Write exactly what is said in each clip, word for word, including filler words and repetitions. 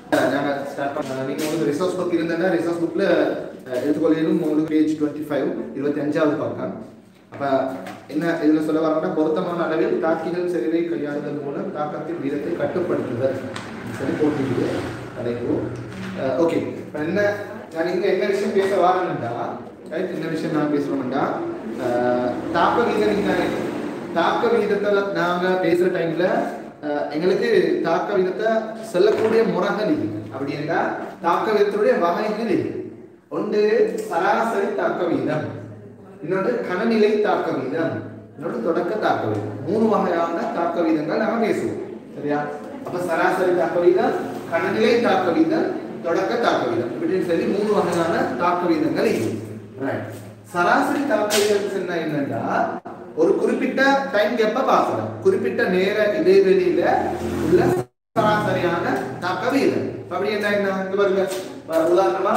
நாங்க ஸ்டார்ட் பண்ண நீங்க உங்களுக்கு ரிசோர்ஸ் புக் இருந்தா ரிசோர்ஸ் புக்ல எடுத்துக்கொள்ளும் உங்களுக்கு பேஜ் இருபத்தி ஐந்து இருபத்தி ஐந்தாவது பக்கம். அப்ப என்ன இதுல சொல்ல வரோம்னா பொருத்தமான அளவில் தாக்கிகள் செறிவை கையாளுதல் மூலம் தாக்கத்தின் வீதத்தை கட்டுப்படுத்துதல் சொல்லி போட்டுருக்கு தலைப்பு. ஓகே, இப்போ என்ன நான் இங்க என்ன விஷயம் பேச வரேன்டா ரைட், என்ன விஷயம் நான் பேசுறோம்டா தாக்க வீதம். நீங்க தாக்க வீதத்தை நாங்க பேசுற டைம்ல எங்களுக்கு தாக்க வீதத்தை சொல்லக்கூடிய முறைகள் இல்லை. அப்படி என்றால் தாக்க வீதத்துடைய வகைகள் இல்லை. ஒன்று சராசரி தாக்க வீதம், இன்னொன்று கனநிலை தாக்க வீதம், இன்னொன்று தொடக்க தாக்க வீதம். மூணு வகையான தாக்க வீதங்கள் நாம பேசுவோம். சரியா? அப்ப சராசரி தாக்க வீதம், கனநிலை தாக்க வீதம், தொடக்க தாக்க வீதம் இப்படின்னு சொல்லி மூணு வகையான தாக்க வீதங்கள் இல்லை. சராசரி தாக்க வீதம் என்னன்னா ஒரு குறிப்பிட்ட டைம் கேப்ப பார்க்கலாம், குறிப்பிட்ட நேர இடைவெளியில உள்ள சராசரியான தாக்க வீதம். அப்படி என்ன என்ன இங்க பாருங்க, உதாரணமா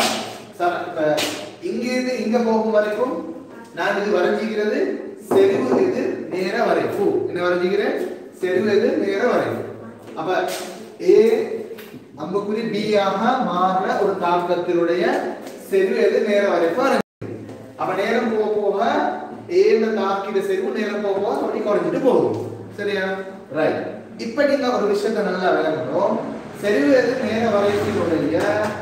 இங்க இருந்து இங்க போகும் வரைக்கும் நான் இது வரைஞ்சிக்கிறது செறிவு, இது நேர வரைப்பு. என்ன வரைஞ்சிக்கிறேன்? செறிவு, இது நேர வரைப்பு. அப்ப ஏ அம்புக்குறி பி ஆக மாறுற ஒரு தாக்கத்தினுடைய செறிவு, எது நேர வரைப்பு. அப்ப நேரம் போக போக ஏல தாக்கிற செறிவு நேரம் போக போக அப்படி குறைஞ்சிட்டு போகும். சரியா? ரைட். இப்ப நீங்க ஒரு விஷயத்தை நல்லா விளங்கணும். செறிவு எது நேர வரைப்பினுடைய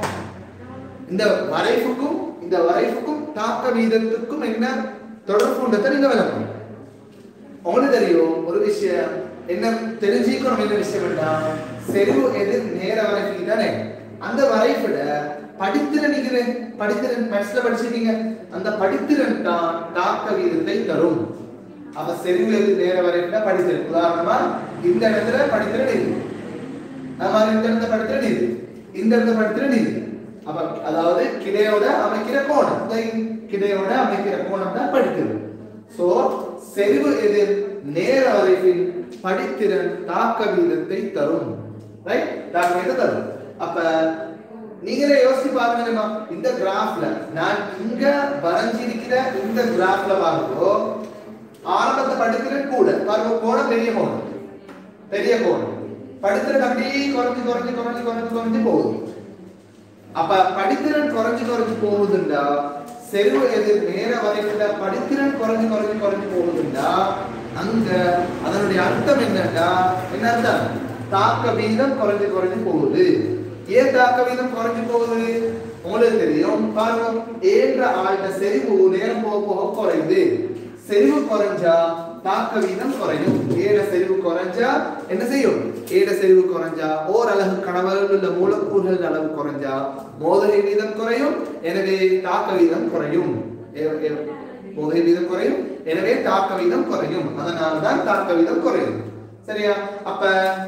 இந்த வரைப்புக்கும் இந்த வரைப்புக்கும் தாக்க வீதத்துக்கும் என்ன தொடர்புன்றதை நீங்க விளக்கணும். உங்களுக்கு தெரியும் ஒரு விஷயம் என்ன தெரிஞ்சுக்கணும். என்ன விஷயம் வேண்டா, செறிவு எது நேர வரைப்பு தானே, அந்த வரைப்புல படித்திறன் படித்திறன் மேத்ஸ்ல படிச்சிருக்கீங்க, அந்த படித்திறன் தான் தாக்க வீதத்தை தரும். அப்ப செறிவு எது நேர வரைப்புல படித்திறன். உதாரணமா இந்த இடத்துல படித்திறன் இது, நம்ம இந்த இடத்துல படித்திறன் இது, இந்த இடத்துல படித்திறன் இது. அப்ப அதாவது கிடையோட அமைக்கிற கோணம், கிடையோட அமைக்கிற கோணம் தான் படித்திறன். சோ செறிவு எது நேர வரைப்பின் படித்திறன் தாக்க வீதத்தை தரும். ரைட்? தாக்க வீதத்தை தரும். அப்ப நீங்களே யோசிச்சு பாருங்க, இந்த கிராஃப்ல நான் இங்க வரைஞ்சிருக்கிற இந்த கிராஃப்ல பாருங்க, ஆரம்பத்தை படித்திறன் கூட பாருங்க, கோணம் பெரிய கோணம், பெரிய கோணம், படித்திறன் அப்படியே குறைஞ்சு குறைஞ்சு குறைஞ்சு குறைஞ்சு குறைஞ்சு போகுது. அப்ப படித்திறன் குறைஞ்சு குறைஞ்சு போகுதுண்டா, செறிவு எது நேர வரைப்புல படித்திறன் குறைஞ்சு குறைஞ்சு குறைஞ்சு போகுதுண்டா, அங்க அதனுடைய அர்த்தம் என்னன்னா என்ன அர்த்தம்? தாக்க வீதம் குறைஞ்சு குறைஞ்சு போகுது. ஏன் தாக்க வீதம் குறைஞ்சு போகுது? உங்களுக்கு தெரியும் பாருங்க, ஏன்ற ஆழ்ந்த செறிவு நேரம் போக போக குறையுது. செறிவு குறைஞ்சா தாக்க வீதம் குறையும். ஏட செறிவு குறைஞ்சா என்ன செய்யும்? ஏட செறிவு குறைஞ்சா ஓரளவு கணவர்கள் உள்ள மூலக்கூறுகள் அளவு குறைஞ்சா மோதலை வீதம் குறையும், எனவே தாக்க வீதம் குறையும். மோதலை வீதம் குறையும், எனவே தாக்க வீதம் குறையும். அதனால்தான் தாக்க வீதம் குறையும். சரியா? அப்ப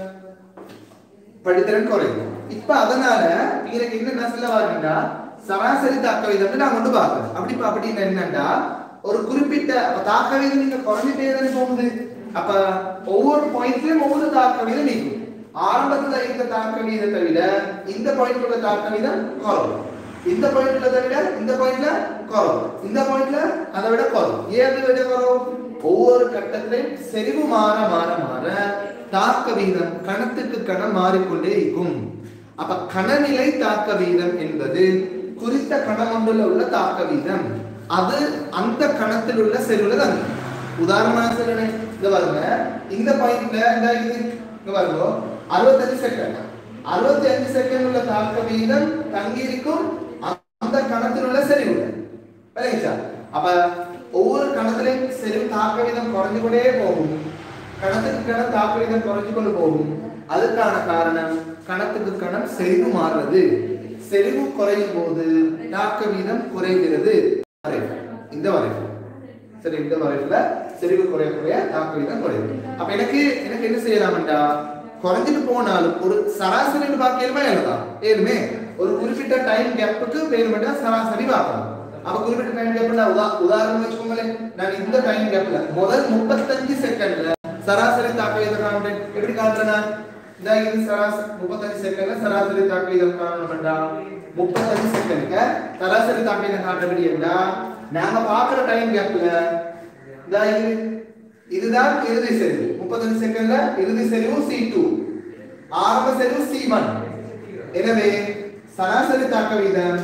படித்திறன் குறையும். இப்ப அதனால எனக்கு என்ன சொல்ல வரணும்னா சராசரி தாக்க வீதம் நான் கொண்டு பார்க்கிறேன். அப்படி அப்படின்னு என்னன்னா ஒரு குறிப்பிட்ட தாக்க வீதம் நீங்க குறைஞ்சிட்டே தானே போகுது. அப்ப ஒவ்வொரு பாயிண்ட்லயும் ஒவ்வொரு தாக்க வீதம் நீக்கும். ஆரம்பத்துல இந்த தாக்க வீதத்தை விட இந்த பாயிண்ட்ல உள்ள தாக்க வீதம் குறையும், இந்த பாயிண்ட்ல விட இந்த பாயிண்ட்ல குறையும், இந்த பாயிண்ட்ல அதை விட குறையும். ஏன் அதை விட குறையும்? ஒவ்வொரு கட்டத்திலையும் செறிவு மாற மாற மாற தாக்க வீதம் கணத்துக்கு கணம் மாறிக்கொண்டே இருக்கும். அப்ப கணநிலை தாக்க வீதம் என்பது குறித்த கணம் ஒன்றுல உள்ள தாக்க வீதம், அது அந்த கணத்தில் உள்ள செறிவுல தான். உதாரணமா சொல்றேன், இங்க பாருங்க, இந்த பாயிண்ட்ல இந்த இது இங்க பாருங்க அறுபத்தஞ்சு செகண்ட் அறுபத்தி அஞ்சு செகண்ட் உள்ள தாக்க வீதம் தங்கி இருக்கும் அந்த கணத்தில் உள்ள செறிவு. அப்ப ஒவ்வொரு கணத்திலையும் செறிவு தாக்க வீதம் குறைஞ்சு கொண்டே போகும், கணத்துக்கு கணம் தாக்க வீதம் குறைஞ்சு கொண்டு போகும். அதுக்கான காரணம் கணத்துக்கு கணம் செறிவு மாறுறது. செறிவு குறையும் போது தாக்க வீதம் குறைகிறது. இந்த வரைப்பு சரி, இந்த வரைப்புல செறிவு குறைய குறைய தாக்க வீதம் குறையும். அப்ப எனக்கு எனக்கு என்ன செய்யலாம்டா, குறைஞ்சிட்டு போனாலும் ஒரு சராசரி பார்க்கலுமா எழுதலாம். ஏழுமே ஒரு குறிப்பிட்ட டைம் கேப்புக்கு வேணுமெண்டா சராசரி பார்க்கலாம். அப்ப குறிப்பிட்ட டைம் கேப்ல உதாரணம் வச்சுக்கோங்களேன், நான் இந்த டைம் கேப்ல முதல் முப்பத்தஞ்சு செகண்ட்ல சராசரி தாக்க வீதம் காண்றேன். எப்படி காண்றேன்னா இந்த இது சராசரி முப்பத்தஞ்சு செகண்ட்ல சராசரி தாக்க வீதம் காணணும்டா. முப்பத்தஞ்சு செகண்ட்ல சராசரி தாக்க வீதம் காண்றபடி என்ன நாம பார்க்குற டைம் கேப்ல இந்த இதுதான் இறுதி செறிவு. முப்பத்தஞ்சு செகண்ட்ல இறுதி செறிவு சி டூ, ஆரம்ப செறிவு சி ஒன். எனவே சராசரி தாக்க வீதம்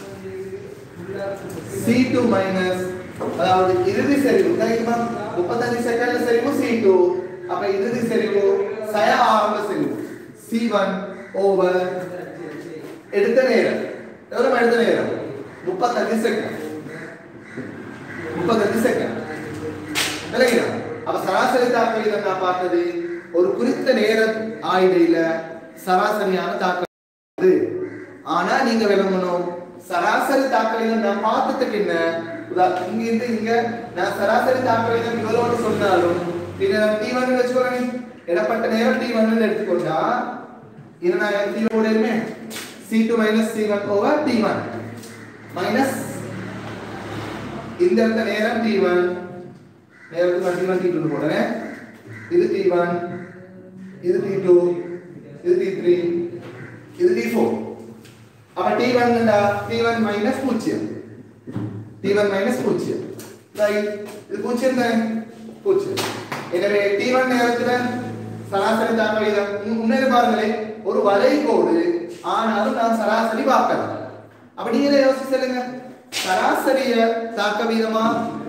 C two minus அதாவது இறுதி செறிவு முப்பத்தஞ்சு செகண்ட்ல செறிவு C two அப்ப இறுதி செறிவு சய ஆரம்ப செறிவு C one ஓவர் எடுத்த நேரம் எவ்வளவு எடுத்த நேரம் முப்பத்தஞ்சு செகண்ட் முப்பத்தஞ்சு செகண்ட் இல்லையா அப்ப சராசரி தாக்க வீதம் நான் பார்த்தது ஒரு குறித்த நேர ஆயிடையில சராசரியான தாக்க ஆனா நீங்க விளங்கணும் சராசரி தாக்க வீதம் நான் பார்த்ததுக்கு என்ன இங்க இருந்து இங்க நான் சராசரி தாக்க வீதம் இவ்வளவு சொன்னாலும் இதை நான் T one வச்சுக்கோங்க இடப்பட்ட நேரம் T one எடுத்துக்கொண்டா இதை நான் T ஓடுமே C two minus C one over T one minus இந்த இடத்த நேரம் T one நேரத்துக்கு T one T two போடுறேன் இது T one இது T two இது T three இது T four அப்ப T one ண்டா T one minus பூஜ்ஜியம் T one minus பூஜ்ஜியம் ரைட் இது பூஜ்ஜியம் தான் பூஜ்ஜியம் எனவே T one நேரத்துல சராசரி தாக்க வீதம் முன்னே பாருங்களே ஒரு வளைகோடு ஆனாலும் நான் சராசரி பார்க்கலாம் அப்ப நீங்களே யோசிச்சு சொல்லுங்க சராசரிய தாக்க வீதமா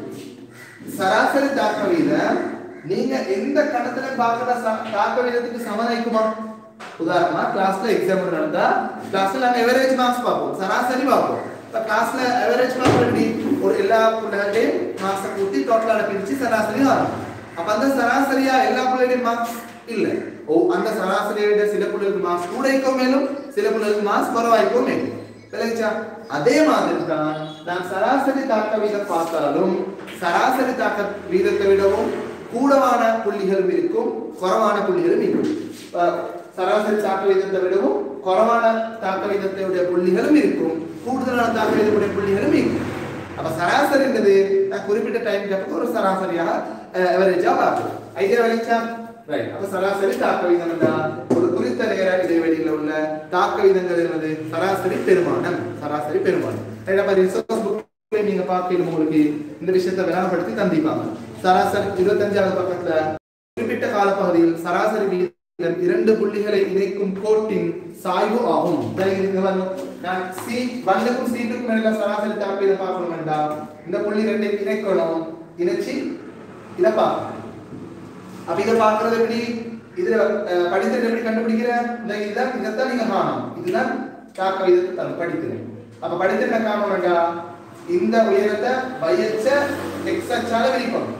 சராசரி தாக்க வீதம் நீங்க எந்த கணத்துல பார்க்கற தாக்க வீதத்துக்கு சமனாய்க்குமா உதாரணமா கிளாஸ்ல எக்ஸாம் நடந்தா கிளாஸ்ல நாங்க எவரேஜ் மார்க்ஸ் பார்ப்போம் சராசரி பார்ப்போம் இப்ப கிளாஸ்ல எவரேஜ் மார்க்ஸ் எப்படி ஒரு எல்லா புள்ளைகளையும் மார்க்ஸ் கூட்டி டோட்டலா பிரிச்சு சராசரி வரும் அப்ப அந்த சராசரியா எல்லா புள்ளைகளையும் மார்க்ஸ் இல்ல ஓ அந்த சராசரியோட சில புள்ளைகளுக்கு மார்க்ஸ் கூட இருக்கும் மேலும் சில புள்ளைகளுக்கு மார்க்ஸ் குறைவாய்க்கும் மேலும் விளங்குச்சா அதே மாதிரி தான் நான் சராசரி தாக்க வீதம் பார்த்தாலும் சராசரி தாக்க வீதத்தை விடவும் கூடவான புள்ளிகளும் இருக்கும் குறைவான புள்ளிகளும் இருக்கும் சராசரி தாக்க வீதத்தை விடவும் குறைவான தாக்க வீதத்தையுடைய புள்ளிகளும் இருக்கும் கூடுதலான தாக்க வீதத்துடைய புள்ளிகளும் இருக்கும் அப்ப சராசரி என்பது நான் குறிப்பிட்ட டைம் கேப்ப ஒரு சராசரியாக எவரேஜா பார்ப்போம் ஐடியா விளங்குச்சா ரைட் அப்ப சராசரி தாக்க வீதம் என்றா ஒரு குறித்த நேர இடைவெளியில் உள்ள தாக்க வீதங்கள் என்பது சராசரி பெருமானம் சராசரி பெருமானம் ரைட் அப்ப ரிசோர்ஸ் புக்ல நீங்க பார்க்கணும் உங்களுக்கு இந்த விஷயத்தை விளங்கப்படுத்தி தந்திப்பாங்க சராசரி இருபத்தஞ்சாவது பக்கத்துல குறிப்பிட்ட காலப்பகுதியில் சராசரி வீதம் இரண்டு புள்ளிகளை இணைக்கும் கோட்டின் சாய்வு ஆகும் நான் C one க்கும் C two க்கும் இடையில சராசரி தாக்க வீதம் பார்க்கணும் என்றால் இந்த புள்ளி ரெண்டை இணைக்கணும் இணைச்சி இத பார்க்கணும் அப்ப இத பார்க்கிறது எப்படி இதுல படித்தது எப்படி கண்டுபிடிக்கிற இந்த இதான் இதத்தான் நீங்க காணணும் இதுதான் தாக்க வீதத்தை தான் படிக்கிறேன் அப்ப படித்தது என்ன காணணும்டா இந்த உயரத்தை y அச்ச x அச்சால விரிக்கணும்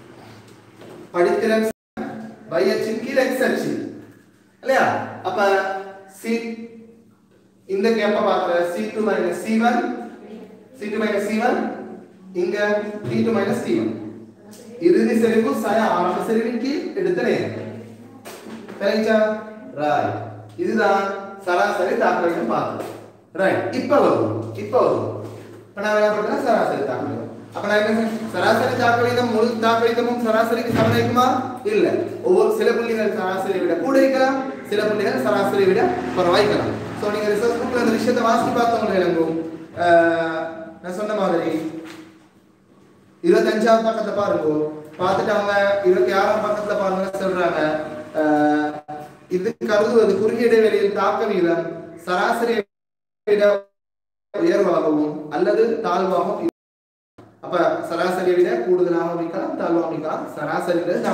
படித்திறன் y அச்சின் கீழ x அச்சு இல்லையா அப்ப C இந்த கேப்ப பார்க்கற C two minus C one C two minus C one இங்க T two minus T one இறுதி செறிவு சய ஆரம்ப செறிவின் கீழ் எடுத்த நேரம் சரிங்களா ரைட் இதுதான் சராசரி தாக்க வீதம் பார்த்தோம் ரைட் இப்போ வரும் இப்போ வரும் இப்ப நான் என்ன பண்றேன் சராசரி தாக்க வீதம் அப்ப நான் என்ன சராசரி தாக்க வீதம் முழு தாக்க வீதமும் சராசரிக்கு சமனாகுமா இல்ல ஒவ்வொரு சில புள்ளிகள் சராசரியை விட கூட இருக்கலாம் சில புள்ளிகள் சராசரியை விட குறைவா இருக்கலாம் சோ நீங்க ரிசர்ச் புக்ல அந்த விஷயத்தை வாசித்து பார்த்தவங்க விளங்கும் நான் சொன்ன மாதிரி இருபத்தஞ்சாவது பக்கத்துல பாருங்க பார்த்துட்டு அவங்க இருபத்தி ஆறாம் பக்கத்துல பாருங்க சொல்றாங்க இது கருதுவது குறுகிய இடைவெளியில் தாக்க வீதம் சராசரியை விட உயர்வாகவும் அல்லது தாழ்வாகவும் அப்ப சராசரியை விட கூடுதலாக இருக்கலாம் தாழ்வாக இருக்கலாம் சராசரி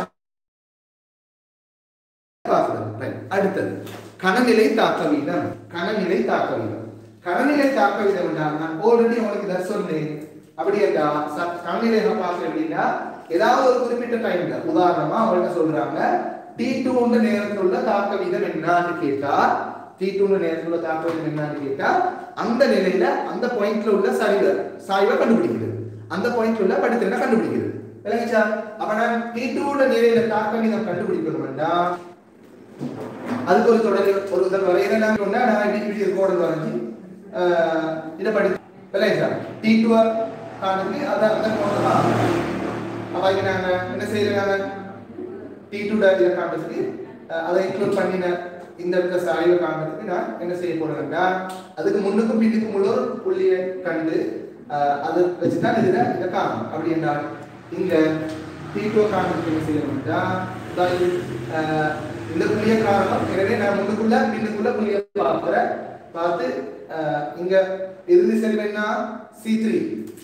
அடுத்தது கனநிலை தாக்க வீதம் கனநிலை தாக்க வீதம் கனநிலை தாக்க வீதம் நான் ஆல்ரெடி உங்களுக்கு இதை சொன்னேன் அப்படி என்றா கனநிலை பார்க்க எப்படின்னா ஏதாவது ஒரு குறிப்பிட்ட டைம்ல உதாரணமா அவங்க சொல்றாங்க T two உள்ள நேரத்தில் உள்ள தாக்க வீதம் என்னன்னு கேட்டா T two உள்ள நேரத்தில் உள்ள தாக்க வீதம் என்னன்னு கேட்டா அந்த நிலையில அந்த பாயிண்ட்ல உள்ள சாய்வு சாய்வை கண்டுபிடிக்கிறது அந்த பாயிண்ட்ல உள்ள படித்திறனை கண்டுபிடிக்கிறது விளங்குச்சா அப்ப நான் T two உள்ள நிலையில தாக்க வீதம் கண்டுபிடிக்கணும்னா அதுக்கு ஒரு தொடர் ஒரு உதாரணம் வரையலாம் சொன்னா நான் இப்படி கோடு வரைஞ்சி இத படி விளங்குச்சா T two காணுக்கு அத அந்த கோடு தான் அப்ப இங்க நாங்க என்ன செய்யறாங்க T two இத காண்றதுக்கு அதை இன்க்ளூட் பண்ணின இந்த இடத்துல சாய்வை காண்றதுக்கு நான் என்ன செய்ய போறேன்னா அதுக்கு முன்னுக்கும் பின்னுக்கும் உள்ள ஒரு புள்ளியை கண்டு அது வச்சு தான் இதுல இத காணணும் அப்படி என்றால் இங்க T two காண்றதுக்கு என்ன செய்யணும்னா இந்த புள்ளியை காரணம் எனவே நான் முன்னுக்குள்ள பின்னுக்குள்ள புள்ளியை பார்க்கறேன் பார்த்து இங்க இறுதி செறிவு என்ன சி த்ரீ,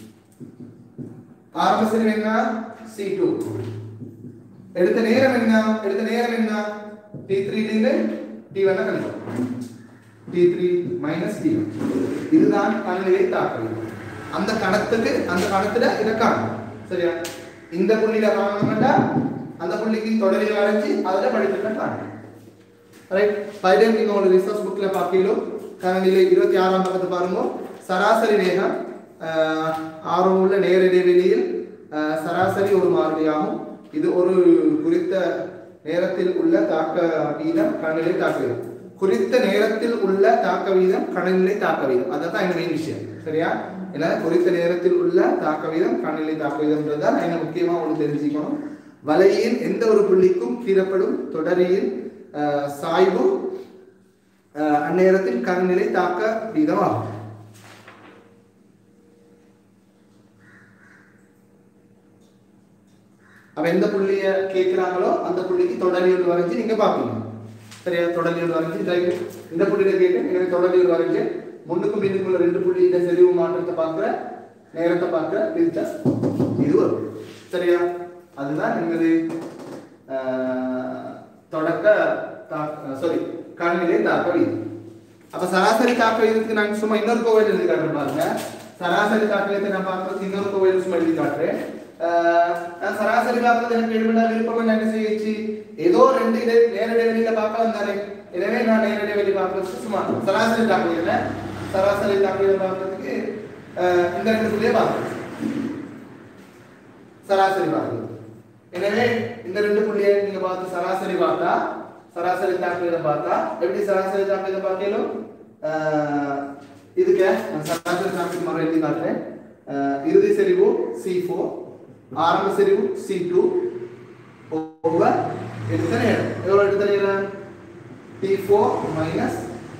ஆரம்ப செறிவு என்ன சி டூ, எடுத்த நேரம் என்ன எடுத்த நேரம் என்ன டி த்ரீ ல டி ஒன் கழிப்போம் T three minus T one. இதுதான் கணநிலை தாக்கம். அந்த கணத்துக்கு அந்த கணத்துல இதை காணும். சரியா? இந்த புள்ளியில காணணும்னா அந்த புள்ளிக்கு தொடரில் வரைஞ்சி அதுல படிச்சுட்டா காணும். ரைட்? பைடம் நீங்க ஒரு ரிசர்ச் புக்ல பாக்கீங்களோ கணநிலை இருபத்தி ஆறாம் பக்கத்தை பாருங்க. சராசரி வேகம் ஆர்வம் உள்ள நேர இடைவெளியில் சராசரி ஒரு மாறிலியாகும். இது ஒரு குறித்த நேரத்தில் உள்ள தாக்க வீதம் கணநிலை தாக்க வீதம். குறித்த நேரத்தில் உள்ள தாக்க வீதம் கணநிலை தாக்க வீதம். அதுதான் இந்த மெயின் விஷயம். சரியா? ஏன்னா குறித்த நேரத்தில் உள்ள தாக்க வீதம் கணநிலை தாக்க வீதம்ன்றதுதான் என்ன முக்கியமா உங்களுக்கு தெரிஞ்சுக்கணும். வலையின் எந்த ஒரு புள்ளிக்கும் கீழப்படும் தொடரியின் சாய்வு அந்நேரத்தில் கணநிலை தாக்க வீதம் ஆகும். அப்ப எந்த புள்ளிய கேட்கிறாங்களோ அந்த புள்ளிக்கு தொடரியல் வரைஞ்சு நீங்க பாப்பீங்க. சரியா? தொடரியல் வரைஞ்சு இந்த புள்ளியில கேட்க எனவே தொடரியல் வரைஞ்சு முன்னுக்கும் பின்னுக்குள்ள ரெண்டு புள்ளியில செறிவு மாற்றத்தை பார்க்கிற நேரத்தை பார்க்கிற பிரிச்சா இது வரும். சரியா? அதுதான் எங்களது தொடக்க சாரி கணநிலை தாக்க வீதம். அப்ப சராசரி தாக்க வீதத்துக்கு நான் சும்மா இன்னொரு கோவில் எழுதி காட்டுறேன் பாருங்க. சராசரி தாக்க வீதத்தை நான் பார்க்கறது இன்னொரு கோவில் சும்மா எழுதி காட்டுறேன். நான் சராசரி பார்க்கறது எனக்கு எழுபதா விருப்பம் என்ன செய்யச்சு ஏதோ ரெண்டு நேர இடைவெளியில பார்க்கலாம் தானே. எனவே நான் நேர இடைவெளி பார்க்கறது சும்மா சராசரி தாக்க வீதம் சராசரி தாக்க வீதம் பார்க்கறதுக்கு இந்த ரெண்டு புள்ளியை பார்க்கணும். சராசரி பார்க்கறது. எனவே இந்த ரெண்டு புள்ளியை நீங்க பார்த்து சராசரி பார்த்தா சராசரி தாக்க வீதம் பார்த்தா எப்படி சராசரி தாக்க வீதம் பார்க்கலும் இதுக்கு நான் சராசரி தாக்க வீதம் மறு எழுதி காட்டுறேன். இறுதி செறிவு சி ஃபோர், ஆரம்ப செறிவு சி டூ ஓவர் எடுத்த நேரம் எவ்வளவு எடுத்த நேரம் T four minus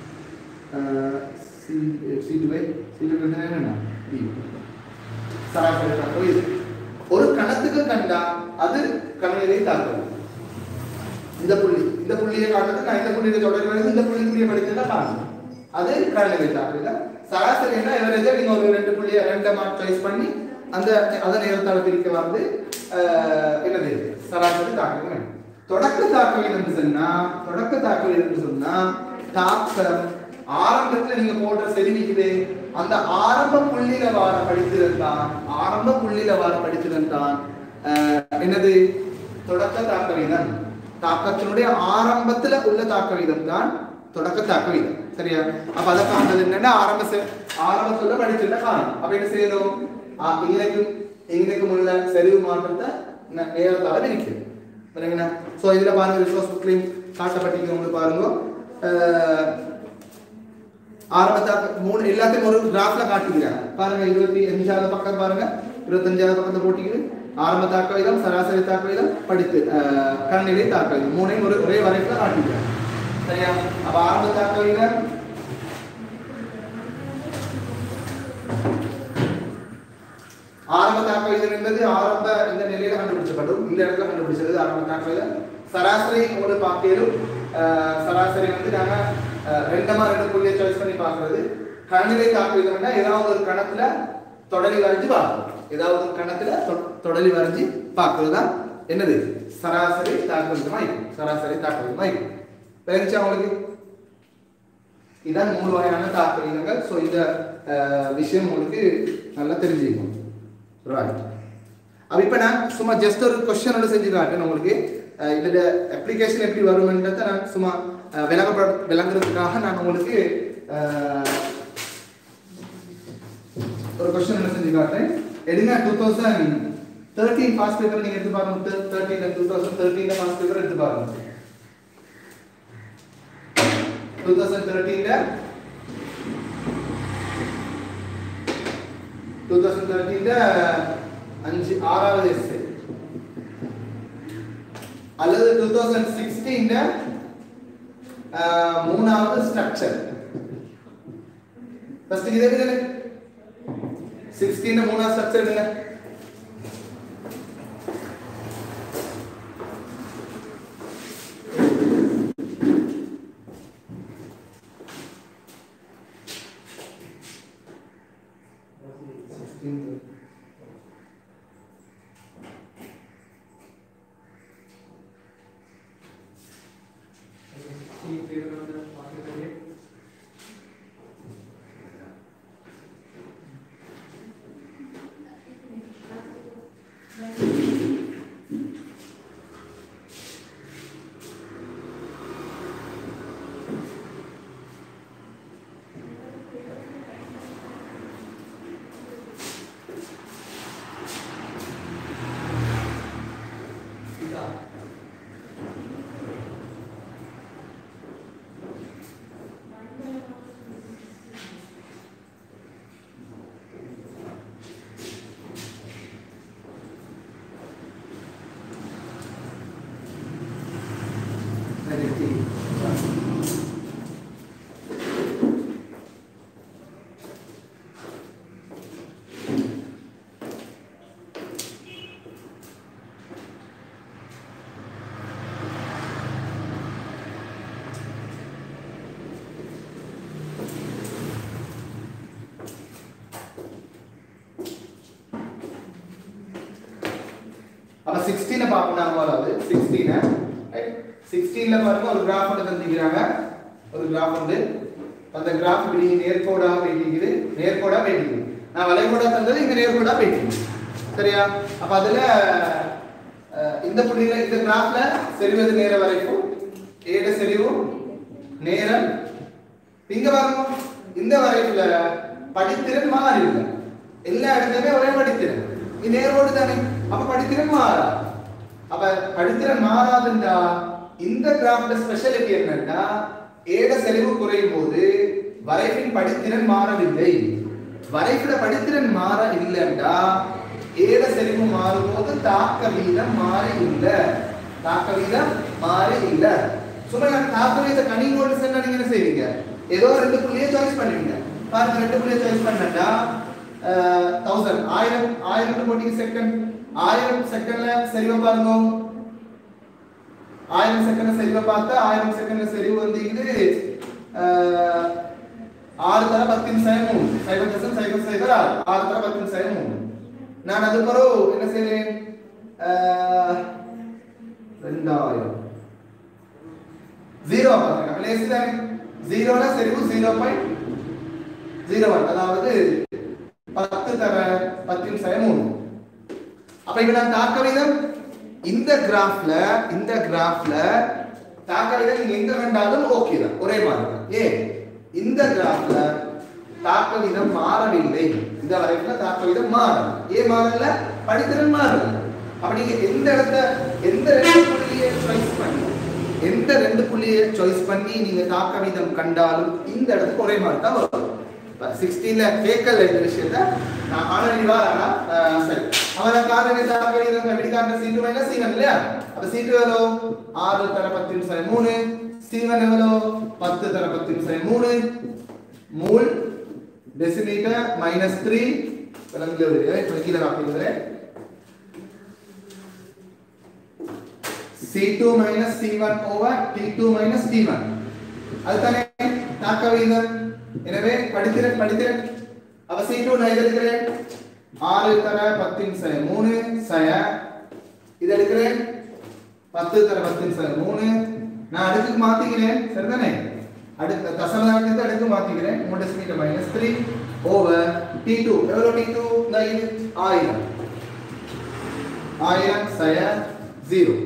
C C two by C two எடுத்த நேரம் என்ன டி சராசரி தாக்க வீதம். ஒரு கணத்துக்கு கண்டா அது கணநிலை தாக்கம். இந்த புள்ளி இந்த புள்ளியை காட்டுறதுக்கு நான் இந்த புள்ளியை தொடர்பு பண்ணி இந்த புள்ளிக்குரிய படிச்சதா காணும். அது கணநிலை தாக்கம். சராசரி என்ன எவரேஜா நீங்க ஒரு ரெண்டு புள்ளியை ரெண்டு மார்க் சாய்ஸ் பண்ணி அந்த அத நேரத்தால பிரிக்க வந்து என்னது சராசரி தாக்கம். தொடக்க தாக்க வீதம் சொன்னா தொடக்க தாக்க வீதம் சொன்னா தாக்கம் ஆரம்பத்துல நீங்க போடுற செறிவிக்குது அந்த ஆரம்ப புள்ளியில வார படித்திருந்தான் ஆரம்ப புள்ளியில வார படித்திருந்தான் என்னது தொடக்க தாக்க வீதம். தாக்கத்தினுடைய ஆரம்பத்துல உள்ள தாக்க வீதம் தான் தொடக்க தாக்க வீதம். சரியா? அப்ப அதை காண்றது என்னன்னா ஆரம்ப ஆரம்பத்துல படிச்சிருந்த காரணம். அப்ப என்ன செய்யணும் இங்கனைக்கும் இங்கனைக்கும் உள்ள செறிவு மாற்றத்தை நேரத்தால விரிக்குது. சரிங்களா? சோ இதுல பாருங்க ரிசோர்ஸ் புக்லையும் காட்டப்பட்டிருக்கு உங்களுக்கு பாருங்க. ஆரம்பத்தாக்க மூணு எல்லாத்தையும் ஒரு கிராஃப்ல காட்டிக்கிறாங்க பாருங்க. இருபத்தி அஞ்சாவது பக்கம் பாருங்க. இருபத்தி அஞ்சாவது பக்கத்தை போட்டிக்குது ஆரம்ப தாக்க வீதம் சராசரி தாக்க வீதம் படித்து கணநிலை தாக்க வீதம் மூணையும் ஒரு ஒரே வரைக்கும் காட்டிக்கிறாங்க. சரியா? அப்ப ஆரம்ப தாக்க வீதம் ஆரம்ப தாக்க வீதம் என்பது ஆரம்ப இந்த நிலையில கண்டுபிடிச்சப்படும். இந்த இடத்துல கண்டுபிடிச்சது ஆரம்ப தாக்க வீதம். சராசரி ஒரு பாக்கையிலும் சராசரி வந்து நாங்க ரெண்டமா ரெண்டு புள்ளியை சாய்ஸ் பண்ணி பார்க்கிறது. கணநிலை தாக்க வீதம்னா ஏதாவது ஒரு கணத்துல தொடரி வரைஞ்சு பார்க்கணும். ஏதாவது ஒரு கணத்துல தொடரி வரைஞ்சு பார்க்கறது தான் என்னது சராசரி தாக்க வீதமா இருக்கும். சராசரி தாக்க வீதமா இருக்கும். தெரிஞ்சா உங்களுக்கு இதான் மூணு வகையான தாக்க வீதங்கள். ஸோ இந்த விஷயம் உங்களுக்கு நல்லா தெரிஞ்சுக்கணும். ரைட்? அப்ப இப்ப நான் சும்மா ஜஸ்ட் ஒரு கொஸ்டினோட செஞ்சு காட்டுறேன் உங்களுக்கு. இதோட அப்ளிகேஷன் எப்படி வரும்ன்றத நான் சும்மா விளங்கப்பட விளங்குறதுக்காக நான் உங்களுக்கு ஒரு கொஸ்டின் செஞ்சு காட்டுறேன். எடுங்க two thousand thirteen pass paper நீங்க எடுத்து பாருங்க. Thirteen two thousand thirteen pass paper எடுத்து பாருங்க. Two thousand thirteen two thousand thirteen அஞ்சு ஆறாவது எஸ்ஏ அல்லது டூ தௌசண்ட் சிக்ஸ்டீன் மூணாவது ஸ்ட்ரக்சர். ஃபர்ஸ்ட் இது என்ன சிக்ஸ்டீன் மூணாவது ஸ்ட்ரக்சர் என்ன sixteen பார்க்கணும் வராது sixteen ரைட் sixteen ல பாருங்க ஒரு கிராஃப் ஒன்று தந்திக்கிறாங்க ஒரு கிராஃப் வந்து அந்த கிராஃப் இப்படி நேர்கோடா போயிட்டு நேர்கோடா போயிட்டு நான் வளைகோடா தந்தது இங்க நேர்கோடா போயிட்டு சரியா அப்ப அதுல இந்த புள்ளியில இந்த கிராஃப்ல செறிவது நேர வரைக்கும் ஏட செறிவு நேரம் இங்க பாருங்க இந்த வரைக்குல படித்திறன் மாறி இல்ல எல்லா இடத்துலயுமே ஒரே படித்திறன் இது நேரோடு தானே அப்ப படித்திறன் மாறா அப்ப படித்திறன் மாறாதுண்டா இந்த கிராஃப்ல ஸ்பெஷாலிட்டி என்னன்னா ஏட செறிவு குறையும் போது வரைவின் படித்திறன் மாறவில்லை வரைவில படித்திறன் மாற இல்லைண்டா ஏட செறிவு மாறும்போது தாக்க வீதம் மாறி இல்ல தாக்க வீதம் மாறி இல்ல சும்மா தாக்க வீத கணினோடு சொன்னா நீங்க என்ன செய்வீங்க ஏதோ ரெண்டு புள்ளியை சாய்ஸ் பண்ணுவீங்க பாருங்க ரெண்டு புள்ளியை சாய்ஸ் பண்ணா thousand ஆயிரம் ஆயிரம் போட்டிங்க செகண்ட் ஆயிரம் செகண்ட்ல செறிவை பாருங்க ஆயிரம் செகண்ட் செறிவை பார்த்தா ஆயிரம் செகண்ட்ல செறிவு வந்து இது ஆறு தர பத்து நிமிஷம் மூணு சைபர் தசம் சைபர் சைபர் ஆறு ஆறு தர பத்து நிமிஷம் மூணு நான் அது பிறகு என்ன செய்றேன் ரெண்டாயிரம் ஜீரோ பாருங்க அப்ப லேசி தானே ஜீரோல செறிவு ஜீரோ பாயிண்ட் ஜீரோ ஒன் அதாவது பத்து தர பத்து நிமிஷம் மூணு அப்ப இப்ப நான் தாக்க வீதம் இந்த கிராஃப்ல இந்த கிராஃப்ல தாக்க வீதம் நீங்க எங்க கண்டாலும் ஓகே தான் ஒரே மாதிரி தான் ஏ இந்த கிராஃப்ல தாக்க வீதம் மாறவில்லை இந்த வரைக்குல தாக்க வீதம் மாறல ஏ மாறல படித்திறன் மாறல அப்ப நீங்க எந்த இடத்தை எந்த ரெண்டு புள்ளியை சாய்ஸ் பண்ணி எந்த ரெண்டு புள்ளியை சாய்ஸ் பண்ணி நீங்க தாக்க வீதம் கண்டாலும் இந்த இடத்துக்கு ஒரே மாதிரி தான் வரும் sixteen ல கேக்கல் இந்த விஷயத்தை நான் ஆல்ரெடி வாரனா சரி அவர காரணே தாக்க வீதம் எப்படி காரண C two minus C one இல்லையா அப்ப C two எவ்வளோ ஆறு தர பத்து நிமிஷம் மூணு C one எவ்வளோ பத்து தர பத்து நிமிஷம் மூணு மூல் decimeter minus three விளங்குது இல்லையா இப்போ கீழ காட்டுறேன் C two minus C one over T two minus T one அதுதானே தாக்க வீதம் எனவே படித்திறன் படித்திறன் அப்ப C two நான் எடுக்கிறேன் ஆறு தர பத்து நிமிஷம் மூணு சய இது எடுக்கிறேன் பத்து தர பத்து நிமிஷம் மூணு நான் அடுக்கு மாத்திக்கிறேன் சரிதானே அடுக்கு தசமதானத்தை அடுக்கு மாத்திக்கிறேன் மூணு decimetre minus three over T two எவ்வளோ T two நைன் ஆயிரம் ஆயிரம் சய ஜீரோ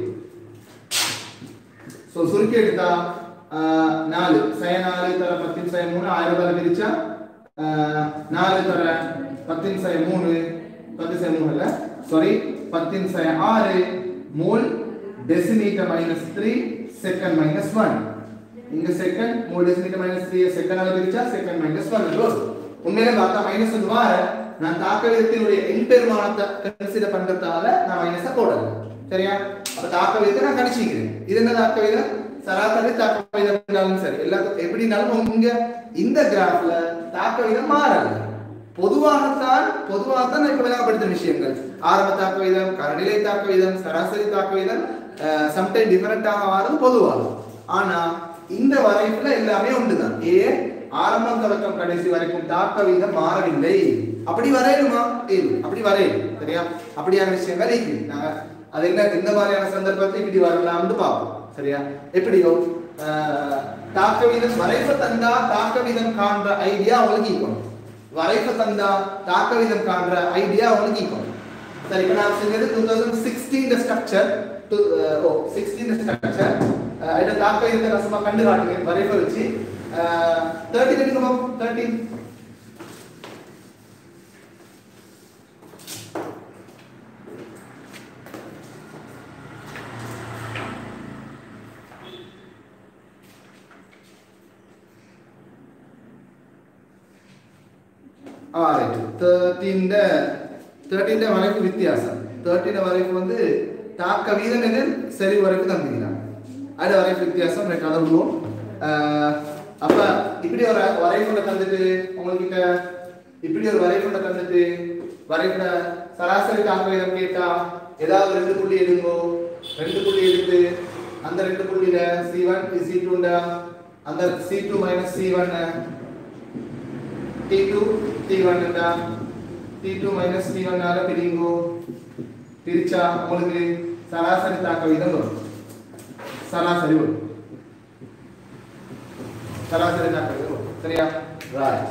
சோ சுருக்கி எடுத்தா நாலு சய நாலு தர பத்து நிமிஷம் மூணு ஆயிரம் தர பிரிச்சா நாலு தர பத்து நிமிஷம் மூணு பத்து நிமிஷம் மூணு இல்ல சாரி பத்து நிமிஷம் ஆறு mole decimetre minus three second minus one இங்க second mole decimetre minus three second ஆல பிரிச்சா செகண்ட் மைனஸ் ஒன் வரும் உண்மையிலே பார்த்தா மைனஸ் ஒன்று வார நான் தாக்க வீதத்தினுடைய எண் பெருமானத்தை கன்சிடர் பண்றதால நான் மைனஸை போடல சரியா அப்ப தாக்க வீதத்தை நான் கணிச்சிக்கிறேன் இது என்ன தாக்க வீதம் சராசரி தாக்க வீதம் சரி எல்லா எப்படினாலும் இங்க இந்த கிராஃப்ல தாக்க வீதம் மாறல பொதுவாகத்தான் பொதுவாகத்தான் நான் இப்ப விளங்கப்படுத்தின விஷயங்கள் ஆரம்ப தாக்க வீதம் கரநிலை தாக்க வீதம் சராசரி தாக்க வீதம் சம்டைம் டிஃபரெண்டாக மாறுது பொதுவாக ஆனா இந்த வரைப்புல எல்லாமே உண்டுதான் ஏ ஆரம்பம் தொடக்கம் கடைசி வரைக்கும் தாக்க வீதம் மாறவில்லை அப்படி வரையணுமா இல்லை அப்படி வரையணும் சரியா அப்படியான விஷயங்கள் இருக்கு நாங்க அது என்ன இந்த மாதிரியான சந்தர்ப்பத்தை இப்படி வரலாம்னு பார்ப்போம் சரியா எப்படியோ தாக்க வீதம் வரைப்ப தந்தா தாக்க வீதம் காண்ற ஐடியா அவங்களுக்கு ஈக்கணும் வரைப்ப தந்தா தாக்க வீதம் காண்ற ஐடியா அவங்களுக்கு ஈக்கணும் சரி இப்ப நான் செஞ்சது டூ தௌசண்ட் சிக்ஸ்டீன் ஸ்ட்ரக்சர் ஓ சிக்ஸ்டீன் ஸ்ட்ரக்சர் இதை தாக்க வீதத்தை ரசமா கண்டு காட்டுங்க வரைப்ப வச்சு thirteen எடுங்க thirteen alright thirteen ல thirteen ல வரைக்கும் வித்தியாசம் thirteen ல வரைக்கும் வந்து தாக்க வீதம் எது சரி வரைக்கும் தந்திருக்காங்க அது வரைக்கும் வித்தியாசம் நான் கலந்துவோம் அப்ப இப்படி ஒரு வரைபட தந்துட்டு உங்களுக்கு இப்படி ஒரு வரைபட தந்துட்டு வரைபட சராசரி தாக்க வீதம் கேட்டா ஏதாவது ரெண்டு புள்ளி எடுங்கோ ரெண்டு புள்ளி எடுத்து அந்த ரெண்டு புள்ளியில C one C two ண்டா அந்த C two minus C one T two T one ண்டா T two minus T one ஆல பிரிங்கோ பிரிச்சா உங்களுக்கு சராசரி தாக்க விகிதம் வரும். சராசரி வரும். சராசரி தாக்க விகிதம் வரும். சரியா? ரைட்.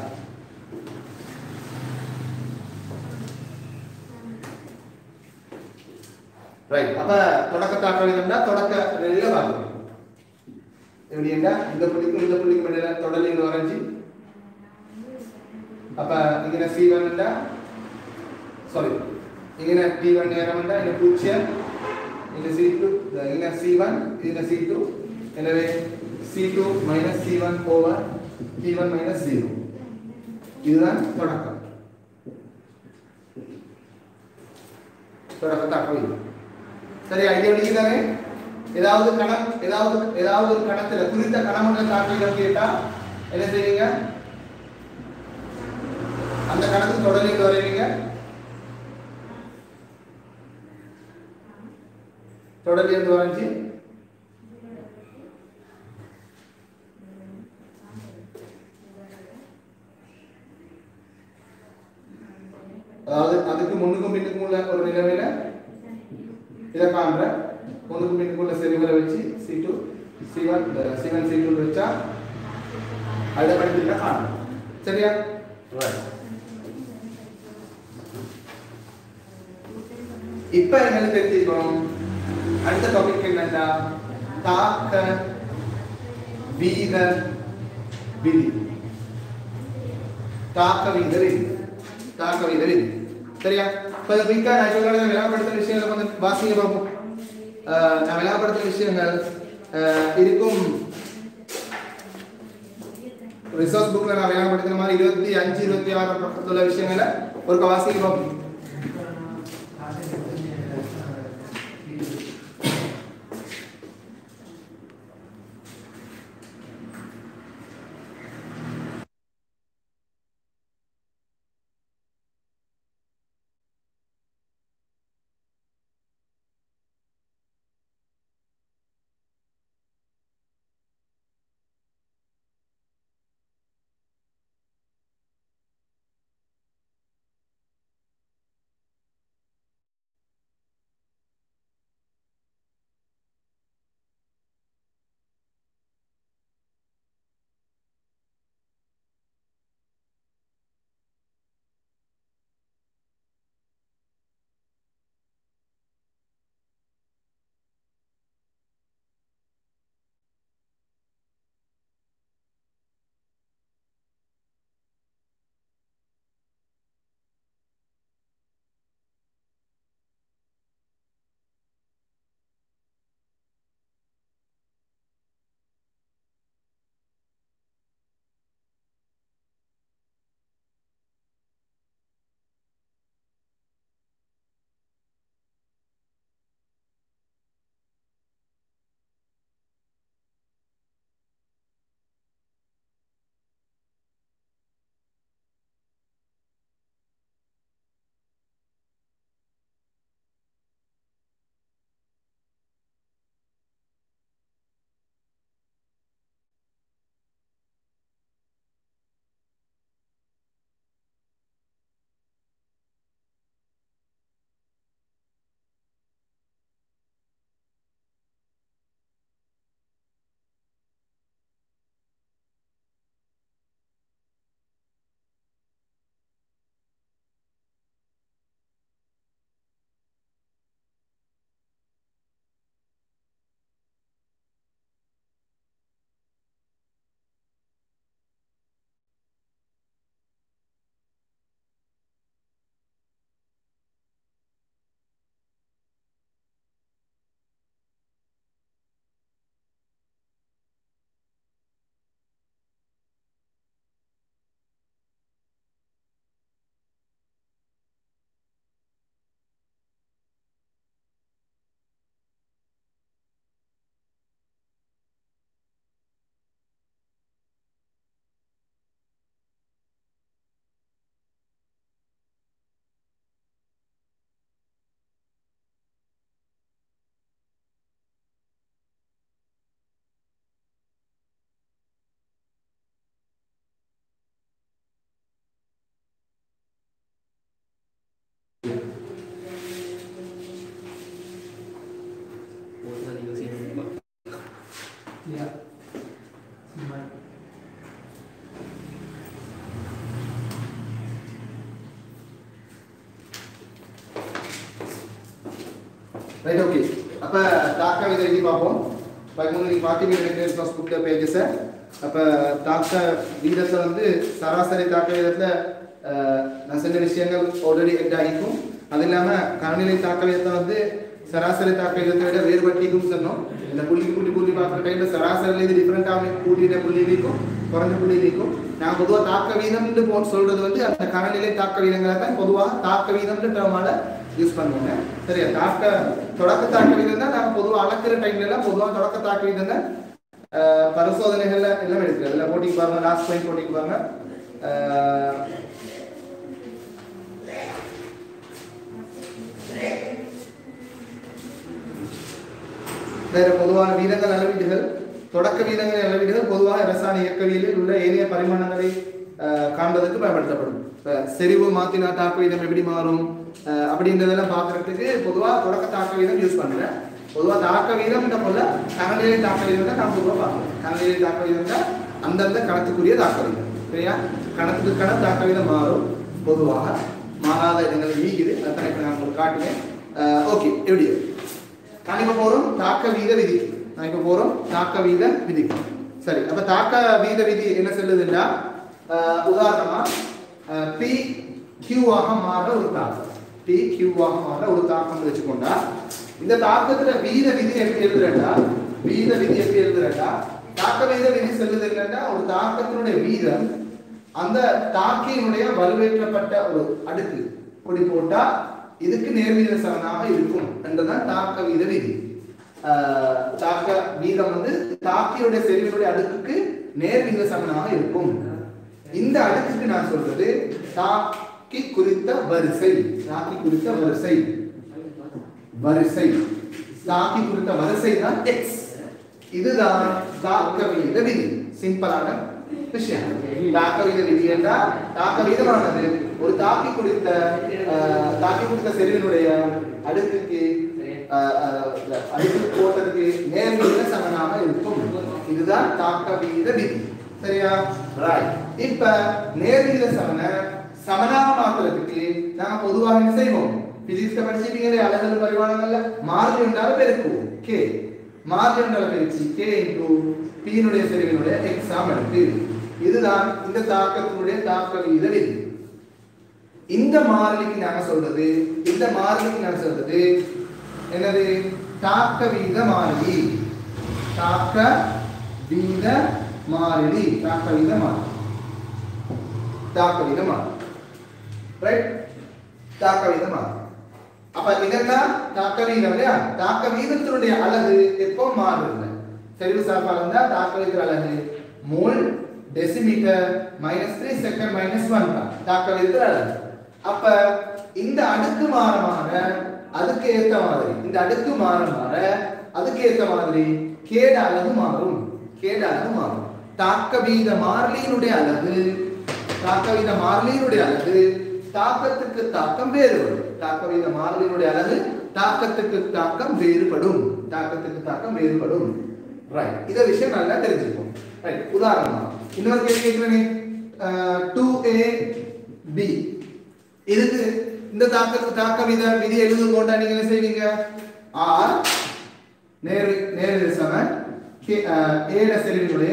ரைட். அப்ப தொடக்க தாக்க விகிதம்னா தொடக்க நிலையில பார்க்கணும். எப்படின்னா இந்த புள்ளிக்கும் இந்த புள்ளிக்கும் இடையில தொடர்லிங்க வரைஞ்சி அப்ப இங்க C one ண்டா சாரி இங்க T one நேரம் ண்டா இங்க பூஜ்ஜியம் இங்க C two இங்க C one இங்க C two எனவே C two minus C one over T one minus zero இதுதான் தொடக்கம். தொடக்க தாக்க விகிதம். சரியா? இது எப்படி தானே ஏதாவது கணம் ஏதாவது ஏதாவது ஒரு கணத்துல குறித்த கணமண்டல தாக்க விகிதம் கேட்டா என்ன செய்வீங்க? அந்த கணக்கு தொடர்லிங்க வரைவீங்க. தொடர்லிங்க வரைஞ்சி அதாவது அதுக்கு முன்னுக்கும் பின்னுக்கும் உள்ள ஒரு நிலைமையில இதை காண்ற முன்னுக்கும் பின்னுக்கும் உள்ள செறிவுகளை வச்சு C two C one C one C two வச்சா அதை படிக்கிறத காணும். சரியா? இப்ப என்ன தெரிஞ்சுக்கணும்? அடுத்த டாபிக் என்னன்னா தாக்க வீத விதி. தாக்க வீத விதி. தாக்க வீத விதி. சரியா? இப்ப வீக்கா நான் சொல்றத விளக்கப்படுத்துற விஷயங்களை வந்து வாசிங்க பார்ப்போம். நான் விளக்கப்படுத்துற விஷயங்கள் இருக்கும் ரிசர்ச் புக்ல நான் விளக்கப்படுத்துற மாதிரி இருபத்தி அஞ்சு இருபத்தி ஆறு பக்கத்துல விஷயங்களை ஒரு வாசிங்க பார்ப்போம். ரைட் ஓகே அப்ப தாக்க வித விதி பார்ப்போம் பதிமூணு நீங்க பாத்தீங்க ரெஃபரன்ஸ் புக் பேजेस அப்ப தாக்க விதத்துல வந்து சராசரி தாக்க விதத்துல நான் சொன்ன விஷயங்கள் ஆல்ரெடி எட் ஆகிக்கும் அது இல்லாம கணநிலை தாக்க விதத்தை வந்து சராசரி தாக்க விதத்தை விட வேறுபட்டிக்கும் சொன்னோம் இந்த புள்ளி புள்ளி புள்ளி பார்க்குற டைம்ல சராசரியில இது டிஃபரெண்ட் ஆகும் கூட்டிட்ட புள்ளி இருக்கும் குறைஞ்ச புள்ளி இருக்கும் நான் பொதுவா தாக்க வீதம்னு போட்டு சொல்றது வந்து அந்த கணநிலை தாக்க வீதங்களை தான் பொதுவா தாக்க வீதம்ன்ற டேர்மால யூஸ் பண்ணுவாங்க சரியா தாக்க தொடக்க தாக்க வீதம் தான் நாம பொதுவா அளக்குற டைம்ல எல்லாம் பொதுவா தொடக்க தாக்க வீதம் தான் பரிசோதனைகள்ல எல்லாம் எடுக்கிறது அதுல போட்டி பாருங்க லாஸ்ட் பாயிண்ட் போட்டி பாருங்க வேற பொதுவான வீதங்கள் அளவீடுகள் தொடக்க வீதங்கள் அளவீடுகள் பொதுவாக ரசாயன இயக்கவியலில் உள்ள ஏனைய பரிமாணங்களை காண்பதற்கு பயன்படுத்தப்படும் செறிவு மாத்தினா தாக்க வீதம் எப்படி மாறும் அப்படின்றதெல்லாம் பார்க்கறதுக்கு பொதுவாக தொடக்க தாக்க வீதம் யூஸ் பண்றேன் பொதுவாக தாக்க வீதம் போல கணநிலை தாக்க வீதம் தான் நான் பொதுவாக பார்க்கிறேன் கணநிலை தாக்க வீதம் தான் அந்தந்த கணத்துக்குரிய தாக்க வீதம் சரியா கணத்துக்கு கண தாக்க வீதம் மாறும் பொதுவாக மாறாத இடங்கள் நீக்குது அத்தனை நான் உங்களுக்கு காட்டுவேன் ஓகே எப்படி நான் இப்ப போறோம் தாக்க வீத விதி நான் இப்ப போறோம் தாக்க வீத விதி சரி அப்ப தாக்க வீத விதி என்ன சொல்லுதுன்னா உதாரணமா P Q ஆக மாற ஒரு தாக்கம் P Q ஆக மாற ஒரு தாக்கம் வெச்சுக்கொண்டா இந்த தாக்கத்துல வீத விதி எப்படி எழுதுறடா வீத விதி எப்படி எழுதுறடா தாக்க வீத விதி சொல்லுது என்னன்னா ஒரு தாக்கத்தினுடைய வீதம் அந்த தாக்கியினுடைய வலுவேற்றப்பட்ட ஒரு அடுக்கு பொடி போட்டா இதுக்கு நேர்வீத சமனாக இருக்கும் என்றுதான் தாக்க வீத விதி தாக்க வீதம் வந்து தாக்கியுடைய செறிவினுடைய அடுக்குக்கு நேர்வீத சமனாக இருக்கும் இந்த அடுக்குக்கு நான் சொல்றது தாக்கி குறித்த வரிசை தாக்கி குறித்த வரிசை வரிசை தாக்கி குறித்த வரிசை தான் x இதுதான் தாக்க வீத விதி சிம்பிளான விஷயம் தாக்க வீத விதி என்றால் தாக்க வீதமானது ஒரு தாக்கி குறித்த தாக்கி குறித்த செறிவினுடைய அடுக்குக்கு அடுக்கு போட்டதுக்கு நேர்வீத சமனாக இருக்கும் இதுதான் தாக்க வீத விதி சரியா ரைட் இப்ப நேர்வீத சமன சமனாக மாத்துறதுக்கு நாம பொதுவாக என்ன செய்வோம் பிசிக்ஸ்ல படிச்சிட்டீங்களே அலகுகள் பரிமாணங்கள்ல மாறி என்றால் பெருக்குவோம் k மாறி என்றால் பெருக்கி k into p னுடைய செறிவினுடைய x ஆம் அடுக்கு இதுதான் இந்த தாக்கத்தினுடைய தாக்க வீத விதி இந்த மாறிலிக்கு நாம சொல்றது இந்த மாறிலிக்கு நாம சொல்றது என்னது தாக்க வீத மாறிலி தாக்க வீத மாறிலி தாக்க வீத மாறிலி தாக்க வீத மாறிலி ரைட் தாக்க வீத மாறிலி அப்ப இதெல்லாம் தாக்க வீதம் இல்லையா தாக்க வீதத்தினுடைய அலகு எப்போ மாறுது செறிவு சார்பாக இருந்தா தாக்க வீத அலகு mole decimetre minus three second minus one தான் தாக்க வீத அலகு அப்ப இந்த அடுக்கு மாற மாற அதுக்கு ஏத்த மாதிரி இந்த அடுக்கு மாற மாற அதுக்கு ஏத்த மாதிரி கேட அலகு மாறும் கேட அலகு மாறும் தாக்க வீத மாறிலியினுடைய அலகு தாக்க வீத மாறிலியினுடைய அலகு தாக்கத்துக்கு தாக்கம் வேறுபடும் தாக்க வீத மாறிலியினுடைய அலகு தாக்கத்துக்கு தாக்கம் வேறுபடும் தாக்கத்துக்கு தாக்கம் வேறுபடும் ரைட் இத விஷயம் நல்லா தெரிஞ்சுப்போம் ரைட் உதாரணமா இன்னொரு கேள்வி கேக்குறேனே டூ ஏ பி இதுக்கு இந்த தாக்கத்துக்கு தாக்க வீத விதி எழுதும் போட்டா நீங்க என்ன செய்வீங்க r நேர் நேர் சமன் k a ட செறிவினுடைய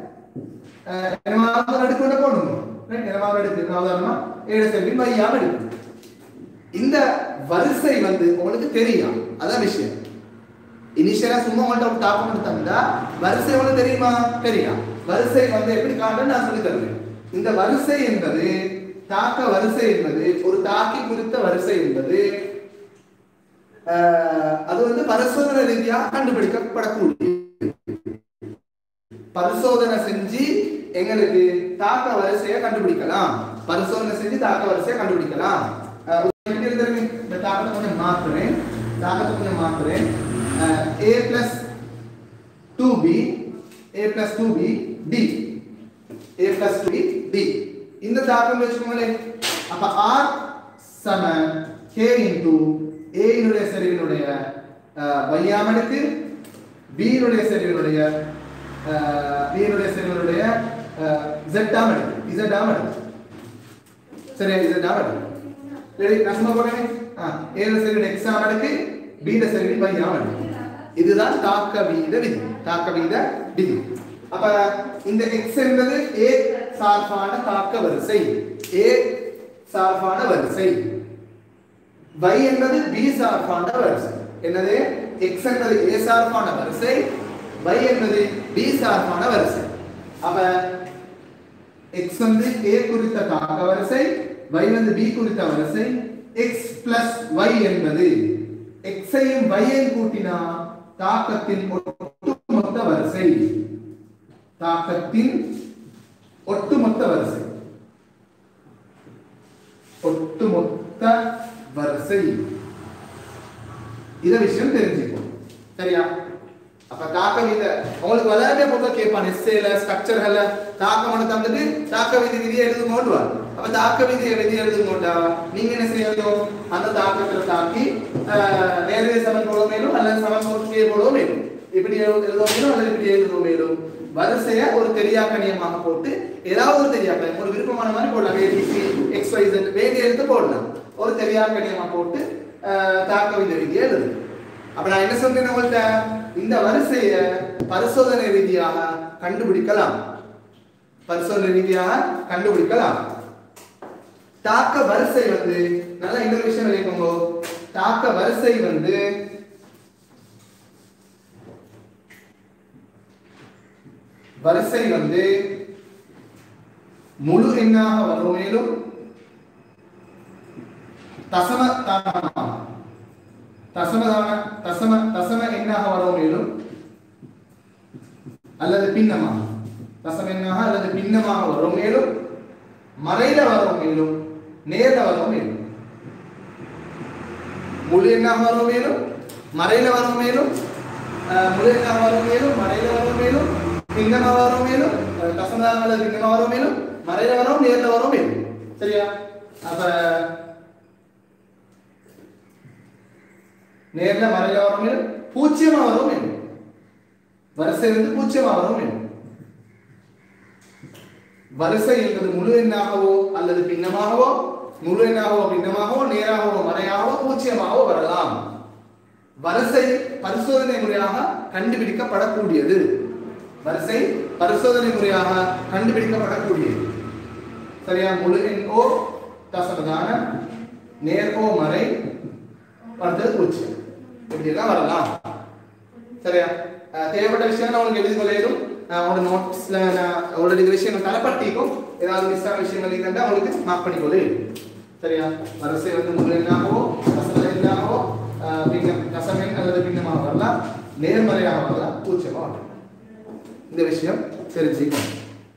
என்னவாக அடுக்கு கொண்டு போடணும் ரைட் என்னவாக அடுக்கு உதாரணமா a ட செறிவின் மையம் அடுக்கு இந்த வரிசை வந்து உங்களுக்கு தெரியும் அதான் விஷயம் இனிஷியலா சும்மா மட்டும் ஒரு தாக்கம் எடுத்தாங்கடா வரிசை உங்களுக்கு தெரியுமா தெரியும் வரிசை வந்து எப்படி காண்றது நான் சொல்லி தருவேன் இந்த வரிசை என்பது தாக்க வரிசை என்பது ஒரு தாக்கி குறித்த வரிசை என்பது அது வந்து பரிசோதனை ரீதியாக கண்டுபிடிக்கப்படக்கூடிய பரிசோதனை செஞ்சு எங்களுக்கு தாக்க வரிசையை கண்டுபிடிக்கலாம் பரிசோதனை செஞ்சு தாக்க வரிசையை கண்டுபிடிக்கலாம் இந்த தாக்கத்தை கொஞ்சம் மாத்துறேன் தாக்கத்தை கொஞ்சம் மாத்துறேன் a plus two b a plus two b d a plus two b d இந்த தாக்கம் வெச்சுக்கோங்களே அப்ப r சமம் k into a னுடைய செறிவினுடைய y-ஆம் அடுக்கு b னுடைய செறிவினுடைய b னுடைய செறிவினுடைய z-ஆம் அடுக்கு z-ஆம் அடுக்கு சரியா z-ஆம் அடுக்கு ரெடி நான் சும்மா போறேன் ஆ a னுடைய செறிவினுடைய x-ஆம் அடுக்கு b ட செறிவு y ஆகும். இதுதான் தாக்க வீத விதி. தாக்க வீத விதி. அப்ப இந்த x என்பது a சார்பான தாக்க வரிசை. a சார்பான வரிசை. y என்பது b சார்பான வரிசை. என்னது? x என்பது a சார்பான வரிசை, y என்பது b சார்பான வரிசை. அப்ப x வந்து a குறித்த தாக்க வரிசை, y வந்து b குறித்த வரிசை. x plus y என்பது x ஐயும் y ஐயும் கூட்டினா தாக்கத்தின் ஒட்டுமொத்த வரிசை. தாக்கத்தின் ஒட்டுமொத்த வரிசை. ஒட்டுமொத்த வரிசை. இத விஷயம் தெரிஞ்சுக்கணும். சரியா? அப்ப தாக்க வீத உங்களுக்கு வளரவே போக கேட்பான் எஸ்ஏல ஸ்ட்ரக்சர்கள்ல தாக்கமான தந்துட்டு தாக்க வீத விதியை எழுதுங்கோடுவா. அப்ப தாக்க வீத விதியை எழுதுங்கோண்டா நீங்க என்ன செய்யணும்? அந்த தாக்கத்துல தாக்கி நேரடி சமன்பாடு மேலும் அல்லது சமன்பாடு போடுவோ மேலும் இப்படி எழுதுவோம் மேலும் அல்லது இப்படி எழுதுவோம் மேலும் வரிசைய ஒரு தெரியாக்கணியமாக போட்டு ஏதாவது ஒரு தெரியாக்கணியம் ஒரு விருப்பமான மாதிரி போடலாம். ஏபிசி எக்ஸ் ஒய் இசட் வேண்டிய எழுத்து போடலாம். ஒரு தெரியாக்கணியமா போட்டு தாக்க வீத விதியை எழுது. அப்ப நான் என்ன சொல்றேன் உங்கள்ட்ட, இந்த வரிசையை பரிசோதனை ரீதியாக கண்டுபிடிக்கலாம். பரிசோதனை ரீதியாக கண்டுபிடிக்கலாம். தாக்க வரிசை வந்து நல்லா இன்னொரு விஷயம் விளையாடுங்க. தாக்க வரிசை வந்து வரிசை வந்து முழு எண்ணாக வரும் மேலும் தசம தசமதான தசம தசம எண்ணாக வரும் மேலும் அல்லது பின்னமாக தசம எண்ணாக அல்லது பின்னமாக வரும் மேலும் மறையில வரும் மேலும் நேர்ல வரும் மேலும் முழு எண்ணாக வரும் மேலும் மறையில வரும் மேலும் முழு எண்ணாக வரும் மேலும் மறையில வரும் மேலும் பின்னமாக வரும் மேலும் தசமதான அல்லது பின்னமாக வரும் மேலும் மறையில வரும் நேர்ல வரும் மேலும். சரியா? அப்ப நேர்ல மறையில வரும் மேலும் பூஜ்ஜியமா வரும் மேலும் வரிசை வந்து பூஜ்ஜியமா வரும் மேலும். வரிசை என்பது முழு எண்ணாகவோ அல்லது பின்னமாகவோ முழு எண்ணாகவோ பின்னமாகவோ நேராகவோ மறையாகவோ பூஜ்ஜியமாகவோ வரலாம். வரிசை பரிசோதனை முறையாக கண்டுபிடிக்கப்படக்கூடியது. வரிசை பரிசோதனை முறையாக கண்டுபிடிக்கப்படக்கூடியது. சரியா? முழு எண் ஓ தசமதான நேர் ஓ மறை அடுத்தது பூஜ்ஜியம் இப்படி எல்லாம் வரலாம். சரியா? தேவைப்பட்ட விஷயம் நான் உங்களுக்கு எழுதி கொள்ளையிடும். உங்களோட நோட்ஸ்ல நான் ஆல்ரெடி இந்த விஷயம் தலைப்பட்டிக்கும் ஏதாவது மிஸ் ஆன விஷயங்கள் இருந்தா உங்களுக்கு மார்க் பண்ணிக்கொள்ளு. சரியா? வரிசை வந்து முழு எண்ணாகவோ தசம எண்ணாகவோ பின்னம் தசம எண் அல்லது பின்னமாக வரலாம், நேர்மறையாக வரலாம், பூஜ்ஜியமா வரலாம். இந்த விஷயம் தெரிஞ்சுக்கணும்.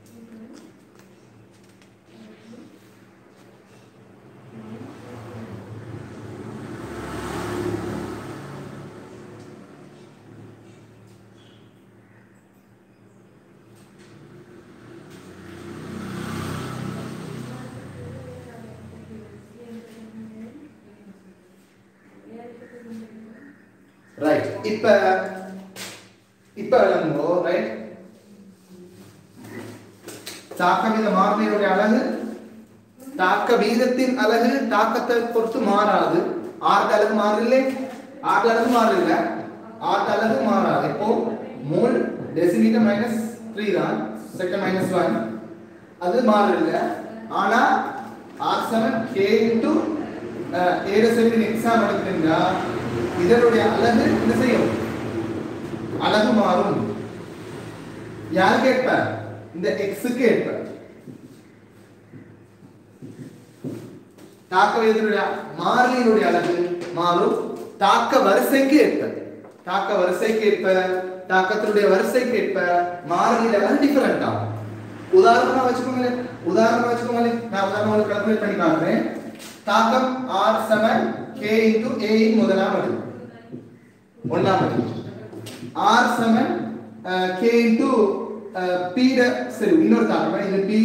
ரைட். இப்ப இப்ப நம்ம ரைட் தாக்க வீத மாறிலியுடைய அலகு தாக்க வீதத்தின் அலகு தாக்கத்தை பொறுத்து மாறாது. ஆர்ட அலகு மாறில்லை, ஆர்ட அலகு மாறில்லை, ஆர்ட அலகு மாறாது. இப்போ மோல் டெசிமீட்டர் மைனஸ் த்ரீ தான், செகண்ட் மைனஸ் ஒன், அது மாறில்லை. ஆனா ஆர் செவன் கே இன்டூ ஏழு செவன் எக்ஸாம் எடுத்துட்டா இதனுடைய அலகு என்ன செய்யும்? அலகு மாறும். யாருக்கு ஏற்ப? இந்த எக்ஸுக்கு ஏற்ப. தாக்க வீதத்தினுடைய மாறிலியினுடைய அலகு மாறும். தாக்க வரிசைக்கு ஏற்ப தாக்க வரிசைக்கு ஏற்ப தாக்கத்தினுடைய வரிசைக்கு ஏற்ப மாறிலியின் அலகு டிஃபரெண்ட் ஆகும். உதாரணமா வச்சுக்கோங்களேன் உதாரணமா வச்சுக்கோங்களேன் நான் உதாரணமா கால்குலேட் பண்ணி காட்டுறேன். தாக்கம் R seven K into A இன் முதலாம் அடி ஒன்றாம் அடி R seven K into B ட சரி இன்னொரு தாக்கம் இது பி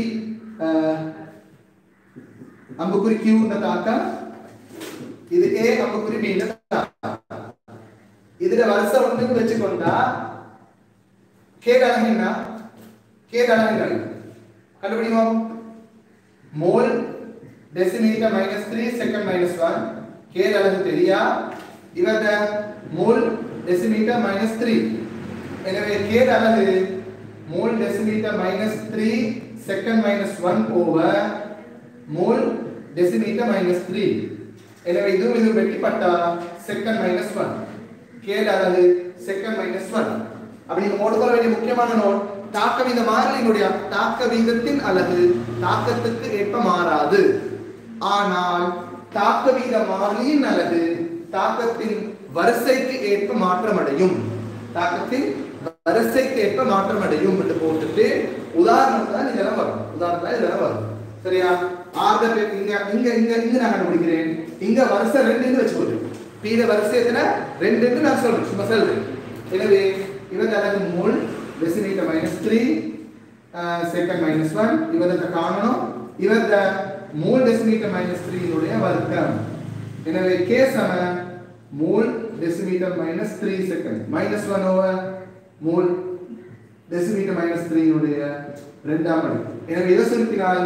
அம்புக்குறி கியூ இந்த தாக்கம் இது ஏ அம்புக்குறி பி இந்த தாக்கம் இதுல வரிசை ஒன்றுக்கு வச்சுக்கொண்டா கே அலகு என்ன? கே அலகு என்ன கண்டுபிடிப்போம். Mole decimetre minus three second minus one K அலகு தெரியா. இவர்ட மோல் டெசிமீட்டர் மைனஸ் த்ரீ. எனவே கேட் அலகு mole decimetre minus three second minus one over mole decimetre minus three. எனவே இதுவும் இது வெட்டிப்பட்டா செகண்ட் மைனஸ் ஒன். கேட் அலகு செகண்ட் மைனஸ் ஒன். அப்ப நீங்க போட்டுக்கொள்ள வேண்டிய முக்கியமான நோட், தாக்க வீத மாறிலியினுடைய தாக்க வீதத்தின் அலகு தாக்கத்துக்கு ஏற்ப மாறாது. ஆனால் தாக்க வீத மாறிலியின் அலகு தாக்கத்தின் வரிசைக்கு ஏற்ப மாற்றமடையும். தாக்கத்தின் வரிசைக்கு ஏற்ப மாற்றமடையும் என்று போட்டுட்டு உதாரணம் தான் இதெல்லாம் வரும். உதாரணம் இதெல்லாம் வரும். சரியா? ஆர்டர் இங்க இங்க இங்க இங்க நான் கண்டுபிடிக்கிறேன். இங்க வரிசை ரெண்டுன்னு வச்சுக்கோங்க. பீட வரிசை எத்தனை? ரெண்டுன்னு நான் சொல்றேன். சும்மா சொல்றேன். எனவே இவங்க அலகு mole decimetre minus three second minus one இவரது காணணும். இவரது மோல் டெசிமீட்டர் மைனஸ் த்ரீ உடைய வர்க்கம். எனவே k சம mole decimetre minus three second minus one over mole decimetre minus three உடைய இரண்டாம் படி. எனவே இதை சுருக்கினால்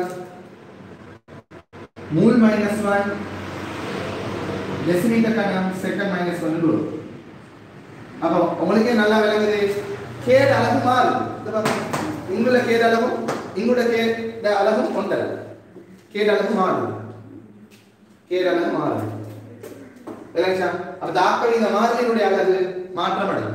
மோல் மைனஸ் ஒன் டெசிமீட்டர் கணம் செகண்ட் மைனஸ் ஒன் வரும். அப்போ உங்களுக்கே நல்லா விளங்குது. கேட் அலகு மாறும். இங்குள்ள கேட் அலகும் இங்குள்ள கேட் அலகும் ஒன்றல்ல. கேட் அலகு மாறும். கேட் அலகு மாறும். விளங்குச்சா? அப்ப தாக்க வீத மாறிலியினுடைய அலகு மாற்றமடையும்.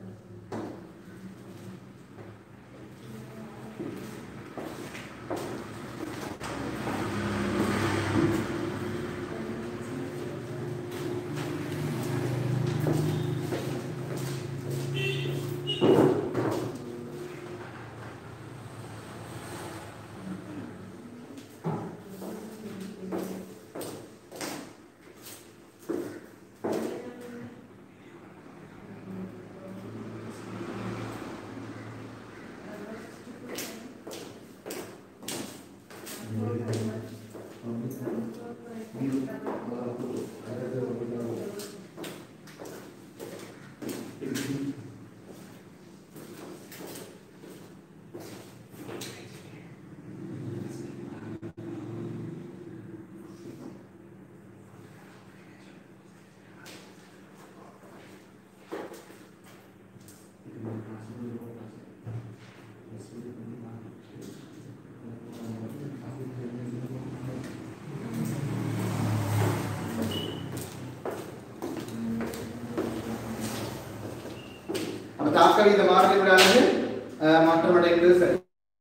தாக்க வீத மாறிலியுடைய அலகு மாற்றமடைகிறது. சரி.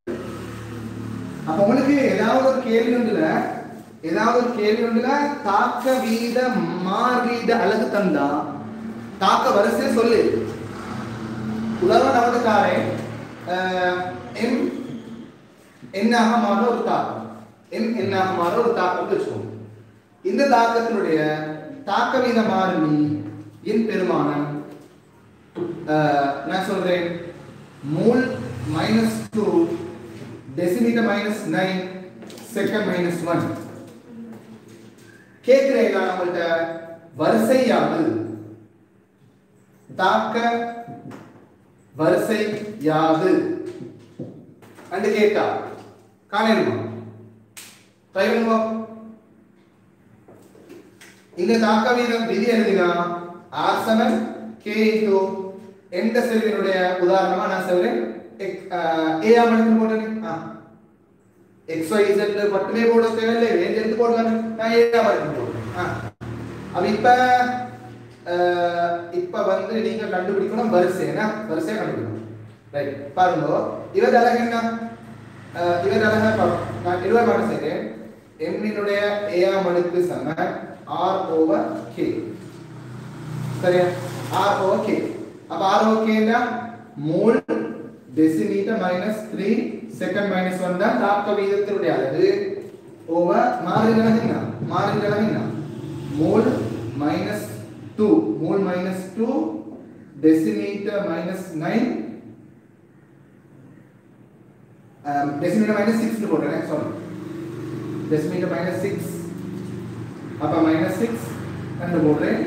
அப்ப உங்களுக்கு ஏதாவது ஒரு கேள்வி ஒன்றுல ஏதாவது ஒரு கேள்வி ஒன்றுல தாக்க வீத மாறிலிட அலகு தந்தா தாக்க வரிசை சொல்லு. உதாரணம் நமக்கு தாரேன். எம் என்னாக மாற ஒரு தாக்கம். எம் என்னாக மாற ஒரு தாக்கம் வச்சுக்கோங்க. இந்த தாக்கத்தினுடைய தாக்க வீத மாறிலி இன் பெருமானம் நான் சொல்றேன் mole minus two decimetre minus nine second minus one. கேட்கிறேன் நான் உங்கள்கிட்ட வரிசை யாது? தாக்க வரிசை யாது என்று கேட்டா காணணுமா? ட்ரை பண்ணுவோம். இங்க தாக்க வீதம் விதி எழுதினா ஆர் சமன் k into எந்த செல்வினுடைய உதாரணமா நான் சொல்றேன் a ஆ மடங்கு போடுறேன். ஆ x y z மட்டுமே போட தேவையில்லை. ரேஞ்ச் எடுத்து போடலாம். நான் a ஆ மடங்கு போடுறேன். ஆ அப்ப இப்ப இப்ப வந்து நீங்க கண்டுபிடிக்கணும் வரிசை. என்ன வரிசை கண்டுபிடிக்கணும். ரைட். பாருங்க இவர அலகு என்ன? இவர அலகு நான் இருவர மாட்ட செய்றேன். m னுடைய a ஆ மடங்கு சம r over k. சரியா? r over k. अब r over k ना mole decimetre minus three second minus one தான் தாக்க வீதத்தினுடைய அலகு over மாறிலிகள் என்ன? மாறிலிகள் என்ன? मोल minus two मोल minus two decimeter minus nine um, decimeter minus six னு போடுறேன். sorry decimeter minus six அப்ப minus six ன்னு போடுறேன்.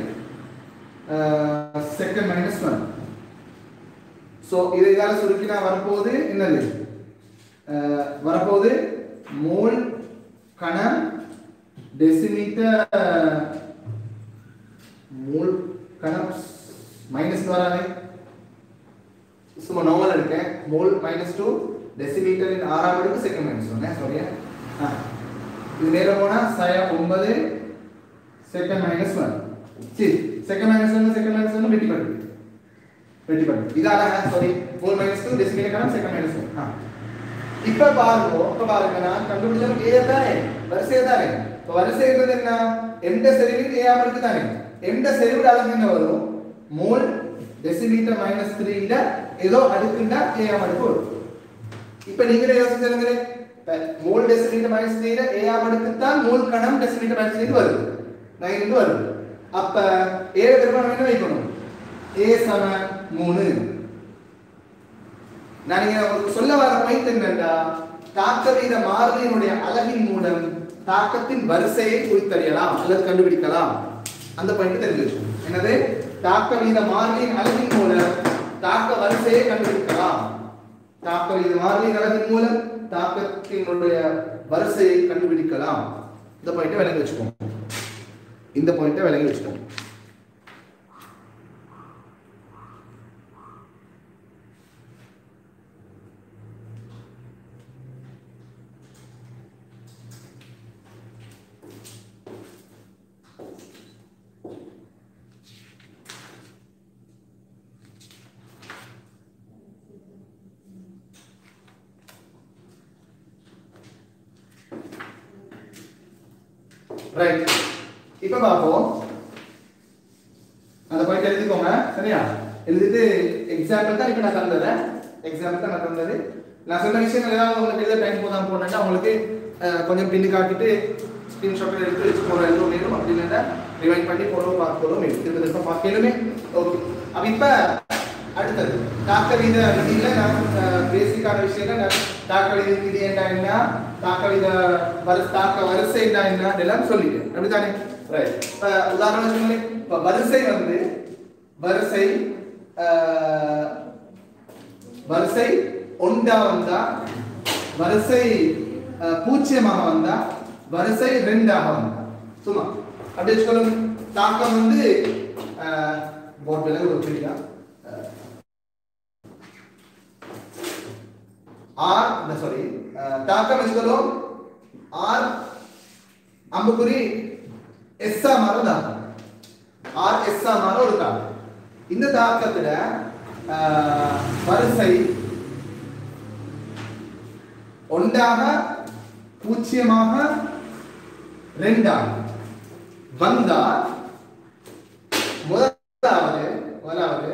second minus one. so இதை இதால சுருக்கினா வரப்போகுது என்னது? வரப்போகுது மோல் கணம் டெசிமீட்டர் மோல் கணம் மைனஸ் வராதே சும்மா நார்மல் எடுக்கேன் மோல் மைனஸ் டூ டெசிமீட்டரின் ஆறாம் அடுக்கு செகண்ட் மைனஸ் ஒன் சாரியா இது நேரம் போனா சயம் ஒன்பது செகண்ட் மைனஸ் ஒன் சரி second minus one second minus one வெட்டி பண்ணு வெட்டி பண்ணு இது அழகா sorry mole minus two decimetre second minus one ஆ இப்ப பாருங்க இப்ப பாருங்க நான் கண்டுபிடிச்சது ஏ தானே வரிசை தானே இப்ப வரிசை என்னது என்ன எந்த செறிவில் ஏ ஆமருக்கு தானே எந்த செறிவில் அளவு என்ன வரும் மோல் டெசிமீட்டர் மைனஸ் த்ரீ ல ஏதோ அடுக்குண்டா ஏ ஆமருக்கு வரும் இப்ப நீங்களே யோசிச்சுங்களே மோல் டெசிமீட்டர் மைனஸ் த்ரீ ல ஏ ஆமருக்கு தான் மோல் கணம் டெசிமீட்டர் மைனஸ் த்ரீ வருது நைன் இருந்து வருது அப்ப ஏ பெருமானம் என்ன வைக்கணும் ஏ சமம் மூணு நான் இங்க உங்களுக்கு சொல்ல வர பாயிண்ட் என்னன்னா தாக்க வீத மாறிலியினுடைய அலகின் மூலம் தாக்கத்தின் வரிசையை குறித்தறியலாம் அல்லது கண்டுபிடிக்கலாம் அந்த பாயிண்ட் தெரிஞ்சு வச்சுக்கணும் என்னது தாக்க வீத மாறிலியின் அலகின் மூலம் தாக்க வரிசையை கண்டுபிடிக்கலாம் தாக்க வீத மாறிலியின் அலகின் மூலம் தாக்கத்தினுடைய வரிசையை கண்டுபிடிக்கலாம் இந்த பாயிண்ட்டை விளங்கி வச்சுக்கோங்க இந்த பாயிண்ட்டை விளங்கி வச்சுக்கோங்க ரைட் இப்ப பாப்போம் அந்த பாயிண்ட் எழுதிக்கோங்க சரியா எழுதிட்டு எக்ஸாம்பிள் தான் இப்ப நான் தந்தது எக்ஸாம்பிள் தான் நான் தந்தது நான் சொன்ன விஷயங்கள் ஏதாவது உங்களுக்கு எழுத டைம் போதான் போனேன்னா உங்களுக்கு கொஞ்சம் பின்னு காட்டிட்டு ஸ்கிரீன்ஷாட் எடுத்து வச்சு போற எழுதும் வேணும் அப்படின்னா ரிவைண்ட் பண்ணி போறோம் பார்க்கறோம் திரும்ப திரும்ப பார்க்கலுமே ஓகே அப்ப இப்ப அடுத்தது தாக்க வீத விதியில நான் பேசிக்கான விஷயங்கள் நான் தாக்க வீத விதி என்ன தாக்க வீத வரிசை தாக்க வரிசை என்ன எல்லாம் சொல்லிட்டேன் அப்படிதானே ரைட் இப்ப உதாரணத்துக்கு இப்ப வரிசை வந்து வரிசை வரிசை ஒன்றா வந்தா வரிசை பூஜ்ஜியமாக வந்தா வரிசை ரெண்டாக வந்தா சும்மா அப்படி வச்சுக்கணும் தாக்கம் வந்து போர்ட் விலகு ஒரு பிடிக்கா R the sorry தாக்கம் வச்சுக்கணும் R அம்புக்குறி S ஆ மாறும் தாக்கம் R S ஆ மாறும் ஒரு தாக்கம் இந்த தாக்கத்துல வரிசை ஒன்றாக பூஜ்ஜியமாக ரெண்டாக வந்தா முதலாவது முதலாவது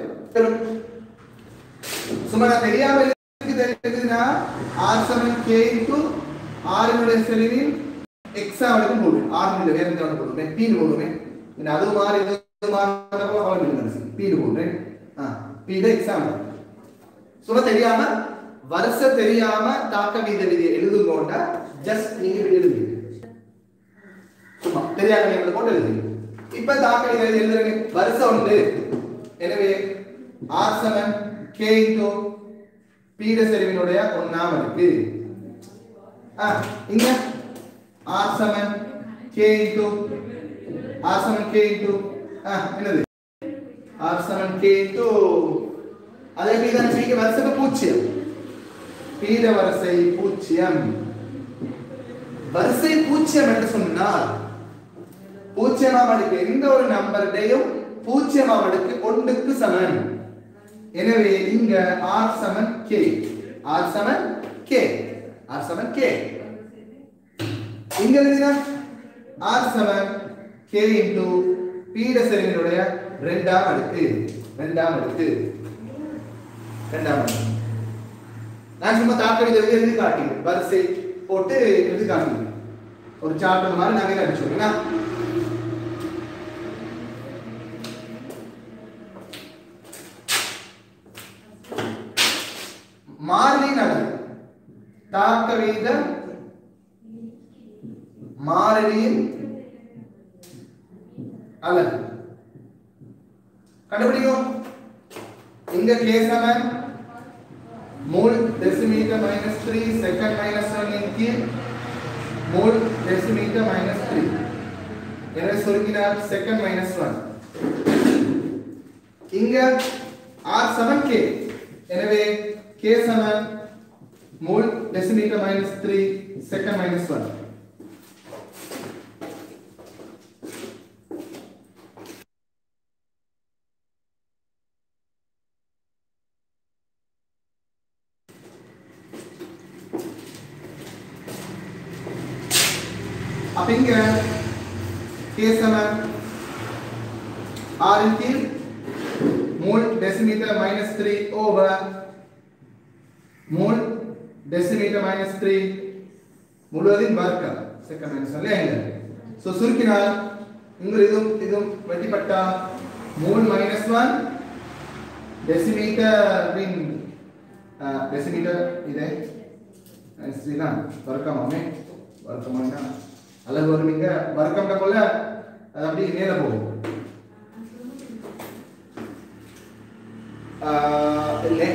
சும்மா தெரியாம தெரியுதுன்னா R சமம் K into R னுடைய செறிவின் X ஆவதும் போடும் R னுடைய வேற எந்த ஆவதும் போடும் P னு போடுமே என்ன அது மாறி இது மாறனப்போ அவள மீது P னு போடுறேன் ஆ P ல X ஆவது சும்மா தெரியாம வரிசை தெரியாம தாக்க வீத விதியை எழுதுங்கோண்டா ஜஸ்ட் நீங்க இப்படி எழுதுங்க சும்மா தெரியாம நீங்க போட்டு எழுதுங்க இப்ப தாக்க வீத விதி எழுதுறீங்க வரிசை உண்டு எனவே R சமம் K into P ட செறிவினுடைய ஒண்ணாம் அடுக்கு ஆ இங்க R சமம் K into R சமம் K into ஆ என்னது R சமம் K into அதே மீதான் P க்கு வரிசை பூஜ்ஜியம் P ட வரிசை பூஜ்ஜியம் வரிசை பூஜ்ஜியம் என்று சொன்னால் பூஜ்ஜியமாம் அடுக்கு எந்த ஒரு நம்பருடையும் பூஜ்ஜியமாம் அடுக்கு ஒன்றுக்கு சமம் எனவே இங்க R சமம் K R சமம் K R சமம் K இங்க எழுதினா R சமம் K into P ட செறிவினுடைய இரண்டாம் அடுக்கு இரண்டாம் அடுக்கு இரண்டாம் அடுக்கு நான் சும்மா தாக்க வீத விதி எழுதி காட்டினேன் வரிசை போட்டு எழுதி காட்டினேன் ஒரு சார்ட் மாதிரி நாங்க அடிச்சோம்னா மாறிலியின் அளவு தாக்க வீத மாறிலியின் அளவு கண்டுபிடிக்கும் இங்க K சமம் mole decimeter minus three second minus one in கீழ் mole decimeter minus three எனவே சுருக்கினால் second minus one இங்க r seven k எனவே k சமம் mole decimeter minus three second minus one. अब इनके के समान r इनकी mole decimetre minus three over mole decimetre minus three मुழுவதும் வர்க்கம் செகண்ட் மைனஸ் ஒன் ல சோ சுருக்கினால் இங்க இதும் இதும் வெட்டிப்பட்டா மோல் மைனஸ் ஒன் டெசிமீட்டர் மீன் டெசிமீட்டர் இதே சரினா வர்க்கமாமே வர்க்கமானா अलग और मिंगा वर्कम का बोला अभी नेला बोल ले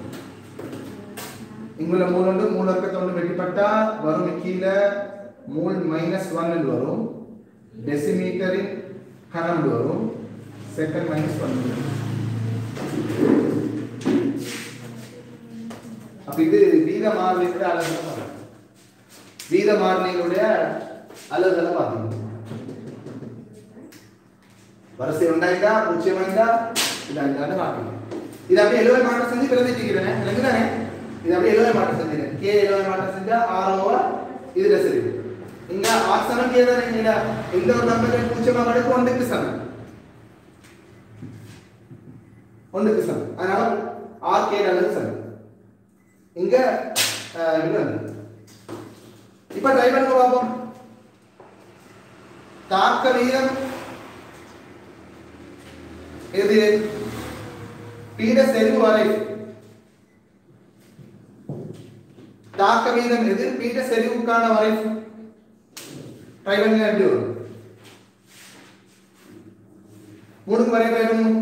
इंगुला मूल उंडु मूल वर्क तो उंडु बेटी पट्टा वरु मिकीला मूल माइनस वन उंडु वरु डेसिमीटर इन कण उंडु वरु सेकंड माइनस वन अब இது வீத மாறிலியோட அளவு வீத மாறிலியோட अलग अलग பாத்தீங்க வரிசை உண்டாயிட்டா பூஜ்ஜியமாயிட்டா இல்ல இல்லன்னு பாத்தீங்க இது அப்படியே எழுவை மாற்றம் செஞ்சு பிரதிச்சிக்கிறேன் இல்லங்கதானே இது அப்படியே எழுவை மாற்றம் செஞ்சிரேன் k எழுவை மாற்றம் செஞ்சா r ஓவர் இதுல சரி இங்க r சமம் k தானே இல்ல இந்த ஒரு நம்பர் பூஜ்ஜியமா மடக்கு ஒன்றுக்கு சமம் ஒன்றுக்கு சமம் அதனால r k நல்லது சமம் இங்க இன்னொன்னு இப்ப ட்ரை பண்ணுங்க பாப்போம் ताक का வீதம் எது பீட செறிவு வரை ताक का வீதம் எது பீட செறிவுக்கான வரை ட்ரை பண்ணுங்க எப்படி வரும் மூணு வரை ட்ரை பண்ணுங்க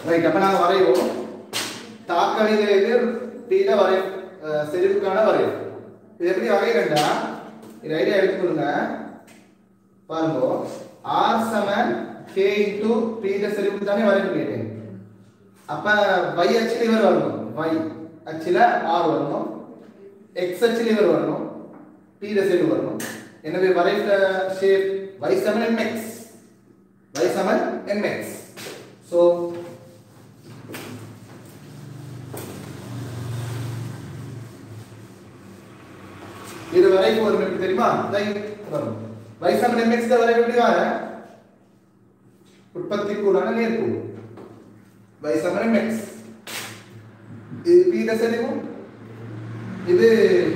ரைட். அப்ப நாங்க வரைவோம். தாக்க விகித எதிர் தீட வரை செறிவுக்கான வரைவு. இது எப்படி வரையறேன்டா இது ஐடியா எடுத்துக்கொள்ளுங்க. பாருங்க r சமன் k into தீட செறிவு தானே வரைய கேட்டேன். அப்ப y அச்சில் இவர் வரணும். y அச்சில r வரணும். x அச்சில் இவர் வரணும். தீட செறிவு வரணும். எனவே வரைந்த ஷேப் y சமன் mx. y சமன் mx. So இது வரைக்கு ஒரு எப்படி தெரியுமா? வரும் y சமன் mx த வரைவு எப்படி வர? உற்பத்தி கூடான நேர்கோடு y சமன் mx. இது p த செறிவு, இது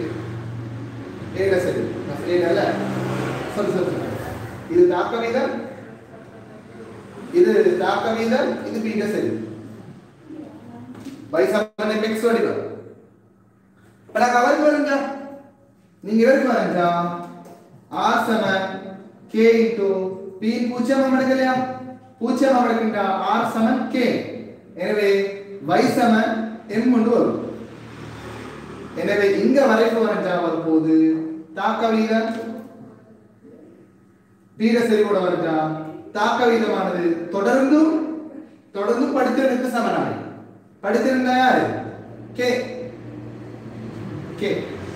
a த செறிவு. a அல்ல சரி சரி. இது தாக்க வீதம், இது தாக்க வீதம், இது p த செறிவு. y சமன் mx வடிவம். பட கவர் வருங்க. நீங்க இவருக்கு வரஞ்சா r சமன் k into p பூஜ்ஜியம் எடுக்கலையா? பூஜ்ஜியம் எடுக்கின்ற r சமன் k. எனவே y சமன் m கொண்டு வரும். எனவே இங்க வரைவு வரஞ்சா வரும்போது தாக்க வீதம் p ட செறிவோட வரஞ்சா தாக்க வீதமானது தொடர்ந்து தொடர்ந்து படித்திறனுக்கு சமனானது. படித்திறன் யாரு? k k.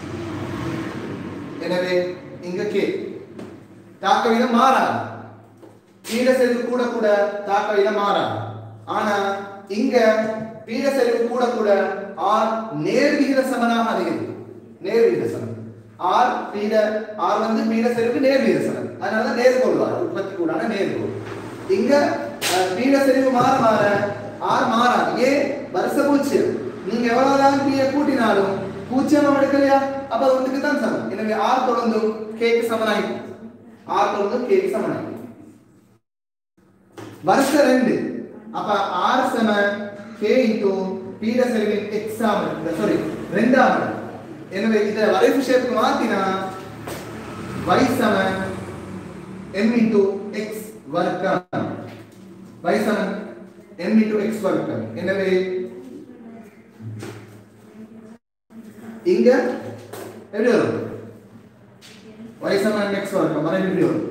எனவே இங்க k தாக்க வீதம் மாறாது. p ட செறிவு கூட கூட தாக்க வீதம் மாறாது. ஆனா இங்க p ட செறிவு கூட கூட r நேர் விகித சமனாக அதிகரிக்கும். நேர் விகித சமன் r p ட r வந்து p ட செறிவுக்கு நேர் விகித சமன். அதனால தான் நேர்கோடு வரும். உற்பத்தி கூடான நேர்கோடு. இங்க p ட செறிவு மாற மாற r மாறாது. ஏ வருஷ பூஜ்ஜியம். நீங்க எவ்வளவுதான் p ய கூட்டினாலும் பூஜ்ஜியம் எடுக்கலையா? அப்ப அது ஒன்றுக்கு தான் சமம். எனவே r தொடர்ந்து k க்கு சமனாகும். r தொடர்ந்து k க்கு சமனாகும். வருஷ ரெண்டு. அப்ப r சமன் k into p ட செறிவின் x ஆகும். சாரி இரண்டாவது. எனவே இத வரைவு ஷேப்புக்கு மாத்தினா y சமன் m into x வர்க்கம். y சமன் m into x வர்க்கம். எனவே இங்க எப்படி வரும்? y சமன் x வர்க்கம் வரை எப்படி வரும்?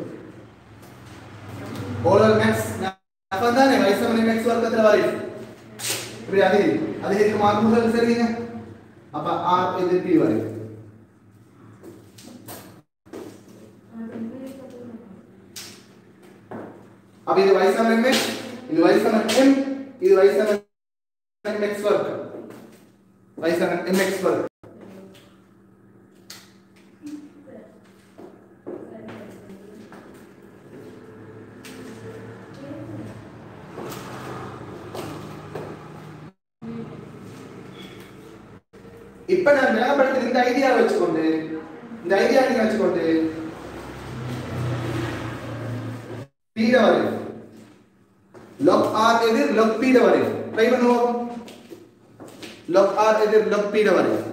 ஓலர் மேக்ஸ் அப்பதானே y சமன் x வர்க்கத்துல வரை இப்படி அதே அதே மார்க்குகள் சரிங்க. அப்ப r இது p வரை. अब இது y சமன் mx, இது y சமன் m, இது y சமன் mx வர்க்கம். y சமன் mx வர்க்கம். இப்ப நான் ஞாபகப்படுத்த இந்த ஐடியா வச்சுக்கொண்டு இந்த ஐடியா நீங்க வச்சுக்கொண்டு p ட வரை log r எதிர் log p ட வரை ட்ரை பண்ணுவோம். log r எதிர் log p ட வரை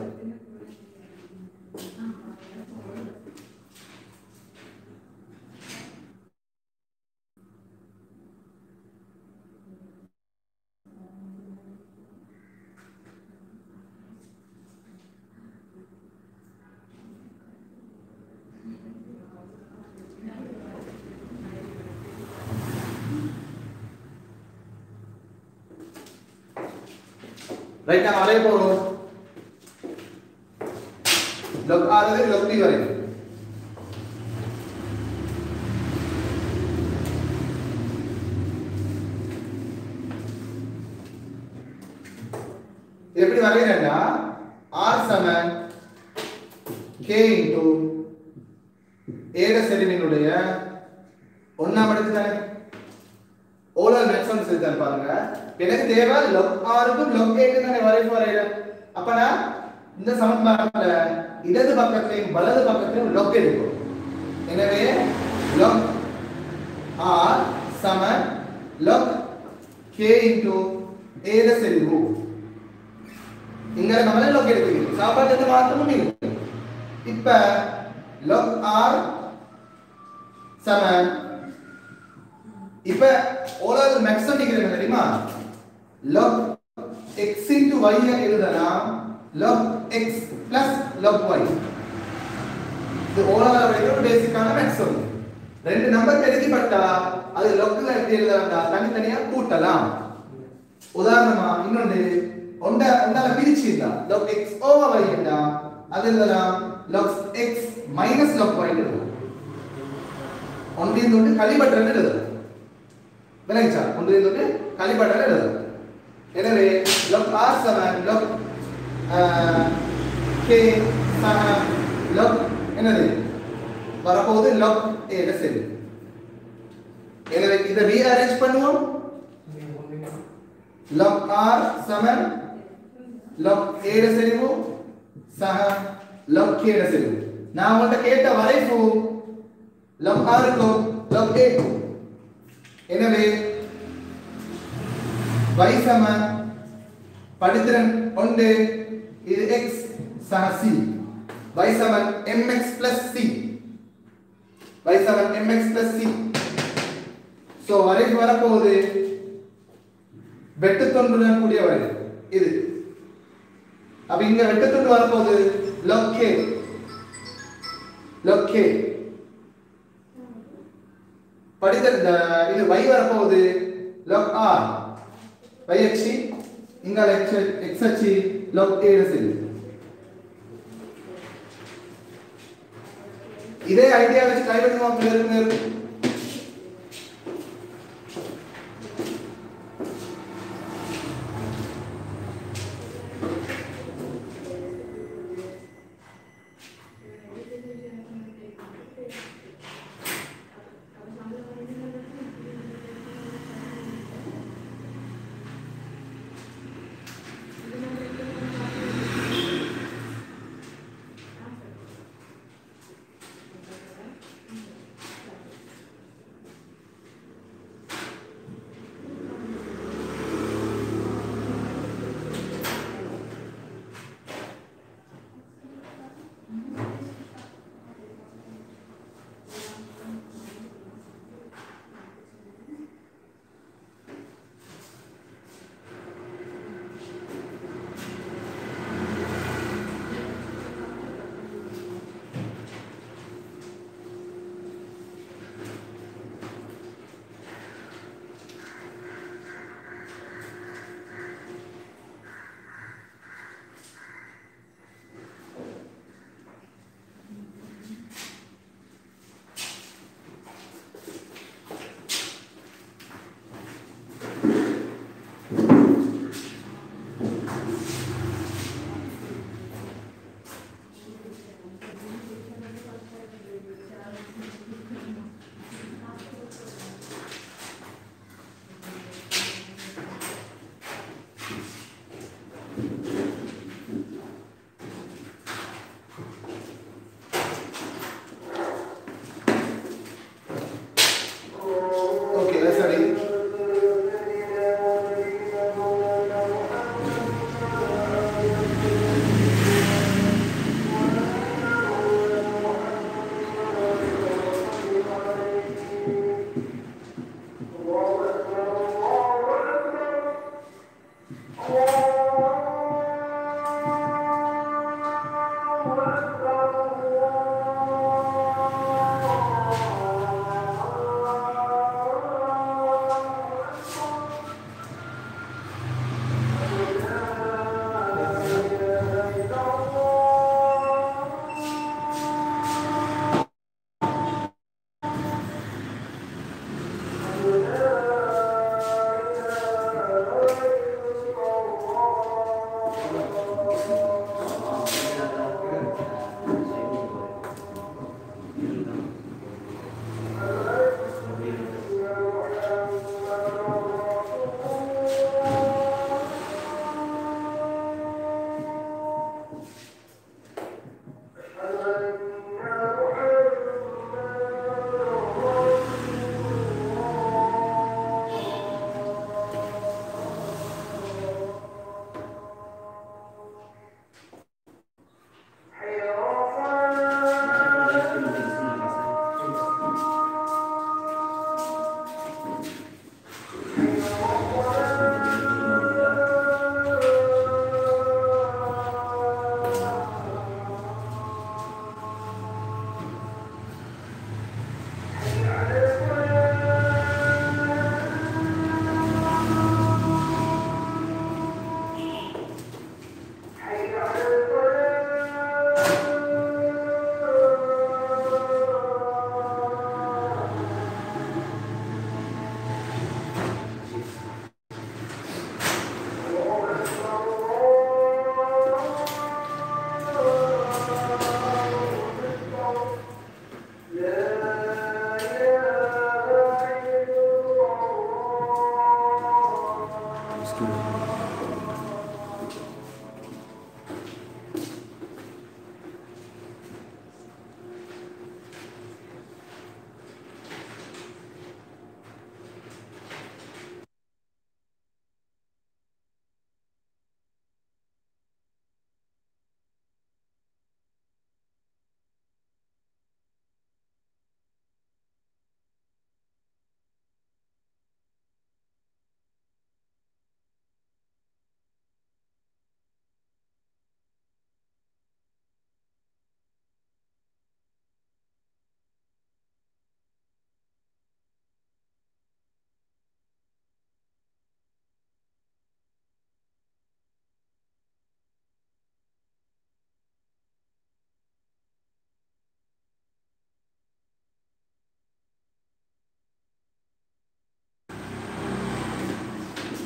ரைட். நான் வரைய போறோம். log r எதிர் log p வரை. எப்படி வரையறேன்னா r Saman k into a ட செறிவினுடைய ஒண்ணாம் அடுக்கு தானே ஓலர் மேக்ஸிமம் செலுத்தல் பாருங்க. எனக்கு தேவை log r க்கும் log a க்கும் தானே வரைவு வரையற. அப்ப நான் இந்த சமன்பாடுல இடது பக்கத்தையும் வலது பக்கத்தையும் log எடுக்கும். எனவே log r Saman log k into a ட செறிவு. இங்க நம்ம log எடுத்துக்கிறோம். சாப்பாட்டுக்கு மாற்றமும் இல்லை. இப்ப log r சமன் இப்ப ஓலர் மேக்ஸிமம் டிகிரி என்ன தெரியுமா? log x into y எழுதலாம் log x plus log y. இது ஓரளவு வரைக்கும் பேசிக்கான மேத்ஸ் வந்து ரெண்டு நம்பர் பெருக்கிப்பட்டா அது logல எப்படி எழுதலாம்டா தனித்தனியா கூட்டலாம். உதாரணமா இன்னொன்று ஒண்ட ஒண்டால பிரிச்சிடலாம் log x over y என்றா அது எழுதலாம் log x minus log y எழுதலாம். ஒன்றின் தொட்டு கழிபற்றல் எழுதலாம். விளங்கிச்சா? ஒன்றின் தொட்டு கழிபற்றல் எழுதலாம். எனவே log r சமம் log k சமம் log என்னது வரப்போகுது log a ல சரி. எனவே இதை ரீஅரேஞ்ச் பண்ணுவோம். log r சமம் log a ல சரிவோம் சம log k ல சரிவோம். நான் உங்கள்ட்ட கேட்ட வரைப்பு log r க்கும் log a க்கும். எனவே y சமம் படித்திறன் ஒன்று இது x சம c y சமம் mx plus c y சமம் mx plus c. சோ வரைக்கு வரப்போகுது வெட்டுத்துண்டுடன் கூடிய வரை இது. அப்ப இங்க வெட்டுத்துண்டு வரப்போகுது log k log k படித்தல் இது y வரப்போகுது log r y அச்சு இங்க x அச்சு log a சரி. இதே ஐடியா வச்சு ட்ரை பண்ணுவோம் பிள்ளைகளுக்கு.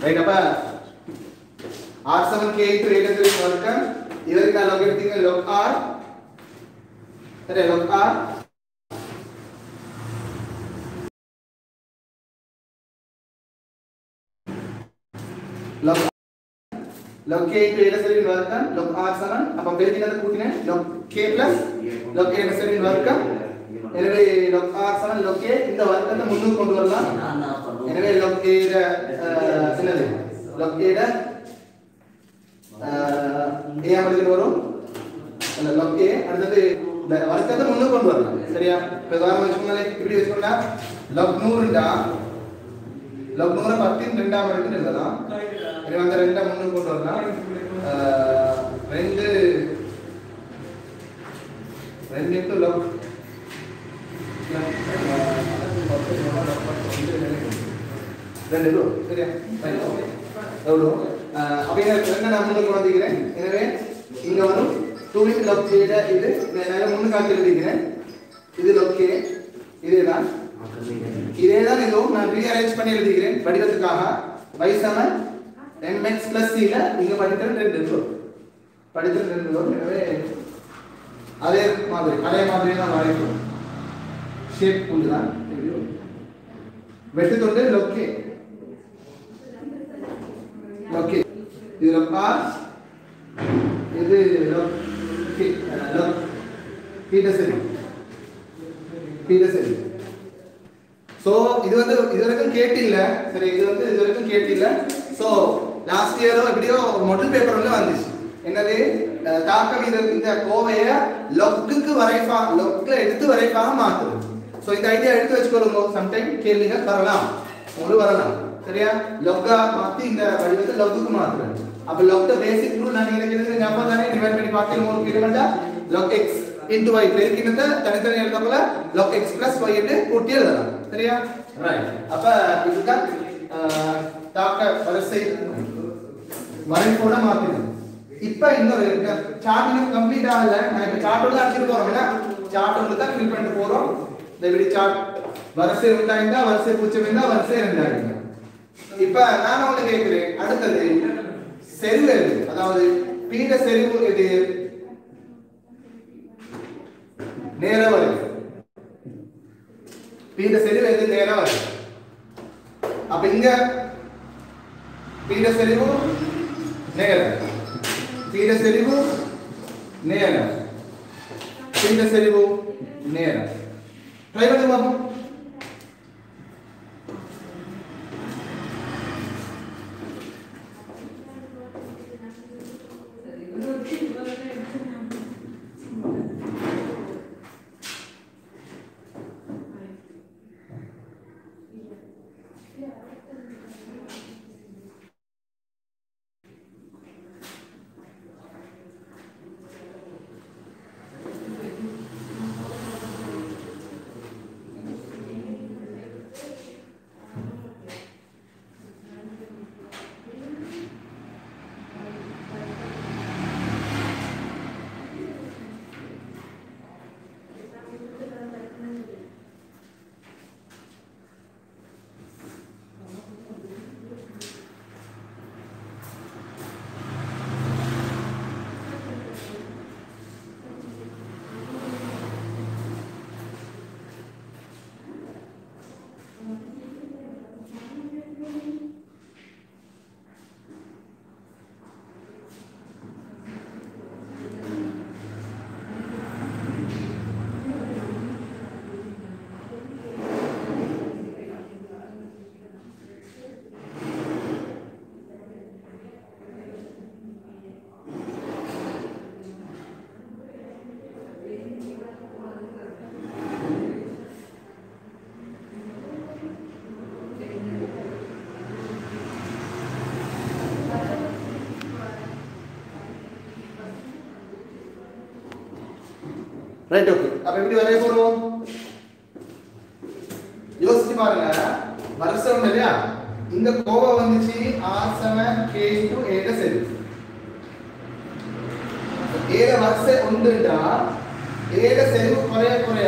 ரைட் அப்ப R seven K into A க்கு வர்க்கம் இதற்கு நான் log எடுத்தீங்க log R சரி log R log log K into A க்கு வர்க்கம் log R சமன் அப்ப பெருக்கினது கூட்டினேன் log K plus log A க்கு வர்க்கம் எனவே log R சமன் log K இந்த வர்க்கத்தை முன்னுக்கு கொண்டு வரலாம் எனவே log A ட என்னது log A ட A அப்படிங்கிறது வரும் அந்த log A அடுத்தது இந்த வர்க்கத்தை முன்னுக்கு கொண்டு வரலாம் சரியா இப்போ உதாரணம் வச்சுக்கோங்களேன் இப்படி வச்சுக்கோங்க log நூறு டா log நூறு பத்து ரெண்டாம் இடத்துல எழுதலாம் எனவே அந்த ரெண்டை முன்னுக்கு கொண்டு வரலாம் ரெண்டு ரெண்டு into log ரெண்டு சரியா எவ்வளோ அப்ப என்ன நான் முன்னுக்கு வந்துக்கிறேன் எனவே இங்க வரும் two into log K இது நான் முன்னுக்கு காட்டி எழுதிக்கிறேன் இது log K இதேதான் இதேதான் இதுவும் நான் ரீஅரேஞ்ச் பண்ணி எழுதிக்கிறேன் படிக்கிறதுக்காக y சமன் mx plus c ல இங்க படிக்கிறது ரெண்டு வரும் படிக்கிறது ரெண்டு வரும் எனவே அதே மாதிரி அதே மாதிரி தான் வரைக்கும் ஷேப் உள்ளதான் வெட்டு தொண்டு log K log K இது log R இது log K log P சரி P சரி சோ இது வந்து இதுவரைக்கும் கேட்டில்ல சரி இது வந்து இதுவரைக்கும் கேட்டில்ல சோ லாஸ்ட் இயரோ எப்படியோ ஒரு மாடல் பேப்பர்ல வந்துச்சு என்னது தாக்க வீத இந்த கோவைய logக்கு வரைபா logல எடுத்து வரைபாக மாத்துறது சோ இந்த ஐடியா எடுத்து வச்சுக்கோங்க சம் டைம் கேள்விகள் வரலாம் ஒரு வரலாம் சரியா log-ஆ மாத்தி இந்த வடிவத்தை log-க்கு மாத்துறது அப்ப log-த பேசிக் ரூல் நான் நினைக்கிறது ஞாபகம் தானே டிவைட் பண்ணி பார்க்கணும் ஒரு kilometre log x into y பெருக்கினத தனித்தனி எழுதப்பல log x plus y என்று கூட்டி எழுதலாம் சரியா ரைட் அப்ப இதுதான் தாக்க வரிசை வரைபட மாத்திரம் இப்ப இன்னொரு சார்ட் இன்னும் கம்ப்ளீட் ஆகல நான் இப்ப சார்ட்டோட அடிச்சிட்டு போறோம்ல சார்ட்டோட தான் ஃபில் பண்ணிட்டு போறோம் இந்த இப்படி சார்ட் வரிசை ரெண்டாயிரா வரிசை பூஜ்ஜியம் இருந்தா வரிசை ரெண்டாயிரம் இப்ப நான் ஒண்ணு கேக்குறேன் அடுத்தது செறிவு அதாவது பீட செறிவு எது நேர வரை பீட செறிவு எது நேர வரை அப்ப இங்க பீட செறிவு நேர பீட செறிவு நேர பீட செறிவு நேர ட்ரை பண்ணி பாப்போம் ரைட் ஓகே அப்ப எப்படி வரைய போறோம் யோசிச்சு பாருங்க வரிசை உண்டு இல்லையா இந்த கோவை வந்துச்சு R seven K into A ட சரி A ல வரிசை உண்டுடா A ட செறிவு குறைய குறைய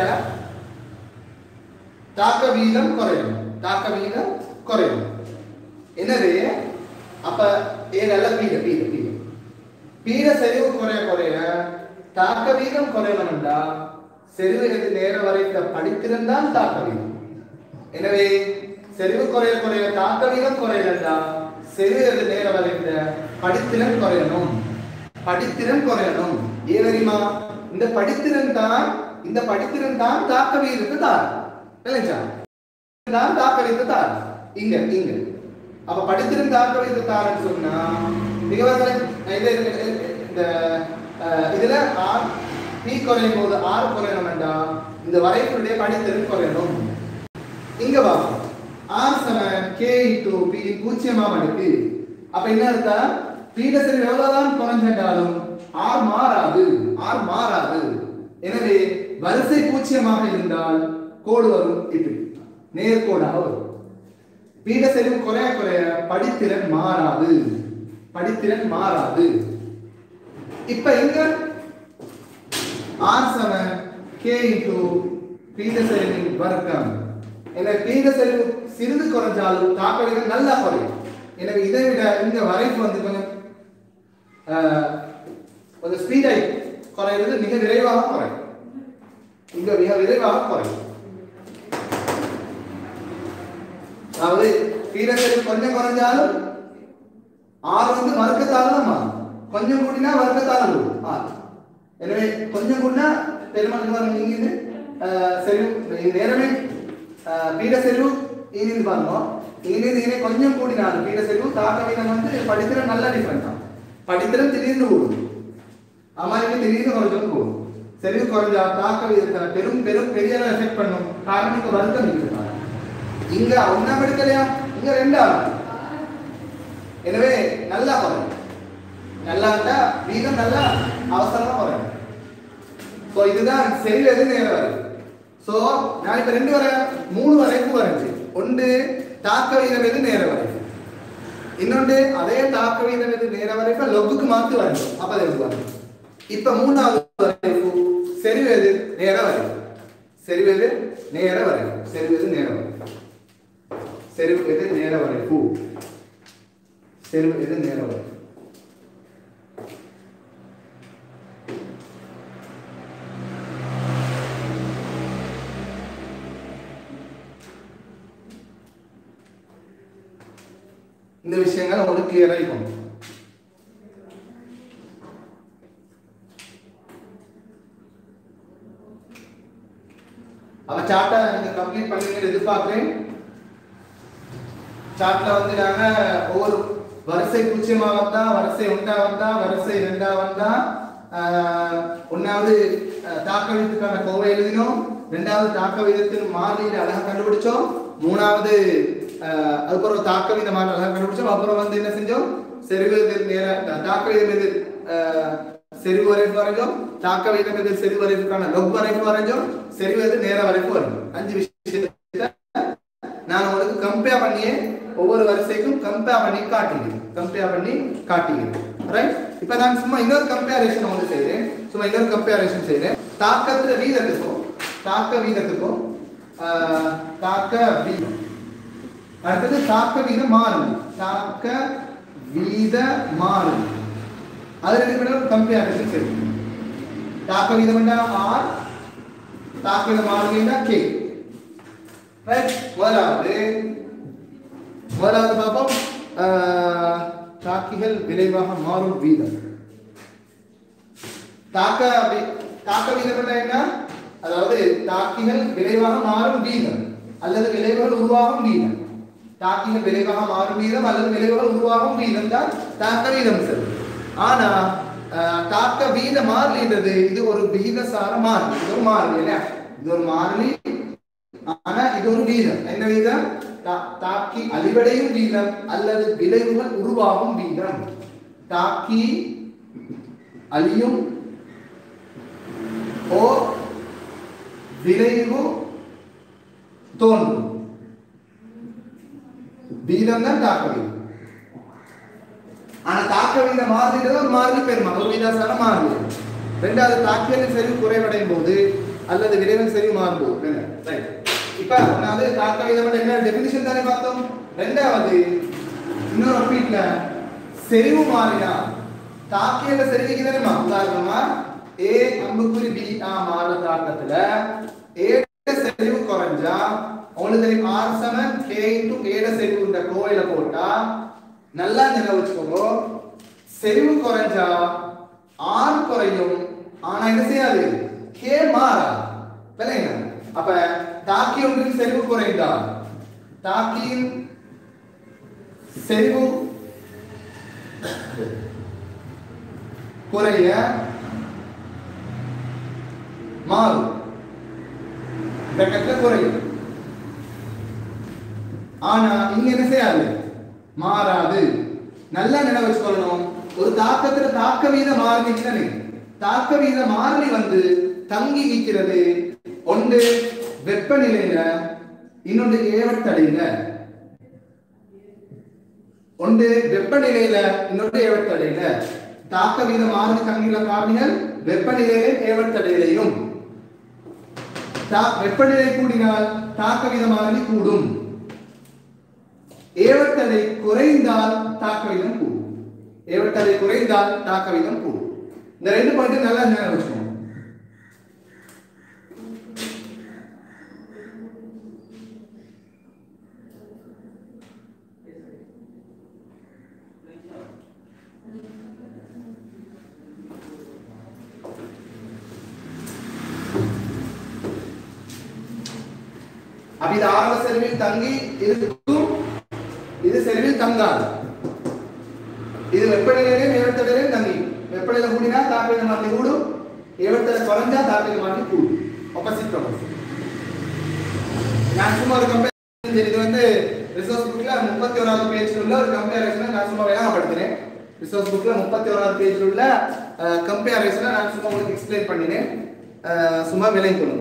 தாக்க வீதம் குறையும் தாக்க வீதம் குறையும் எனவே அப்ப ஏனல்ல பீட பீட பீட பீட செறிவு குறைய குறைய தாக்க வீதம் குறையணும்டா செறிவு எது நேர வரைத்த படித்திறன் தான் தாக்க வீதம். எனவே செறிவு குறைய குறைய தாக்க வீதம் குறையலண்டா செறிவு எது நேர வரைத்த படித்திறன் குறையணும். படித்திறன் குறையணும். ஏன் தெரியுமா? இந்த படித்திறன் தான் இந்த படித்திறன் தான் தாக்க வீதத்துக்கு தான் இல்லையா? தான் தாக்க வீதத்துக்கு தான் இங்க இங்க அப்ப படித்திறன் தாக்க வீதத்துக்கு தான் சொன்னா மிகவரை இந்த இதுல ஆர் பி குறையும் போது ஆர் குறையணும்டா இந்த வரைபடத்துடைய படித்திறன் குறையணும். இங்க வா ஆர் சமன் கே இன்டு பி பூஜ்ஜியமா இருக்கு. அப்ப என்ன அர்த்தம்? பீட செறிவு எவ்வளவுதான் குறைஞ்சாலும் ஆர் மாறாது ஆர் மாறாது. எனவே வரிசை பூஜ்ஜியமாக இருந்தால் கோடு வரும் இப்படி நேர்கோடாக வரும். பீட செறிவு குறைய குறைய படித்திறன் மாறாது படித்திறன் மாறாது. இப்ப இங்க ஆர் சமன் கே இன்டு பீட செறிவின் வர்க்கம். எனவே பீட செறிவு சிறிது குறைஞ்சாலும் தாக்க வீதம் நல்லா குறையும். எனவே இதை விட இந்த வரைப்பு வந்து கொஞ்சம் கொஞ்சம் ஸ்பீடாய் குறையிறது மிக விரைவாக குறையும். இங்க மிக விரைவாக குறையும். அதாவது பீட செறிவு கொஞ்சம் குறைஞ்சாலும் ஆர் வந்து வர்க்கத்தாலும் மாறும். கொஞ்சம் கூட்டினா வர்க்கத்தாலும் கூடும் ஆர். எனவே கொஞ்சம் கூட்டினா பெருமாள் நீங்க செறிவு நேரமே பீட செறிவு இங்கிருந்து பாருங்க. இங்கிருந்து இங்கே கொஞ்சம் கூடினாலும் பீட செறிவு தாக்க வீதம் வந்து படித்திறன் நல்ல டிஃபரெண்ட் தான். படித்திறன் திடீர்னு கூடும். அம்மாவுக்கு திடீர்னு குறைஞ்சும் கூடும். செறிவு குறைஞ்சா தாக்க வீதத்தை பெரும் பெரும் பெரிய எஃபெக்ட் பண்ணும். காரணம் இங்க வர்க்கம் இருக்குது. இங்க ஒன்னாம் எடுக்கலையா? இங்க ரெண்டாவது. எனவே நல்லா குறையும். நல்லா இருந்தா வீதம் நல்லா அவசரமா குறையும். சோ இதுதான் செறிவு எது நேர வரைவு. சோ நான் இப்ப ரெண்டு வரை மூணு வரைக்கும் வரைஞ்சு ஒன்று தாக்க வீதம் எது நேர வரைவு, இன்னொன்று அதே தாக்க வீதம் எது நேர வரைவு லொக்குக்கு மாத்து வரைஞ்சோம். அப்ப அது எழுதுவாங்க. இப்ப மூணாவது வரைவு செறிவு எது நேர வரைவு. செறிவு எது நேர வரைவு. செறிவு எது நேர வரைவு. செறிவு எது நேர வரைவு. செறிவு எது நேர வரைவு. இந்த விஷயங்கள் உங்களுக்கு கிளியரா இருக்கும். அப்ப சார்ட்டை நீங்க கம்ப்ளீட் பண்ணுவீங்கன்னு எதிர்பார்க்கிறேன். சார்ட்ல வந்து நாங்க ஒவ்வொரு வரிசை பூஜ்ஜியமா வந்தா, வரிசை ஒன்றா வந்தா, வரிசை ரெண்டா வந்தா, ஒன்னாவது தாக்க வீதத்துக்கான கோவை எழுதினோம், ரெண்டாவது தாக்க வீதத்தின் மாறிலியை அழகா கண்டுபிடிச்சோம், மூணாவது அதுக்கப்புறம் தாக்க வீத மாறி அழகா கண்டுபிடிச்சோம். அப்புறம் வந்து என்ன செஞ்சோம்? செறிவு நேர தாக்க வீதம் எது செறிவு வரைப்பு வரைஞ்சோம், தாக்க வீதம் எது செறிவு வரைப்புக்கான லொக் வரைப்பு வரைஞ்சோம், செறிவு எது நேர வரைப்பு வரைஞ்சோம். அஞ்சு விஷயத்தை நான் உங்களுக்கு கம்பேர் பண்ணியே ஒவ்வொரு வரிசைக்கும் கம்பேர் பண்ணி காட்டுகிறேன் கம்பேர் பண்ணி காட்டுகிறேன் ரைட். இப்ப நான் சும்மா இன்னொரு கம்பேரிசன் வந்து செய்றேன். சும்மா இன்னொரு கம்பேரிசன் செய்றேன். தாக்கத்துல வீதத்துக்கும் தாக்க வீதத்துக்கும் தாக்க வீதம் அடுத்தது தாக்க வீத மாறும். தாக்க வீத மாறும் அது ரெண்டு பேரும் கம்பேரிசன் செய்றேன். தாக்க வீதம் என்ன ஆர், தாக்க வீத மாறும் என்ன கே ரைட். முதலாவது முதலாவது பாப்போம் தாக்கிகள் விரைவாக மாறும் வீதம். தாக்க தாக்க வீதம் என்ன? அதாவது தாக்கிகள் விரைவாக மாறும் வீதம் அல்லது விளைவுகள் உருவாகும் வீதம். தாக்கிகள் விரைவாக மாறும் வீதம் அல்லது விளைவுகள் உருவாகும் வீதம் தான் தாக்க வீதம் சார். ஆனா தாக்க வீத மாறிலின்றது இது ஒரு விகிதசார மாறிலி. இது ஒரு மாறிலி இல்லையா? இது ஒரு மாறிலி. ஆனா இது ஒரு வீதம். என்ன வீதம்? தாக்கி அழிவடையும் வீதம் அல்லது விளைவுகள் உருவாகும் வீதம். தாக்கி அழியும் ஓ விளைவு தோன்றும் வீதம் தான் தாக்க வீதம். ஆனா தாக்க வீதம் மாறுகிறது ஒரு மாறிலி பெருமா ஒரு விகிதாசார மாறிலி. ரெண்டாவது தாக்கியலின் செறிவு குறைவடையும் போது அல்லது விளைவின் செறிவு மாறும்போது. இப்ப ஒன்னாவது தாக்க வீதம் என்ன டெபினிஷன் தானே பார்த்தோம். ரெண்டாவது இன்னொரு ஒப்பீட்ல செறிவு மாறினா தாக்கியல செறிவுக்கு தெரியுமா? உதாரணமா A அம்புக்குறி B ஆ மாற தாக்கத்துல A செறிவு குறைஞ்சா உங்களுக்கு தெரியும் R Saman K into A ட செறிவு இந்த கோயில போட்டா நல்லா ஞாபகம் வச்சுக்கோங்க. செறிவு குறைஞ்சா R குறையும், ஆனா என்ன செய்யாது? K மாறாது. விளங்குங்க? அப்ப தாக்கி ஒன்றின் செறிவு குறைந்தால் தாக்கியின் செறிவு குறைய மாறும், பிரக்கெட்ல குறையும். ஆனா இங்க என்ன செய்யாது? மாறாது. நல்லா நினைவு வச்சுக்கொள்ளணும். ஒரு தாக்கத்துல தாக்க வீத மாறினே தாக்க வீத மாறி வந்து தங்கி நிற்கிறது. ஒன்று வெப்பநிலையில, இன்னொன்று ஏவத்தடையில. ஒன்று வெப்பநிலையில, இன்னொன்று ஏவத்தடையில. தாக்க வீத மாறி தங்கியுள்ள காரணிகள் வெப்பநிலையிலும் ஏவத்தடையிலையும். வெப்பநிலை கூடினால் தாக்க வீத மாறி கூடும், ஏவத்தடை குறைந்தால் தாக்க வீதம் கூடும். ஏவத்தடை குறைந்தால் தாக்க வீதம் கூடும். இந்த ரெண்டு பாயிண்ட் நல்லா ஞாபகம் வச்சுக்கோங்க. அப்ப இது ஆரம்ப செறிவில் தங்கி இருக்கும், இது செறிவில் தங்காது. இது வெப்பநிலையிலும் ஏவத்தடையிலும் தங்கி. வெப்பநிலை கூடினா தாக்க வீத மாறி கூடும், ஏவத்தடை குறைஞ்சா தாக்க வீத மாறி கூடும். Opposite process. நான் சும்மா ஒரு கம்பேரிசன், இது வந்து ரிசோர்ஸ் புக்ல முப்பத்தி ஒன்றாவது பேஜ்ல உள்ள ஒரு கம்பேரிசனை நான் சும்மா விளங்கப்படுத்தினேன். ரிசோர்ஸ் புக்ல முப்பத்தி ஒன்றாவது பேஜ்ல உள்ள கம்பேரிசனை நான் சும்மா உங்களுக்கு எக்ஸ்பிளைன் பண்ணினேன். சும்மா விளங்கி கொள்ளுங்க.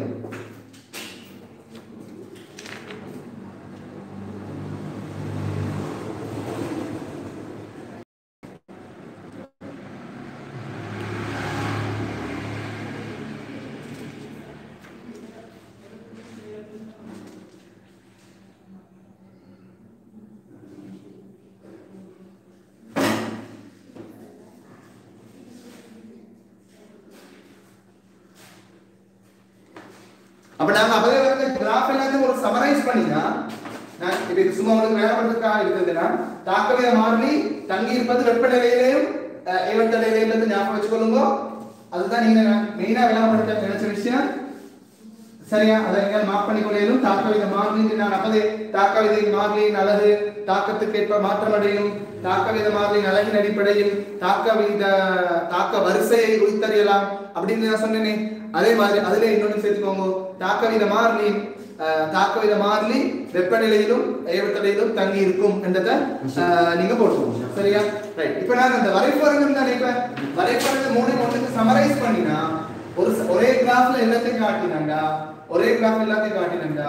அப்ப நாம அப்படியே வந்து கிராஃப் எல்லாத்தையும் ஒரு சமரைஸ் பண்ணினா, நான் இப்ப இது சும்மா உங்களுக்கு வேலைப்படுறதுக்காக இருக்குதுன்னா தாக்க வீத மாறி தங்கி இருப்பது வெப்பநிலையிலையும் ஏவத்தடையிலையும் ஞாபகம் வச்சுக்கொள்ளுங்க. அதுதான் நீங்க மெயினா வேலைப்படுத்த நினைச்ச விஷயம். சரியா? அதை நீங்க மார்க் பண்ணிக்கொள்ளும். தாக்க வீத மாறி நான் அப்பதே தாக்க வீத மாறியின் அழகு தாக்கத்துக்கேற்ப மாற்றமடையும், தாக்க வீத மாறியின் அழகின் அடிப்படையில் தாக்க வீத தாக்க வரிசையை உயிர்த்தறியலாம் அப்படின்னு நான் சொன்னேனே. அதே மாதிரி அதுல இன்னொன்னு சேர்த்துக்கோங்க. தாக்க வீத மாறி தாக்க வீத மாறி வெப்பநிலையிலும் ஏவத்தடையிலும் தங்கி இருக்கும் என்றதை நீங்க போட்டுக்கோங்க. சரியா? ரைட். இப்ப நான் இந்த வரைபடங்கள் தான் இப்ப வரைபடத்தை மூணு ஒண்ணுக்கு சமரைஸ் பண்ணினா ஒரு ஒரே கிராஃப்ல எல்லாத்தையும் காட்டினாண்டா ஒரே கிராஃப் எல்லாத்தையும் காட்டினாண்டா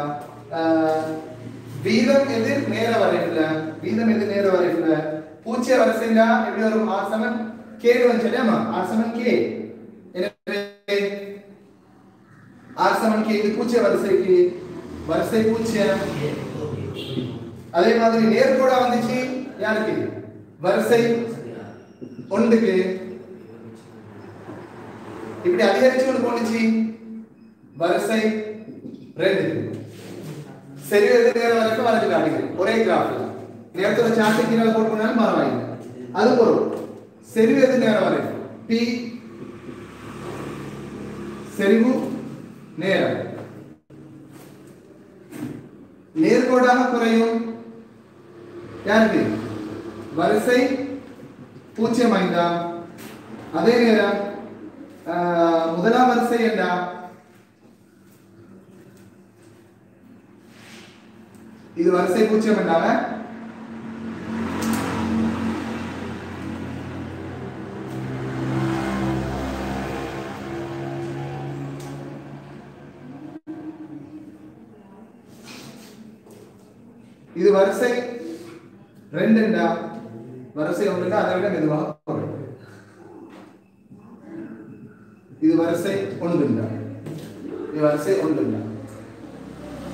வீதம் எதிர் நேர வரைவுல வீதம் எதிர் நேர வரைவுல பூஜ்ய வரிசைனா எப்படி வரும்? r சமன் k வந்து சரியாமா? r சமன் k. எனவே r சமன் k இது பூஜ்ய வரிசைக்கு வரிசை பூஜ்யம். அதே மாதிரி நேர்கோடா வந்துச்சு யாருக்கு? வரிசை ஒன்றுக்கு. இப்படி அதிகரிச்சு கொண்டு போனுச்சு வரிசை ரெண்டுக்கு. சரி, எது நேரம் வரைக்கும் வரைஞ்சு காட்டுகிறேன் ஒரே கிராஃப்ல. நேரத்தோட சார்ட் கீழே போட்டு போனாலும் பரவாயில்லை. அது போறோம். செறிவு எது நேரம் வரைக்கும் P செறிவு நேரம் நேர்கோடாக குறையும் யாருக்கு? வரிசை பூஜ்ஜியம் ஐந்தா. அதே நேரம் முதலாம் வரிசை என்றா இது வரிசை பூஜ்ஜியம் என்றால இது வரிசை ரெண்டு என்றா வரிசை ஒன்றுண்டா அதை விட மெதுவாக குறையும். இது வரிசை ஒன்றுண்டா இது வரிசை ஒன்றுண்டா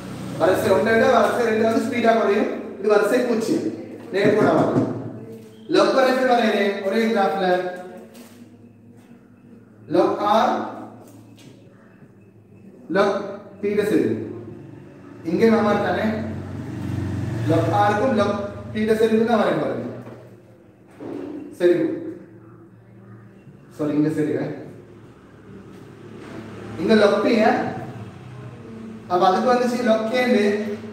வரிசை ஒன்றை விட வரிசை ரெண்டு வந்து ஸ்பீடா குறையும். இது வரிசை பூஜ்ஜியம் நேர்கோடாக log வரைக்கும் வரையறேன் ஒரே கிராஃப்ல log r log p ட சரி இங்கே மாமா தானே log r க்கும் log p ட சரி தான் வரைய போறேன் சரி சாரி இங்க சரி இங்க log p है अब அதுக்கு வந்துச்சு log k ன்னு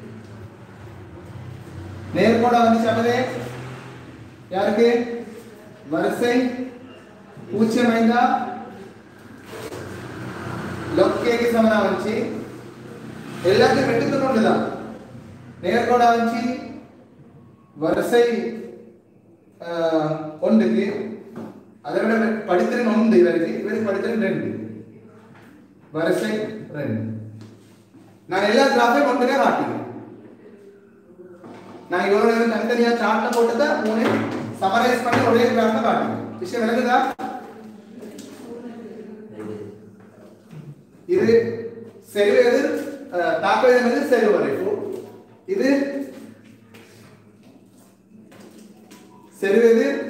நேர்கோடா வந்துச்சு அப்பவே யாருக்கு வரிசை பூஜ்ஜியம் ஐந்தா log k க்கு சமனா வந்துச்சு எல்லாத்தையும் வெட்டுறது ஒண்ணுதான் நேர்கோடா வந்துச்சு வரிசை ஒன்றுக்கு அதை விட படித்திறன் ஒன்று இவருக்கு இவருக்கு படித்திறன் ரெண்டு வரிசை ரெண்டு நான் எல்லா கிராஃபையும் ஒன்றுனே காட்டுகிறேன் நான் இவ்வளவு நேரம் தனித்தனியா சார்ட்ல போட்டதை மூணு சமரைஸ் பண்ணி ஒரே கிராஃபை காட்டுகிறேன் விஷயம் விளங்குதா இது செறிவு எதிர் தாக்க எதிர் செறிவு வரைப்பு இது செறிவு எதிர்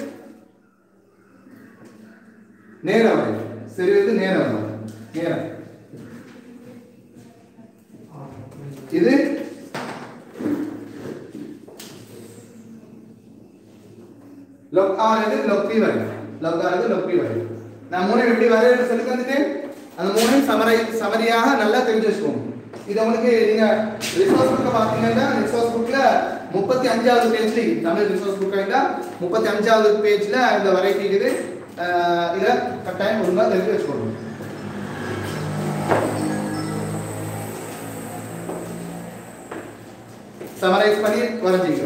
நேர வரைப்பு செறிவு எதிர் நேர வரைப்பு நேரம் இது log r எது log p வரை log r எது log p வரை நான் மூணு எப்படி வரையறது சொல்லி தந்துட்டேன் அந்த மூணையும் சமரை சமரியாக நல்லா தெரிஞ்சு வச்சுக்கோங்க இது உங்களுக்கு நீங்க ரிசோர்ஸ் புக்க பாத்தீங்கன்னா ரிசோர்ஸ் புக்ல முப்பத்தி அஞ்சாவது பேஜ்ல தமிழ் ரிசோர்ஸ் புக் ஐந்தா முப்பத்தி அஞ்சாவது பேஜ்ல இந்த வரைக்கு இருக்குது இத கட்டாயம் ஒழுங்கா தெரிஞ்சு வச்சுக்கோங்க समराइज பண்ணி வரைஞ்சீங்க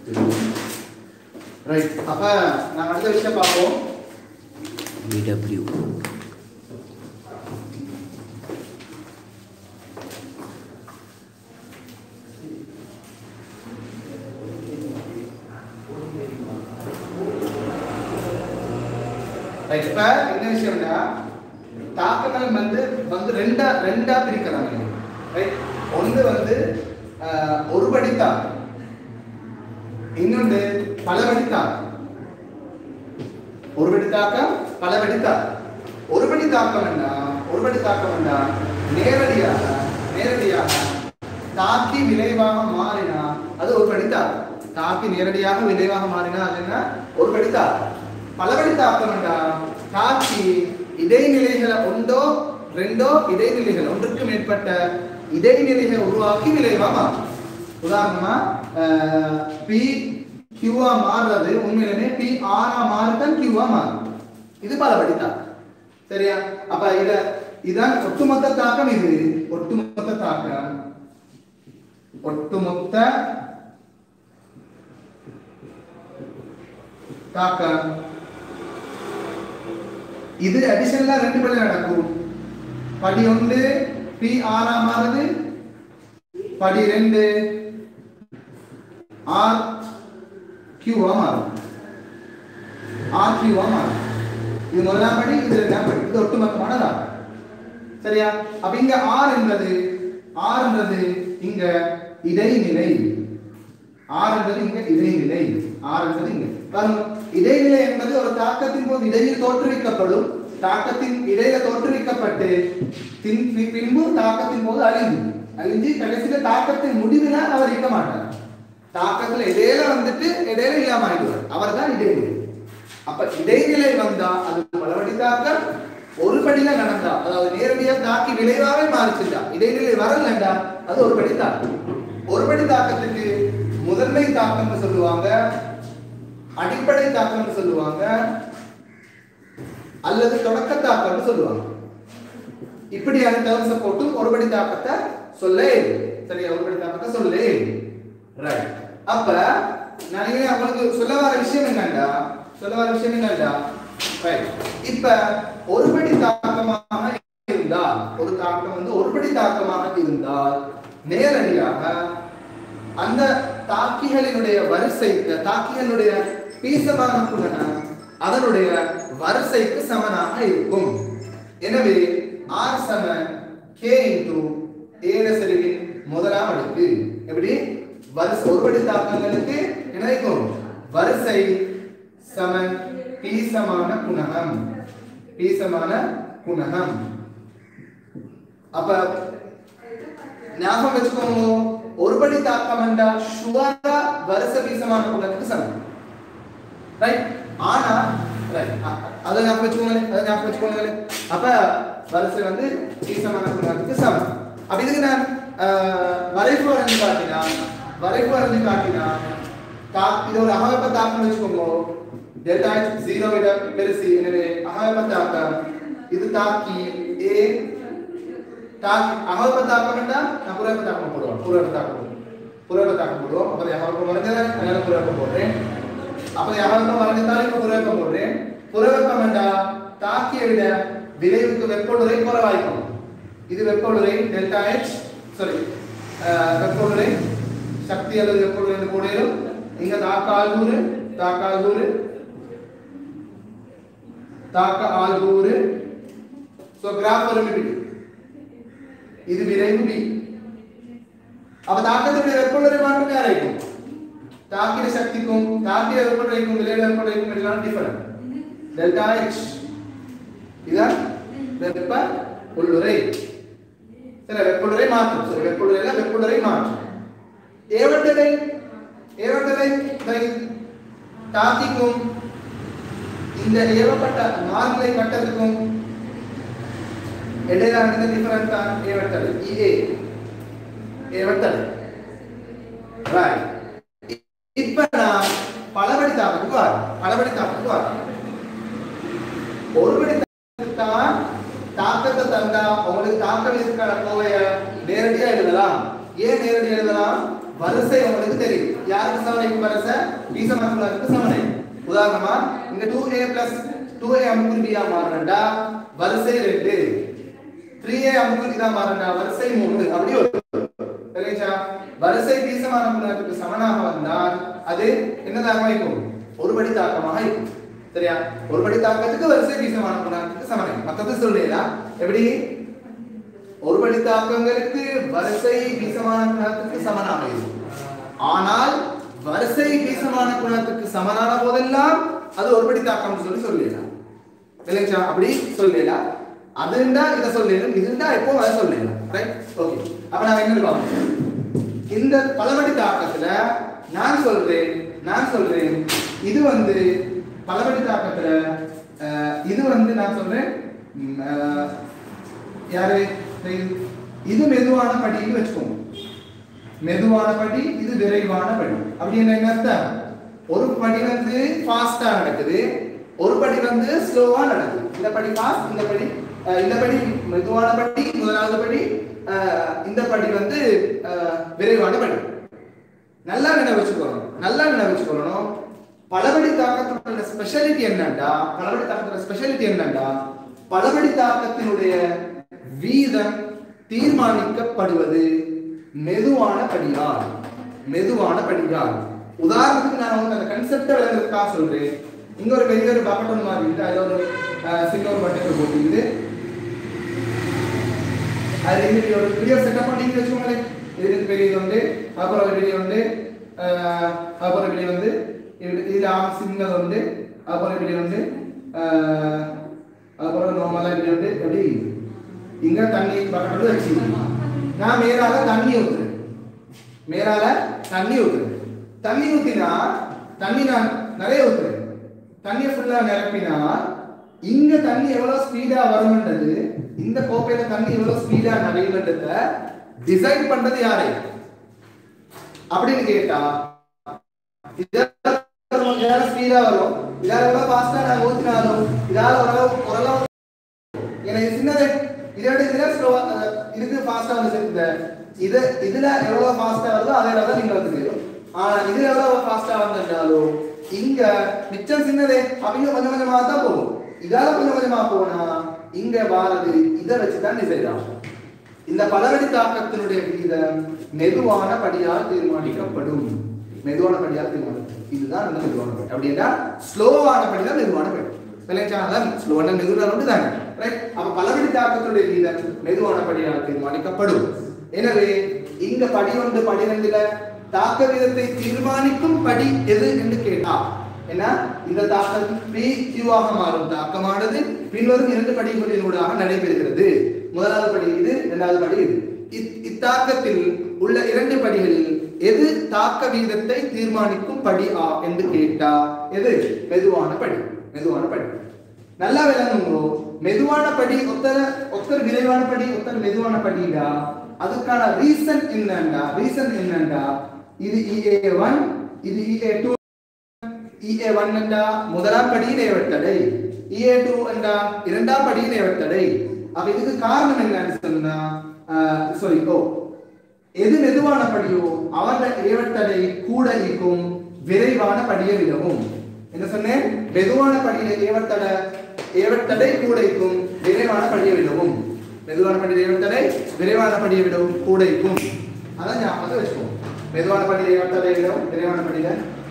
ரைட். அப்ப நான் அடுத்த விஷயம் பார்ப்போம். BW right. இப்ப என்ன விஷயம்னா தாக்கங்கள் வந்து வந்து ரெண்டா ரெண்டா பிரிக்கிறாங்க. ரைட். ஒன்று வந்து ஒருபடி தாக்கம், இன்னொன்று பலபடி தாக்கம். ஒருபடி தாக்கம், பலபடி தாக்கம். ஒருபடி தாக்கம் என்ன? ஒருபடி தாக்கம் என்ன? நேரடியாக நேரடியாக தாக்கி விளைவாக மாறினா அது ஒருபடி தாக்கம். தாக்கி நேரடியாக விளைவாக மாறினா அது என்ன? ஒருபடி தாக்கம். பலபடி தாக்கம் என்ன? தாக்கி இடைநிலைகளை ஒன்றோ ரெண்டோ இடைநிலைகள், ஒன்றுக்கு மேற்பட்ட இடைநிலைகளை உருவாக்கி விளைவாக மாறும். உதாரணமா பி கியூவா மாறுறது உண்மையிலே பி ஆரா மாறுதான் கியூவா மாறும். இது பலபடி தாக்கம். சரியா? அப்ப இத இதான் ஒட்டுமொத்த தாக்கம். இது ஒட்டுமொத்த தாக்கம். ஒட்டுமொத்த தாக்கம். இது அடிஷனலா ரெண்டு படி நடக்கும். படி ஒன்று பி ஆரா மாறுது, படி ரெண்டு ஆர் கியூவா மாறும். ஆர் கியூவா மாறும். இது முதலாம் படி, இது இரண்டாம் படி. இது ஒட்டுமொத்தமான தாக்கம். சரியா? அப்ப இங்க ஆர் என்பது ஆர் என்பது இங்க இடைநிலை. ஆர் என்பது இங்க இடைநிலை. ஆர் என்பது இங்க பாருங்க. இடைநிலை என்பது ஒரு தாக்கத்தின் போது இடையில் தோற்றுவிக்கப்படும். தாக்கத்தின் இடையில தோற்றுவிக்கப்பட்டு பின்பு தாக்கத்தின் போது அழிஞ்சு அழிஞ்சு கடைசியில தாக்கத்தின் முடிவில் அவர் இருக்க மாட்டார். தாக்கத்துல இடையில வந்துட்டு இடையில இல்லாம ஆயிடுவார். அவர் தான் இடைநிலை. அப்ப இடைநிலை வந்தா அது பலபடி தாக்கம். ஒரு படியில நடந்தா, அதாவது நேரடியா தாக்கி விளைவாவே மாறிச்சுட்டா, இடைநிலை வரலண்டா அது ஒரு படி தாக்கம். ஒரு படி தாக்கத்துக்கு முதன்மை தாக்கம்னு சொல்லுவாங்க, அடிப்படை தாக்கம்னு சொல்லுவாங்க, அல்லது தொடக்க தாக்கம்னு சொல்லுவாங்க. இப்படியான டேர்ம்ஸை போட்டு ஒருபடி தாக்கத்தை சொல்லே. சரியா? ஒருபடி தாக்கத்தை சொல்லே. ரைட். அப்ப நான் உங்களுக்கு சொல்ல வர விஷயம் என்னண்டா சொல்ல வர விஷயம் என்னண்டா ரைட். இப்ப ஒருபடி தாக்கமாக இருந்தால், ஒரு தாக்கம் வந்து ஒருபடி தாக்கமாக இருந்தால் நேரடியாக அந்த தாக்கிகளினுடைய வரிசை, தாக்கிகளுடைய பீசமான குணம் அதனுடைய வரிசைக்கு சமனாக இருக்கும். எனவே R Saman K into A சரிவின் முதலாம் அடுக்கு. எப்படி? வரிசை ஒருபடி தாக்கங்களுக்கு என்ன இருக்கும்? வரிசை சமன் பீசமான குணகம். பீசமான குணகம். அப்ப ஞாபகம் வச்சுக்கோங்க, ஒருபடி தாக்கம் என்றா ஷுவரா வரிசை பீசமான குணத்துக்கு சமம். ரைட்? ஆனா ரைட், அத ஞாபகம் வச்சுக்கோங்க. அத ஞாபகம் வச்சுக்கோங்க. அப்ப வரிசை வந்து பீசமான குணத்துக்கு சமம். அப்ப இதுக்கு நான் வரைவு வரைஞ்சு காட்டினா வரைவு வரைஞ்சு காட்டினா இது ஒரு அகவெப்ப தாக்கம் வச்சுக்கோங்க. டெல்டா எச் ஜீரோ விட பெருசு. எனவே அகவெப்ப தாக்கம் இது தாக்கி A தாக்கி அகவெப்ப தாக்கம் என்றா நான் புறவெப்ப தாக்கம் போடுவோம். புறவெப்ப தாக்கம் புறவெப்ப தாக்கம் போடுவோம். அப்ப அகவெப்ப வரைஞ்சா அதனால புறவெப்ப போடுறேன். அப்ப அகவெப்ப வரைஞ்சாலும் இப்ப புறவெப்ப போடுறேன். புறவெப்பம் என்றா தாக்கியை விட விளைவுக்கு வெப்பநிலை குறைவாயிருக்கும். இது வெப்பநிலை டெல்டா எச் சாரி வெப்பநிலை சக்தி அல்லது வெப்பநிலை கூடையிலும் இங்க தாக்க ஆள்கூறு தாக்க ஆள்கூறு தாக்க ஆள்கூறு சோ கிராஃப் வரும் இப்படி. இது விளைவு B. அப்ப தாக்கத்துடைய வெப்பநிலை மாற்றம் யாராயிருக்கும்? தாக்கிய சக்திக்கும் தாக்கிய வெப்பநிலைக்கும் விளைவு வெப்பநிலைக்கும் எல்லாம் டிஃபரண்ட். டெல்டா எச் இதான் வெப்ப உள்ளுறை. சில வெப்பநிலை மாற்றம். சரி, வெப்பநிலையில வெப்பநிலை மாற்றம். ஏவட்டலை ஏவட்டலை தாக்கிக்கும் இந்த ஏவப்பட்ட மாறுநிலை கட்டத்துக்கும் இடையில இருந்த டிஃபரன்ஸ் தான் ஏவட்டலை. இஏ ஏவட்டலை. ரைட். இப்ப நான் பலபடி தாக்கத்துக்கு வர பலபடி தாக்கத்துக்கு வர ஒருபடி தான் தாக்கத்தை தந்தா உங்களுக்கு தாக்க விதிக்கான கோவைய நேரடியா எழுதலாம். ஏன் நேரடியா எழுதலாம்? வரிசை உங்களுக்கு தெரியும். யாருக்கு சமனை வரிசை? b சமன்பாட்டுக்கு சமனை. உதாரணமா இங்க two a plus two a அமுக்குறி b ஆ மாறனடா வரிசை ரெண்டு. three a அமுக்குறி இதா மாறனடா வரிசை மூன்று. அப்படி ஒரு சரியா? வரிசை b சமன்பாட்டுக்கு சமனாக வந்தால் அது என்னதாக இருக்கும்? ஒருபடி தாக்கமாக இருக்கும். சரியா? ஒருபடி தாக்கத்துக்கு வரிசை b சமன்பாட்டுக்கு சமனை. மத்தது சொல்றேனா? எப்படி? ஒருபடி தாக்கங்களுக்கு வரிசை b சமன்பாட்டுக்கு சமனாக இருக்கும். ஆனால் வரிசை b சமன்பாட்டுக்கு சமனான போதெல்லாம் அது ஒருபடி தாக்கம்னு சொல்லி சொல்லலாம். இல்லையா? அப்படி சொல்லலாம். அதுண்டா இத சொல்லலாம். இதுண்டா எப்போ அத சொல்லலாம். ரைட்? ஓகே. அப்ப நான் என்ன பாப்போம்? இந்த பலபடி தாக்கத்துல நான் சொல்றேன் நான் சொல்றேன் இது வந்து பலபடி தாக்கத்துல இது வந்து நான் சொல்றேன் யாரு இது மெதுவான படின்னு வெச்சுக்கோங்க. மெதுவான படி இது விரைவான படி. அப்படி என்ன அர்த்தம்? ஒரு படி வந்து ஃபாஸ்டா நடக்குது, ஒரு படி வந்து ஸ்லோவா நடக்குது. இந்த படி ஃபாஸ்ட், இந்த படி இந்த படி மெதுவான படி, முதலாவது படி, இந்த படி வந்து விரைவான படி. நல்லா நினைவு வச்சுக்கணும். நல்லா நினைவு வச்சுக்கணும். பலபடி தாக்கத்தோட ஸ்பெஷாலிட்டி என்னன்னா, பலபடி தாக்கத்தோட ஸ்பெஷாலிட்டி என்னன்னா, பலபடி தாக்கத்தினுடைய வீதம் தீர்மானிக்கப்படுவது மெதுவான படியால். மெதுவான படியால். உதாரணத்துக்கு நான் உங்களுக்கு அந்த கான்செப்டை விளக்குறதுக்காக சொல்றேன். இங்க ஒரு பெரிய ஒரு பக்கெட் ஒன்று மாதிரி இருக்கு. அதுல ஒரு சின்ன ஒரு பக்கெட் போட்டுக்குது. அது இந்த ஒரு பெரிய செட்டப் பண்ணி வச்சுக்கோங்களேன். இதுக்கு பெரிய இது உண்டு, அப்புறம் ஒரு பெரிய உண்டு, அப்புறம் பெரிய வந்து இதுல ஆம் சின்னது உண்டு, அப்புறம் பெரிய உண்டு, அப்புறம் நார்மலா பெரிய உண்டு. எப்படி இங்க தண்ணி பக்கெட் வச்சு நான் மேலால தண்ணி ஊத்துறேன். மேலால தண்ணி ஊத்துறேன். தண்ணி ஊத்தினா தண்ணி நான் நிறைய ஊத்துறேன். தண்ணியை ஃபுல்லா நிரப்பினா இங்க தண்ணி எவ்வளவு ஸ்பீடா வரும்ன்றது, இந்த கோப்பையில தண்ணி எவ்வளவு ஸ்பீடா நிறையும்ன்றத டிசைன் பண்றது யாரு அப்படின்னு கேட்டா, இதால ஸ்பீடா வரும், இதால எவ்வளவு ஃபாஸ்டா நான் ஊத்தினாலும் இதால ஓரளவு ஓரளவு எனக்கு சின்னது இதோட இதுல ஸ்லோவா இதுக்கு ஃபாஸ்டா வந்து சேர்த்து இது இதுல எவ்வளவு ஃபாஸ்டா வருதோ அதே அளவு நீங்க வந்து சேரும். ஆனா இதுல எவ்வளவு ஃபாஸ்டா வந்தாலும் இங்க மிச்சம் சின்னதே அவங்க கொஞ்சம் கொஞ்சமா தான் போகும். இதால கொஞ்சம் கொஞ்சமா போனா இங்க வாரது இதை வச்சுதான் டிசைட் ஆகும். இந்த பலவடி தாக்கத்தினுடைய விகிதம் மெதுவான படியால் தீர்மானிக்கப்படும். மெதுவான படியால் தீர்மானிக்கப்படும். இதுதான் அந்த மெதுவான படி. அப்படின்னா ஸ்லோவான படி தான் மெதுவான படி. ஸ்லோவான மெதுவான படி தாங்க. ரைட்? அப்ப பலவடி தாக்கத்தினுடைய விகிதம் மெதுவான படியால் தீர்மானிக்கப்படும். எனவே இங்க படி ஒன்று படி ரெண்டுல தாக்க விதத்தை தீர்மானிக்கும் படி எது என்று கேட்டா என்ன, இந்த தாக்கம் P Q ஆக மாறும் தாக்கமானது பின்வரும் இரண்டு படிகளினூடாக நடைபெறுகிறது. முதலாவது படி இது, இரண்டாவது படி இது. இத்தாக்கத்தில் உள்ள இரண்டு படிகளில் எது தாக்க விகிதத்தை தீர்மானிக்கும் படி ஆ என்று கேட்டா எது? மெதுவான படி. மெதுவான படி. நல்லா விளங்குங்க. மெதுவான படி ஒத்தர ஒத்தர் விரைவான படி ஒத்தர் மெதுவான படிடா. அதுக்கான ரீசன் என்னன்னா, ரீசன் என்னன்னா இது E A one இது E A two. E A one என்றா முதலாம் படியின் ஏவத்தடை, E A two என்றா இரண்டாம் படியின் ஏவத்தடை. அப்ப இதுக்கு காரணம் என்னன்னு சொன்னா சாரி ஓ எது மெதுவான படியோ அவன் ஏவத்தடை கூட இருக்கும் விரைவான படியை விடவும். என்ன சொன்னேன்? மெதுவான படியில ஏவத்தடை ஏவத்தடை கூட இருக்கும் விரைவான படியை விடவும். மெதுவான படியில ஏவத்தடை விரைவான படியை விடவும் கூட இருக்கும். அதான் ஞாபகத்தை வச்சுக்கோங்க. மெதுவான படியில ஏவத்தடை விடவும் விரைவான படியில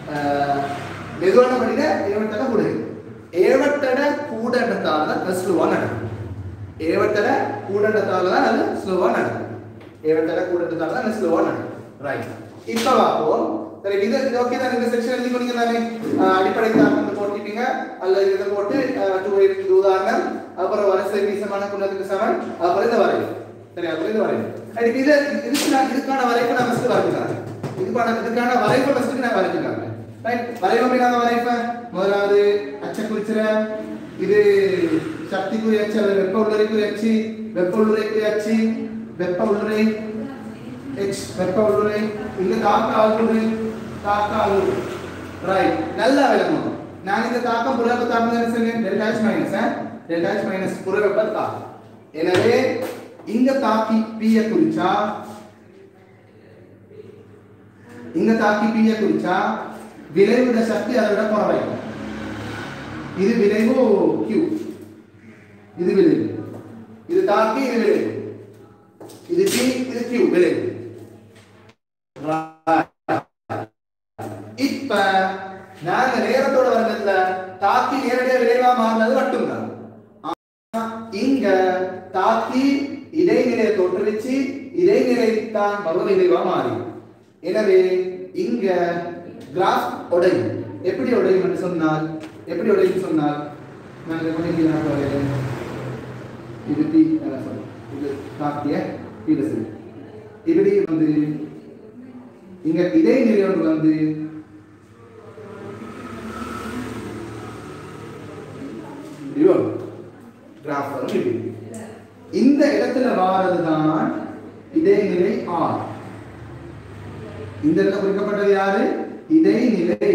மெதுவான படியில ஏவத்தடை கூட இருக்கும். ஏவத்தடை கூடன்றதால தான் ஸ்லோவா நடக்கும். ஏவத்தடை கூடன்றதால தான் அது ஸ்லோவா நடக்கும். ஏவத்தடை கூடன்றதால தான் அது ஸ்லோவா நடக்கும். ரைட். இப்ப பாப்போம். சரி, இது ஓகே தான். இந்த செக்ஷன் எழுதி கொண்டீங்க தானே? அடிப்படை தாக்கம் போட்டுட்டீங்க அல்லது இதை போட்டு டூ உதாரணம், அப்புறம் வரிசை வீசமான குணத்துக்கு சமன், அப்புறம் இந்த வரைவு. சரி, அப்புறம் இந்த வரைவு. இது இதுக்கு நான் இதுக்கான வரைவு நான் ஃபர்ஸ்ட் வரைஞ்சுக்கிறேன். இதுக்கான இதுக்கான வரைவு ஃபர்ஸ்ட் நான் வரைஞ்சுக்கிறேன். ரைட்? வரைவு அப்படின்னா வரைப்பேன். முதலாவது அச்சை குறிச்சிறேன். இது சக்தி குறி அச்சு அல்லது வெப்ப உள்ளுரை குறி அச்சு, வெப்ப உள்ளுரை குறி அச்சு, வெப்ப உள்ளுரை H வெப்ப உள்ளுரை, இந்த தாக்க ஆளுரை, தாக்க ஆளுரை. ரைட்? நல்லா விளங்கணும். நான் இந்த தாக்கம் புற வெப்ப தாக்கம் என்ன சொன்னேன்? Delta H minus delta H minus புற வெப்ப தாக்கம். எனவே இங்க தாக்கி P ய குறிச்சா இங்க தாக்கி P யை குறிச்சா விளைவுட சக்தி அதை விட குறையும். இது விளைவு Q, இது விளைவு, இது தாக்கி, இது விளைவு, இது P, இது Q விளைவு. இப்ப நாங்க நேரத்தோட வர்றதுல தாக்கி நேரடியா விளைவா மாறினது மட்டும்தான். இங்க தாக்கி இடைநிலையை தோற்றுவிச்சு இடைநிலை தான் மறு விளைவா மாறி. எனவே இங்க கிராஃப் உடையும். எப்படி உடையும் என்று சொன்னால் எப்படி உடையும் சொன்னால் நான் இதை பண்ணிக்கிறேன். இது P இது தாக்கிய P சரி. இப்படி வந்து இங்க இடைநிலை ஒன்று வந்து கிராஃப் வரும். இந்த இடத்துல வாரதுதான் இடைநிலை R. இந்த இடத்துல குறிக்கப்பட்டது யாரு? இடைநிலை.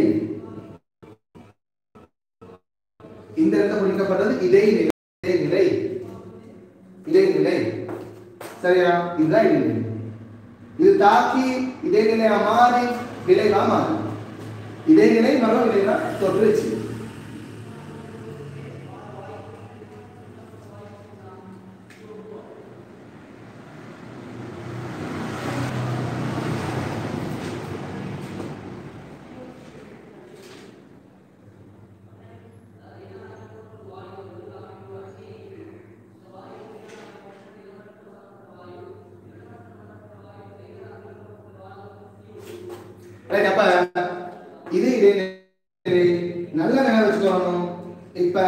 இந்த இடத்துல குறிக்கப்பட்டது இடைநிலை. இடைநிலை இடைநிலை சரியா? இதுதான் இடைநிலை. இது தாக்கி இடைநிலையா மாறி விளைவா மாறி இடைநிலை மறு விளைவா தொற்றுச்சு. அப்ப இது இடைநிலை. நல்ல நினைவு வச்சுக்கணும். இப்ப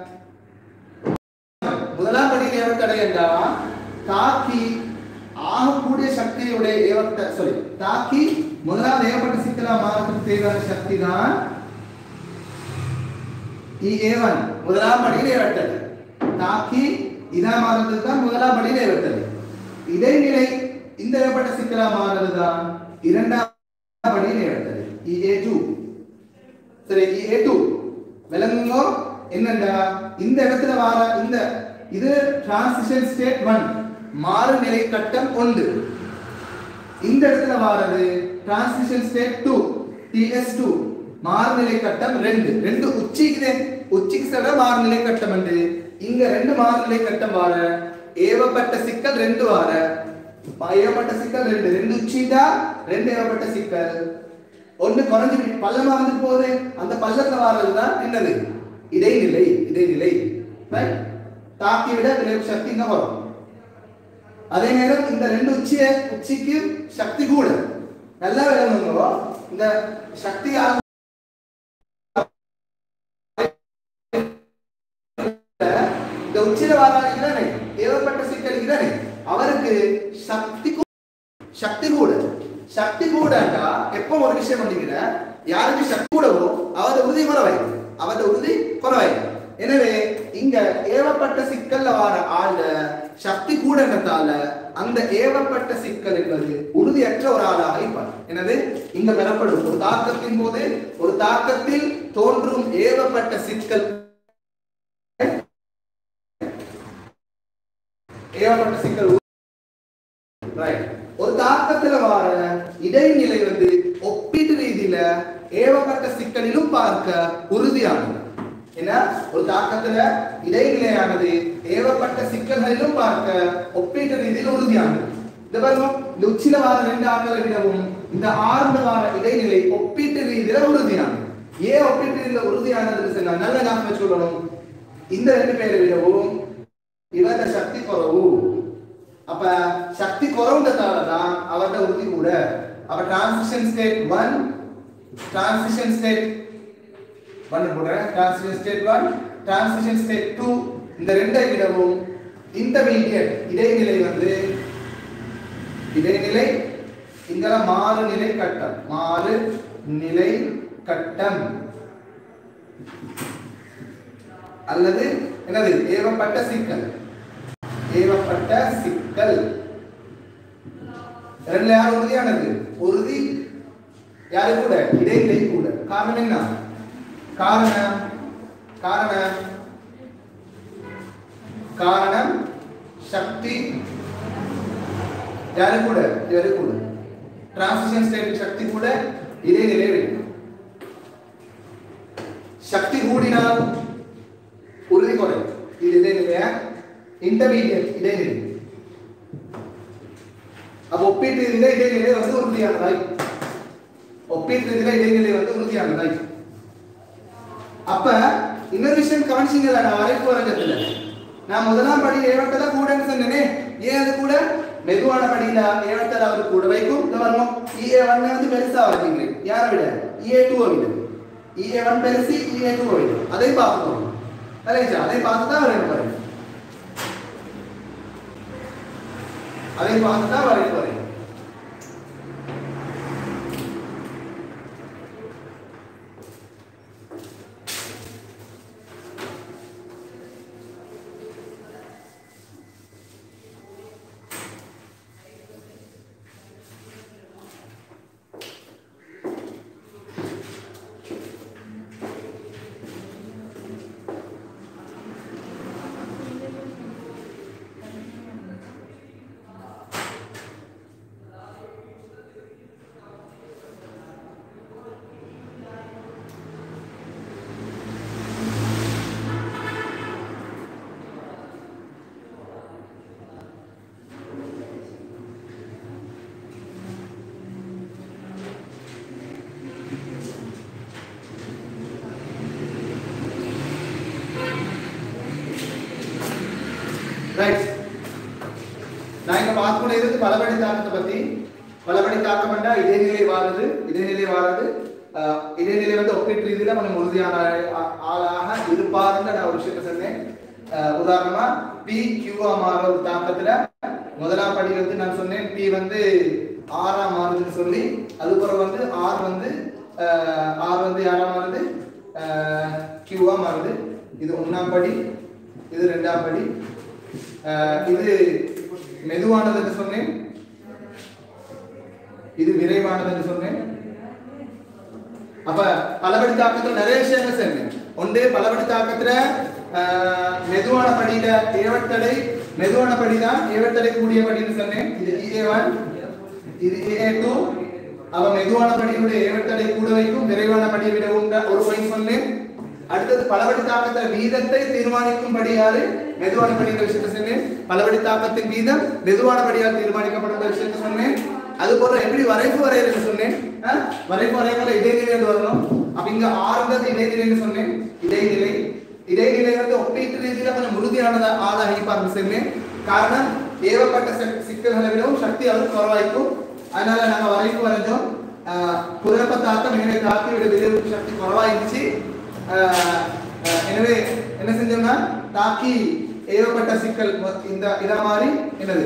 முதலாம் படி ஏவத்தடை என்றா தாக்கி ஆகக்கூடிய சக்தியுடைய ஏவத்த சாரி தாக்கி முதலாவது ஏவப்பட்ட சிக்கலா மாறதுக்கு தேவையான சக்தி தான் E A one. முதலாம் படியில் ஏவத்தடை தாக்கி இதா மாறதுக்கு தான் முதலாம் படியில் ஏவத்தடை. இடைநிலை இந்த ஏவப்பட்ட சிக்கலா மாறதுதான் இரண்டாம் படியில் ஏவத்தடை E A two. சரி E A two விளங்குங்க. என்னடா இந்த இடத்துல வர இந்த இது டிரான்சிஷன் ஸ்டேட் one மாறு நிலை கட்டம் ஒன்று. இந்த இடத்துல வரது transition state two T S two மாறு நிலை கட்டம் ரெண்டு. ரெண்டு உச்சிக்கு உச்சிக்கு செல்ற மாறு நிலை கட்டம் உண்டு. இங்க ரெண்டு மாறு நிலை கட்டம் வர ஏவப்பட்ட சிக்கல் ரெண்டு வர ஏவப்பட்ட சிக்கல் ரெண்டு ரெண்டு உச்சிடா ரெண்டு ஏவப்பட்ட சிக்கல் ஒன்று குறைஞ்சு பள்ளமா வந்து போகுது. அந்த பள்ளத்துல வர்றதுதான் என்னது? இடைநிலை. இடைநிலை தாக்கி விட விளைவு சக்தி இங்க வரும். அதே நேரம் இந்த ரெண்டு உச்சிய உச்சிக்கு சக்தி கூட நல்லா விளங்குங்க. இந்த சக்தி இந்த உச்சியில வராங்க ஏவப்பட்ட சிக்கல் தானே அவருக்கு சக்தி சக்தி கூட சக்தி கூடா எப்போ ஒரு விஷயம் பண்ணிக்கிற யாருக்கு சக்தி கூடவோ அவரது உறுதி குறைவாய் அவரது உறுதி குறைவாய். எனவே இங்க ஏவப்பட்ட சிக்கல்ல வர ஆள சக்தி கூடன்றதால அந்த ஏவப்பட்ட சிக்கல் என்பது உறுதியற்ற ஒரு ஆளாக இருப்பார். எனவே இங்க பெறப்படும் ஒரு தாக்கத்தின் போது ஒரு தாக்கத்தில் தோன்றும் ஏவப்பட்ட சிக்கல் ஏவப்பட்ட சிக்கல் ஒரு தாக்கத்துல வர இடைநிலை வந்து ஒப்பீட்டு ரீதியில ஏவப்பட்ட சிக்கலிலும் பார்க்க உறுதியானது. ஏன்னா ஒரு தாக்கத்துல இடைநிலையானது ஏவப்பட்ட சிக்கல்களிலும் பார்க்க ஒப்பீட்டு ரீதியில் உறுதியானது. இந்த பாருங்க இந்த உச்சில வார ரெண்டு ஆண்களை விடவும் இந்த ஆரம்ப வார இடைநிலை ஒப்பீட்டு ரீதியில உறுதியானது. ஏன் ஒப்பீட்டு ரீதியில உறுதியானதுன்னு சொன்னா நல்ல ஞாபகம் வச்சுக்கணும். இந்த ரெண்டு பேரை விடவும் இவர சக்தி குறவு. அப்ப சக்தி குறவுன்றதால தான் அவரோட உறுதி கூட. அப்ப transition state one transition state one போடுறேன். Transition state one transition state two இந்த ரெண்டை விடவும் இன்டர்மீடியட் இடைநிலை வந்து இடைநிலை இங்க மாறு நிலை கட்டம் மாறு நிலை கட்டம் அல்லது என்னது ஏவப்பட்ட சிக்கல் ஏவப்பட்ட சிக்கல் ரெண்டுல யார் உறுதியானது? உறுதி யாரு கூட? இடைநிலை கூட. காரணம் என்ன? காரணம் காரணம் காரணம் சக்தி யாரு கூட? இவரு கூட. டிரான்சிஷன் ஸ்டேட் சக்தி கூட இடைநிலை வேண்டும். சக்தி கூடினால் உறுதி குறையும். இது இடைநிலையா இன்டர்மீடியட் இடைநிலை. அப்ப ஒப்பீட்டு ரீதியில இடைநிலை வந்து உறுதியானதாய் ஒப்பீட்டு ரீதியில இடைநிலை வந்து உறுதியானதாய் அப்ப இன்னொரு விஷயம் கவனிச்சீங்களா? நான் வரைப்பு வரைஞ்சதுல நான் முதலாம் படி ஏவட்டல கூடன்னு சொன்னேனே. ஏன் அது கூட மெதுவான படியில ஏவட்டல அவர் கூட வைக்கும். இந்த வரணும் E A one வந்து பெருசா வரைக்கீங்க. யாரை விட E A two விட E A one பெருசு E A two விட. அதை பார்க்கணும். சரிங்களா? அதை பார்த்து தான் வரைய போறேன். அதை பார்த்து தான் வரைய போறேன். ரைட். நான் இங்க பார்க்கணும் இருக்கு பலபடி தாக்கத்தை பத்தி. பலபடி தாக்கம் என்றா இடைநிலை வாருது. இடைநிலை வாருது இடைநிலை வந்து ஒப்பீட்டு ரீதியில கொஞ்சம் உறுதியான ஆளாக இருப்பாருன்னு நான் ஒரு விஷயத்தை சொன்னேன். உதாரணமா P Q ஆ மாற ஒரு தாக்கத்துல முதலாம் படி வந்து நான் சொன்னேன் P வந்து R ஆ மாறுதுன்னு சொல்லி. அதுக்கப்புறம் வந்து R வந்து R வந்து யாரா மாறுது Q ஆ மாறுது. இது ஒண்ணாம் படி, இது இரண்டாம் படி. இது மெதுவானது என்று சொன்னேன், இது விரைவானது என்று சொன்னேன். அப்ப பலபடி தாக்கத்துல நிறைய விஷயங்கள் சொன்னேன். ஒன்று பலபடி தாக்கத்துல மெதுவான படியில ஏவத்தடை மெதுவான படிதான் ஏவத்தடை கூடிய படின்னு சொன்னேன். இது E A one, இது E A two. அவ மெதுவான படியுடைய ஏவத்தடை கூட வைக்கும், விரைவான படியை விட ஒரு படி சொன்னேன். அடுத்தது பலபடி தாக்கத்தின் வீதத்தை தீர்மானிக்கும்படி யாரு மெதுவான படிங்கிற விஷயத்தை சொன்னேன். பலபடி தாக்கத்தின் வீதம் மெதுவான படியால் தீர்மானிக்கப்படும் விஷயத்தை சொன்னேன். அது போல எப்படி வரைப்பு வரையறதுன்னு சொன்னேன். வரைப்பு வரையறதுல இடைநிலை வரணும். அப்ப இங்க ஆறுங்கிறது இடைநிலைன்னு சொன்னேன். இடைநிலை இடைநிலை வந்து ஒப்பீட்டு ரீதியில கொஞ்சம் உறுதியானதா ஆளாக இருப்பாருன்னு சொன்னேன். காரணம் ஏவப்பட்ட சிக்கல்களை விடவும் சக்தி அவருக்கு குறைவாய்க்கும். அதனால நாங்க வரைப்பு வரைஞ்சோம். குறைப்ப தாக்கம் எனவே தாக்கி விட விளைவு சக்தி குறைவாயிருச்சு. எனவே என்ன செஞ்சோம்னா தாக்கி ஏவப்பட்ட சிக்கல் இந்த இத மாதிரி என்னது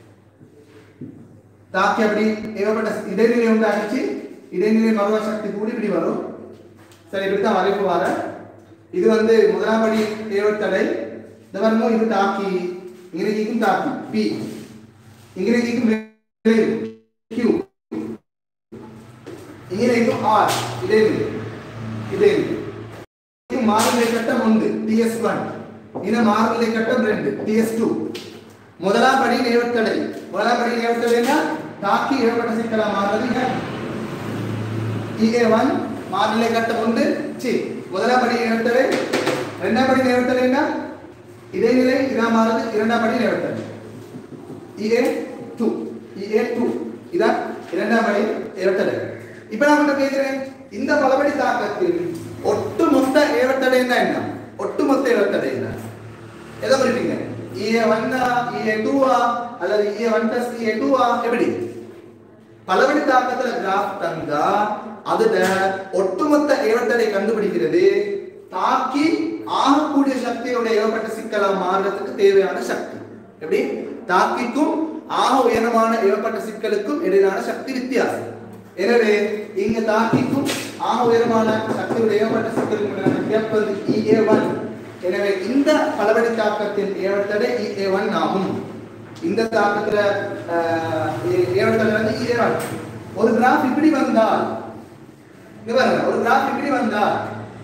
தாக்கி அப்படி ஏவப்பட்ட இடைநிலை உண்டாகிச்சு. இடைநிலை மறுவ சக்தி கூடி இப்படி வரும். சரி, இப்படித்தான் வரைப்பு வர. இது வந்து முதலாம் படி ஏவத்தடை. இந்த வரணும் இது தாக்கி இங்கிருக்கும் தாக்கி P இங்கிருக்கும் Q இங்கிருக்கும் R இடைநிலை இடைநிலை மாறுநிலை கட்டம் ஒன்று T S one, இன மாறுநிலை கட்டம் இரண்டு T S two. முதலாம் படி ஏவத்தடை முதலாம் படி ஏவத்தடைனா தாக்கி ஏவப்பட்ட சிக்கலா மாறுறது E A one மாறுநிலை கட்டம் ஒன்று சி முதலாம் படி ஏவத்தடை. இரண்டாம் படி ஏவத்தடைனா இடைநிலை இதா மாறுது இரண்டாம் படி ஏவத்தடை E A two E A two இதா இரண்டாம் படி ஏவத்தடை. இப்போ நான் உங்களை கேக்குறேன், இந்த பலபடி தாக்கத்தில் ஒட்டுமொத்த ஏவத்தடை என்ன என்ன ஒட்டுமொத்த ஏவத்தடை என்ன எதை குறிப்பீங்க? E A one E A two அல்லது E A one plus E A two எப்படி? பலபடி தாக்கத்துல கிராஃப் தந்தா அதுல ஒட்டுமொத்த ஏவத்தடை கண்டுபிடிக்கிறது தாக்கி ஆகக்கூடிய சக்தியோட ஏவப்பட்ட சிக்கலா மாறுறதுக்கு தேவையான சக்தி. எப்படி? தாக்கிக்கும் ஆக உயரமான ஏவப்பட்ட சிக்கலுக்கும் இடையிலான சக்தி வித்தியாசம். எனவே இங்க தாக்கிக்கும் ஆக உயரமான சக்தியுடைய ஏவப்பட்ட சிக்கலுக்கும் இடையிலான கேப் வந்து E A one. எனவே இந்த பலபடி தாக்கத்தின் ஏவத்தடை E A one ஆகும். இந்த தாக்கத்துல ஏவத்தடை வந்து E A one. ஒரு கிராஃப் இப்படி வந்தால் இங்க பாருங்க, ஒரு கிராஃப் இப்படி வந்தால்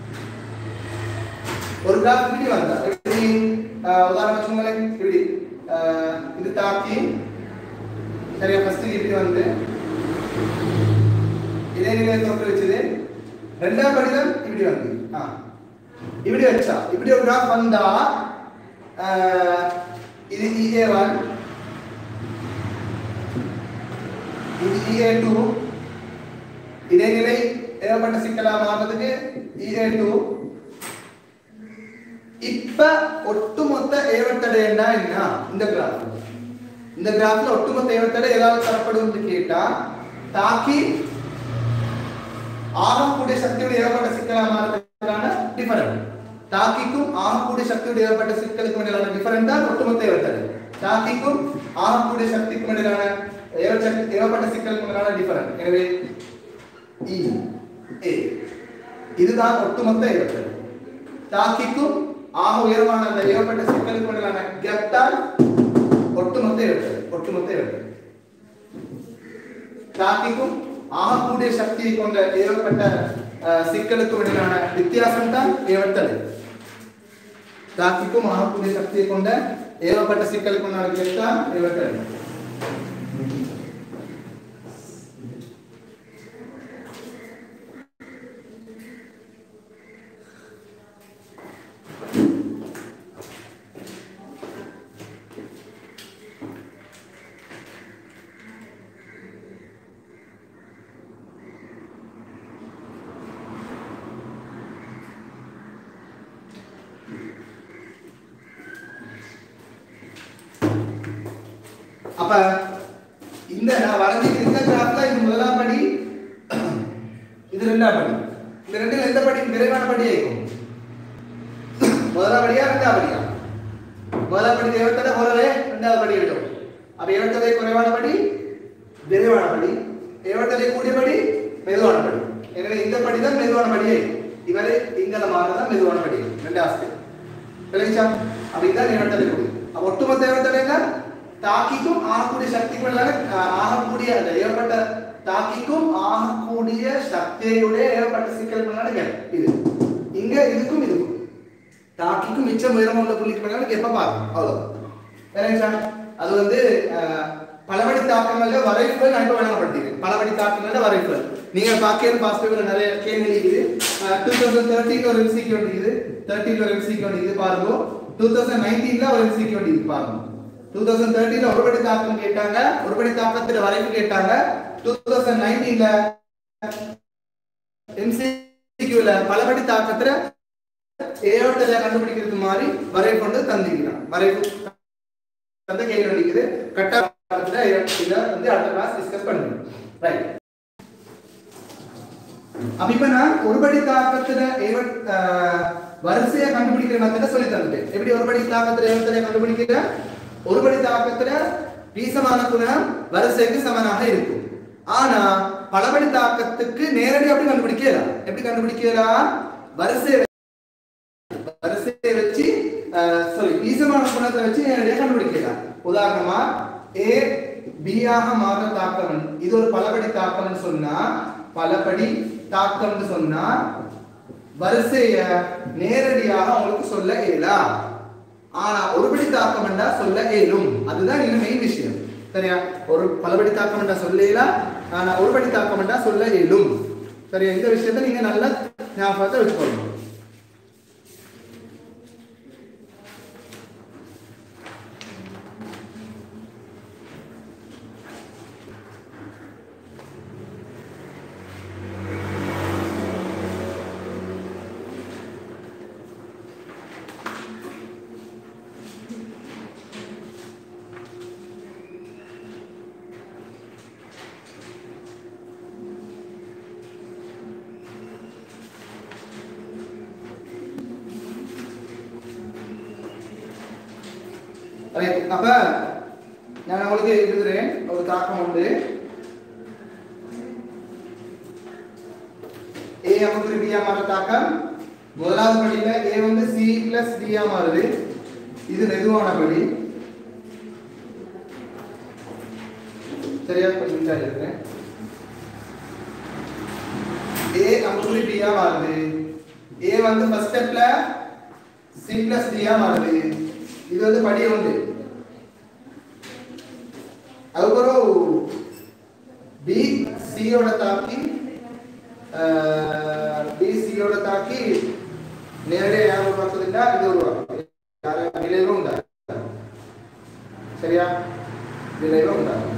ஒரு கிராஃப் இப்படி வந்தால் எப்படி உதாரணம் வச்சுங்களேன். இப்படி இது தாக்கி சரியா ஃபர்ஸ்ட் இப்படி வந்து இதே நிலையை தோற்று வச்சது ரெண்டாம் படிதான் இப்படி வந்து ஆ இப்படி வச்சா இப்படி ஒரு கிராஃப் வந்தா இது E A one இது E A two இதே நிலை ஏற்பட்ட சிக்கலா மாறுறதுக்கு E A two இப்ப ஒட்டுமொத்த ஏவத்தடை என்ன என்ன இந்த கிராஃப் இந்த கிராஃப்ல ஒட்டுமொத்த ஏவத்தடை ஏதாவது தரப்படும்னு கேட்டா தாக்கி ஆகக்கூடிய சக்தியோட ஏற்பட்ட சிக்கலா மாறுறதுக்கான டிஃபரண்ட் தாக்கிக்கும் ஆகக்கூடிய சக்தியோட ஏற்பட்ட சிக்கலுக்கு இடையிலான டிஃபரண்ட் தான் ஒட்டுமொத்த ஏவத்தடை தாக்கிக்கும் ஆகக்கூடிய சக்திக்கும் இடையிலான ஏவப்பட்ட சிக்கலுக்கு இடையிலான டிஃபரண்ட் எனவே E A இதுதான் ஒட்டுமொத்த ஏவத்தடை தாக்கிக்கும் ஆக உயரமான அந்த ஏவப்பட்ட சிக்கலுக்கு இடையிலான கேப் தான் ஒட்டுமொத்த ஏவத்தடை ஒட்டுமொத்த ஏவத்தடை தாக்கிக்கும் ஆகக்கூடிய சக்தியை கொண்ட ஏவப்பட்ட சிக்கலுக்கு இடையிலான வித்தியாசம் தான் ஏவத்தடை தாக்கிக்கும் ஆகக்கூடிய சக்தியை கொண்ட ஏவப்பட்ட சிக்கலுக்கு இடையிலான கேப் தான் ஏவத்தடை அப்ப இந்த நான் வரைஞ்சிருக்கிற இந்த கிராஃப்ல இது முதலாம் படி இது இரண்டாம் படி இந்த ரெண்டுல எந்த படி விரைவான படி ஆகும் முதலாம் படியா இரண்டாம் படியா முதலாம் படி ஏவத்தடை போறவே இரண்டாவது படி எடுக்கும் அப்ப ஏவத்தடை குறைவான படி விரைவான படி ஏவத்தடை கூடிய படி மெதுவான படி எனவே இந்த படி தான் மெதுவான படி இவரே இங்கல மாறதான் மெதுவான படி இரண்டாவது விளைச்சா அப்ப இதான் ஏவத்தடை கூடிய அப்ப ஒட்டுமொத்த ஏவத்தடை என்ன தாக்கிக்கும் ஆகக்கூடிய சக்திக்குள்ள ஆகக்கூடிய அந்த ஏற்பட்ட தாக்கிக்கும் ஆகக்கூடிய சக்தியுடைய ஏற்பட்ட சிக்கல்களான இது இங்க இதுக்கும் இதுக்கும் தாக்கிக்கும் மிச்சம் உயரமா உள்ள புள்ளிக்கு எப்ப பார்க்கணும் அவ்வளவு அது வந்து பலவடி தாக்கங்கள்ல வரைவுகள் நான் இப்ப வழங்கப்படுத்திருக்கேன் பலவடி தாக்கங்கள்ல வரைவுகள் நீங்க பாக்கியல் பாஸ் பேப்பர்ல நிறைய கேள்வி இருக்குது டூ தௌசண்ட் தேர்ட்டீன்ல ஒரு எம்சிக்யூ இருக்குது தேர்ட்டீன்ல ஒரு எம்சிக்யூ இருக்குது பாருங்க டூ தௌசண்ட் நைன்டீன்ல ஒரு எம்சிக்யூ இருக்குது பாருங்க two thousand thirteen ல ஒருபடி தாக்கம் கேட்டாங்க ஒருபடி தாக்கத்துல வரைவு கேட்டாங்க two thousand nineteen ல எம்சிக்யூ ல பலபடி தாக்கத்துல ஏவட்டல கண்டுபிடிக்கிறது மாதிரி வரைவு கொண்டு தந்திருக்காங்க வரைவு தந்த கேள்வி இருக்குது கட்டத்துல இத வந்து அடுத்த கிளாஸ் டிஸ்கஸ் பண்ணுவோம் ரைட் அப்ப இப்ப நான் ஒருபடி தாக்கத்துல ஏவட் வரிசையை கண்டுபிடிக்கிற மெத்தட சொல்லி தந்துட்டேன் எப்படி ஒருபடி தாக்கத்துல ஏவட்டல கண்டுபிடிக்கிற ஒருபடி தாக்கத்துல வீசமான குணம் வரிசைக்கு சமனாக இருக்கும் ஆனா பலபடி தாக்கத்துக்கு நேரடியாக எப்படி கண்டுபிடிக்கலாம் எப்படி கண்டுபிடிக்கலாம் வரிசை வரிசையை வச்சு சாரி வீசமான குணத்தை வச்சு நேரடியாக கண்டுபிடிக்கலாம் உதாரணமா A B ஆக மாற தாக்கம் இது ஒரு பலபடி தாக்கம்னு சொன்னா பலபடி தாக்கம்னு சொன்னா வரிசையை நேரடியாக உங்களுக்கு சொல்ல இயலாம் ஆனா ஒருபடி தாக்கம் என்றா சொல்ல இயலும் அதுதான் இன்னும் மெயின் விஷயம் சரியா ஒரு பலபடி தாக்கம் என்றா சொல்ல இயலாம் ஆனா ஒருபடி தாக்கம் என்றா சொல்ல இயலும் சரியா இந்த விஷயத்தை நீங்க நல்லா ஞாபகத்தை வச்சுக்கணும் அப்ப நான் உங்களுக்கு எழுதுறேன் ஒரு தாக்கம் உண்டு A அமுக்கு B ஆ மாற தாக்கம் முதலாவது படியில A வந்து C plus D ஆ மாறுது இது மெதுவான படி சரியா கொஞ்சம் எழுதுறேன் A அமுக்கு B ஆ மாறுது A வந்து ஃபர்ஸ்ட் ஸ்டெப்ல C plus D ஆ மாறுது இது வந்து படி உண்டு அதுக்கப்புறம் B C யோட தாக்கி B C யோட தாக்கி நேரடியாக யார் உருவாக்குதுன்னா இது உருவாக்குது. யார விளைவு உண்டாகும். சரியா? விளைவு உண்டாகும்.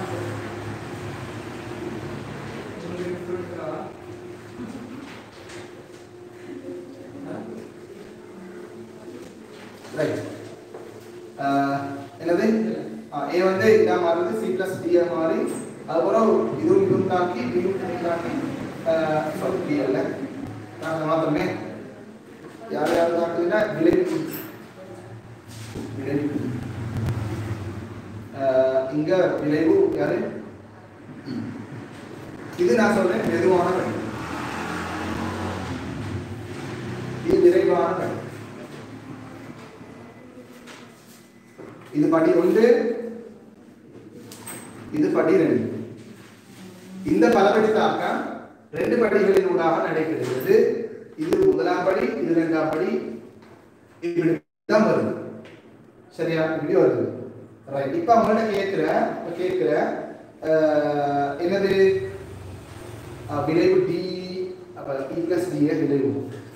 ரைட். என்னது? A வந்து இதா மாறுது C plus D ஆ மாறி அதுக்கப்புறம் இதுவும் இதுவும் தாக்கி இதுவும் இதுவும் தாக்கி சாரி D அல்ல நான் மாத்திரமே யார் யார் தாக்குதுன்னா விளைவு விளைவு இங்க விளைவு யாரு இது நான் சொல்றேன் மெதுவான படி இது விரைவான படி இது படி ஒன்று இது படி ரெண்டு இந்த பலபடி தாக்கம் ரெண்டு படிகளின் ஊடாக நடைபெறுகிறது. இது முதலாம் படி இது இரண்டாம் படி இப்படி தான் வருது. சரியா? இப்படி வருது. ரைட். இப்போ அவங்கள்ட்ட கேட்கிறேன் கேட்கிறேன் என்னது விளைவு டி அப்ப E plus D விளைவு